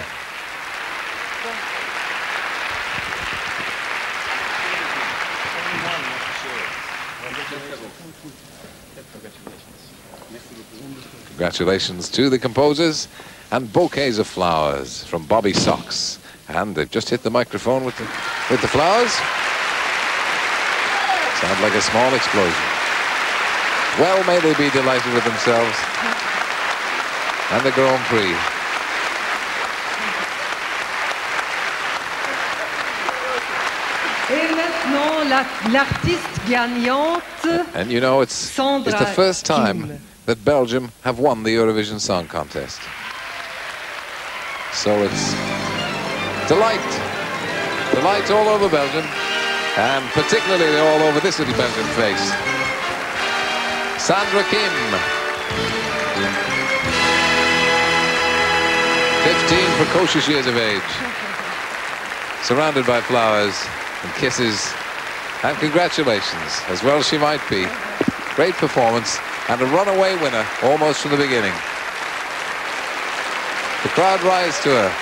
Congratulations to the composers, and bouquets of flowers from Bobby Socks. And they've just hit the microphone with the, with the flowers. Sounds like a small explosion. Well, may they be delighted with themselves and the Grand Prix. Et maintenant, la- l'artiste gagnante. And you know, it's, Sandra it's the first time Kim. that Belgium have won the Eurovision Song Contest. So it's delight, delight all over Belgium, and particularly all over this little Belgian face. Sandra Kim, fifteen precocious years of age, surrounded by flowers and kisses, and congratulations, as well as she might be. Great performance, and a runaway winner almost from the beginning. The crowd rise to her.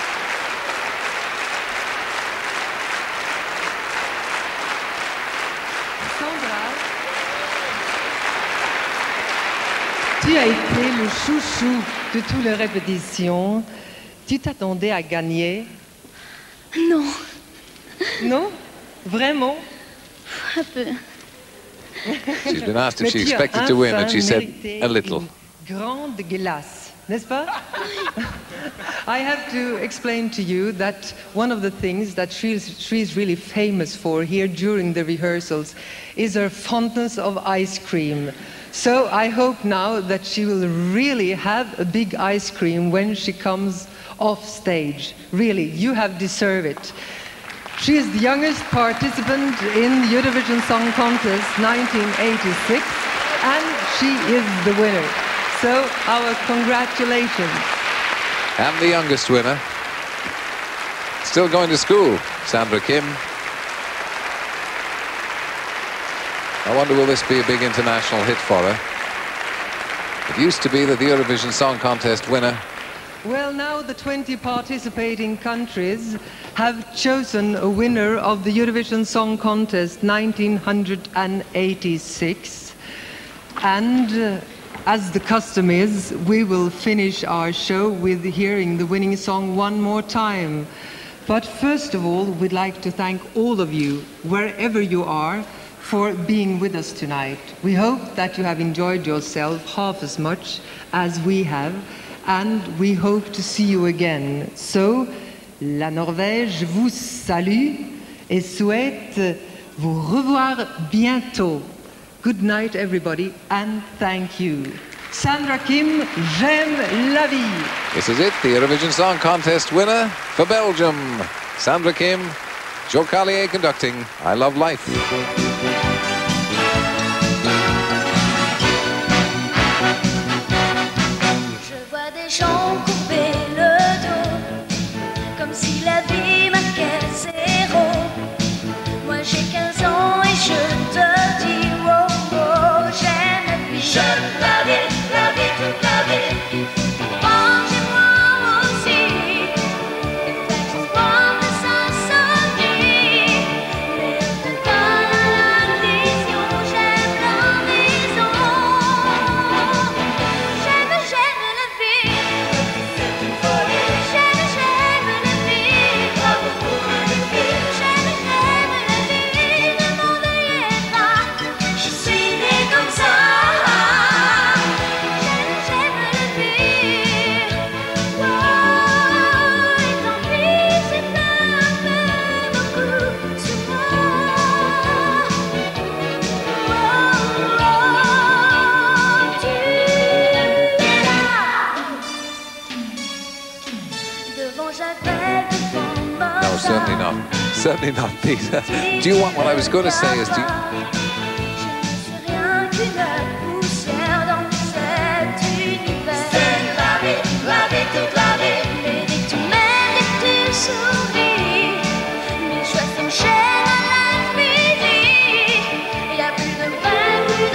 Tu as été le chouchou de toutes les répétitions. Tu t'attendais à gagner? Non. Non? Vraiment? Un peu. She's been asked if Mais she tu as expected to win, and she enfin said mérité a little. une grande glace, n'est-ce pas? I have to explain to you that one of the things that she's, she's really famous for here during the rehearsals is her fondness of ice cream. So I hope now that she will really have a big ice cream when she comes off stage. Really, you have deserved it. She is the youngest participant in the Eurovision Song Contest nineteen eighty-six, and she is the winner. So our congratulations. And the youngest winner, still going to school, Sandra Kim. I wonder, will this be a big international hit for her? It used to be that the Eurovision Song Contest winner. Well, now the twenty participating countries have chosen a winner of the Eurovision Song Contest nineteen eighty-six. And uh, as the custom is, we will finish our show with hearing the winning song one more time. But first of all, we'd like to thank all of you, wherever you are, for being with us tonight. We hope that you have enjoyed yourself half as much as we have, and we hope to see you again. So, la Norvège vous salue et souhaite vous revoir bientôt. Good night, everybody, and thank you. Sandra Kim, J'aime la vie. This is it, the Eurovision Song Contest winner for Belgium. Sandra Kim, Joe Carlier conducting I Love Life. Je vois des gens couper le dos, comme si la vie marquait zéro. Moi j'ai quinze ans et je te dis, oh oh, j'aime la vie. J'aime la vie, la vie, toute la vie. Mangez-moi aussi, faites espoir de s'insomnie. Mais on te donne la vision, j'aime la maison. J'aime, j'aime la vie. C'est une folie. J'aime, j'aime la vie. Pas beaucoup de vie. J'aime, j'aime la vie. Ne m'en veuillez pas. Je suis née comme ça. J'aime, j'aime la vie. Oh, et tant pis si plein un peu beaucoup sur moi. Oh, oh, tu es là. Devant Javel, devant Mozart. No, certainly not. Certainly not, Peter. Do you want what I was going to say is, do you, Rien qu'une poussière dans cet univers. C'est la vie, la vie, toute la vie. Mais dès que tu m'aimes, dès que tu souris, mes choix s'enchaînent à l'infini. Y a plus de vrai, plus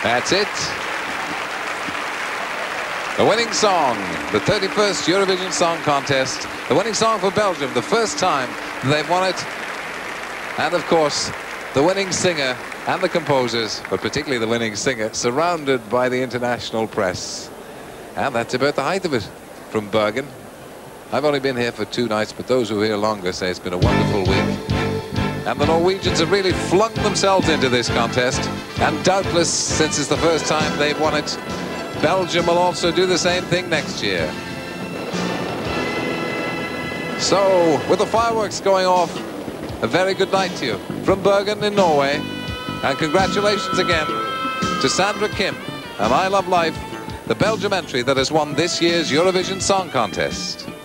That's it. The winning song, the thirty-first Eurovision Song Contest. The winning song for Belgium, the first time they've won it. And of course, the winning singer and the composers, but particularly the winning singer, surrounded by the international press. And that's about the height of it from Bergen. I've only been here for two nights, but those who are here longer say it's been a wonderful week. And the Norwegians have really flung themselves into this contest. And doubtless, since it's the first time they've won it, Belgium will also do the same thing next year. So, with the fireworks going off, a very good night to you from Bergen in Norway. And congratulations again to Sandra Kim and I Love Life, the Belgium entry that has won this year's Eurovision Song Contest.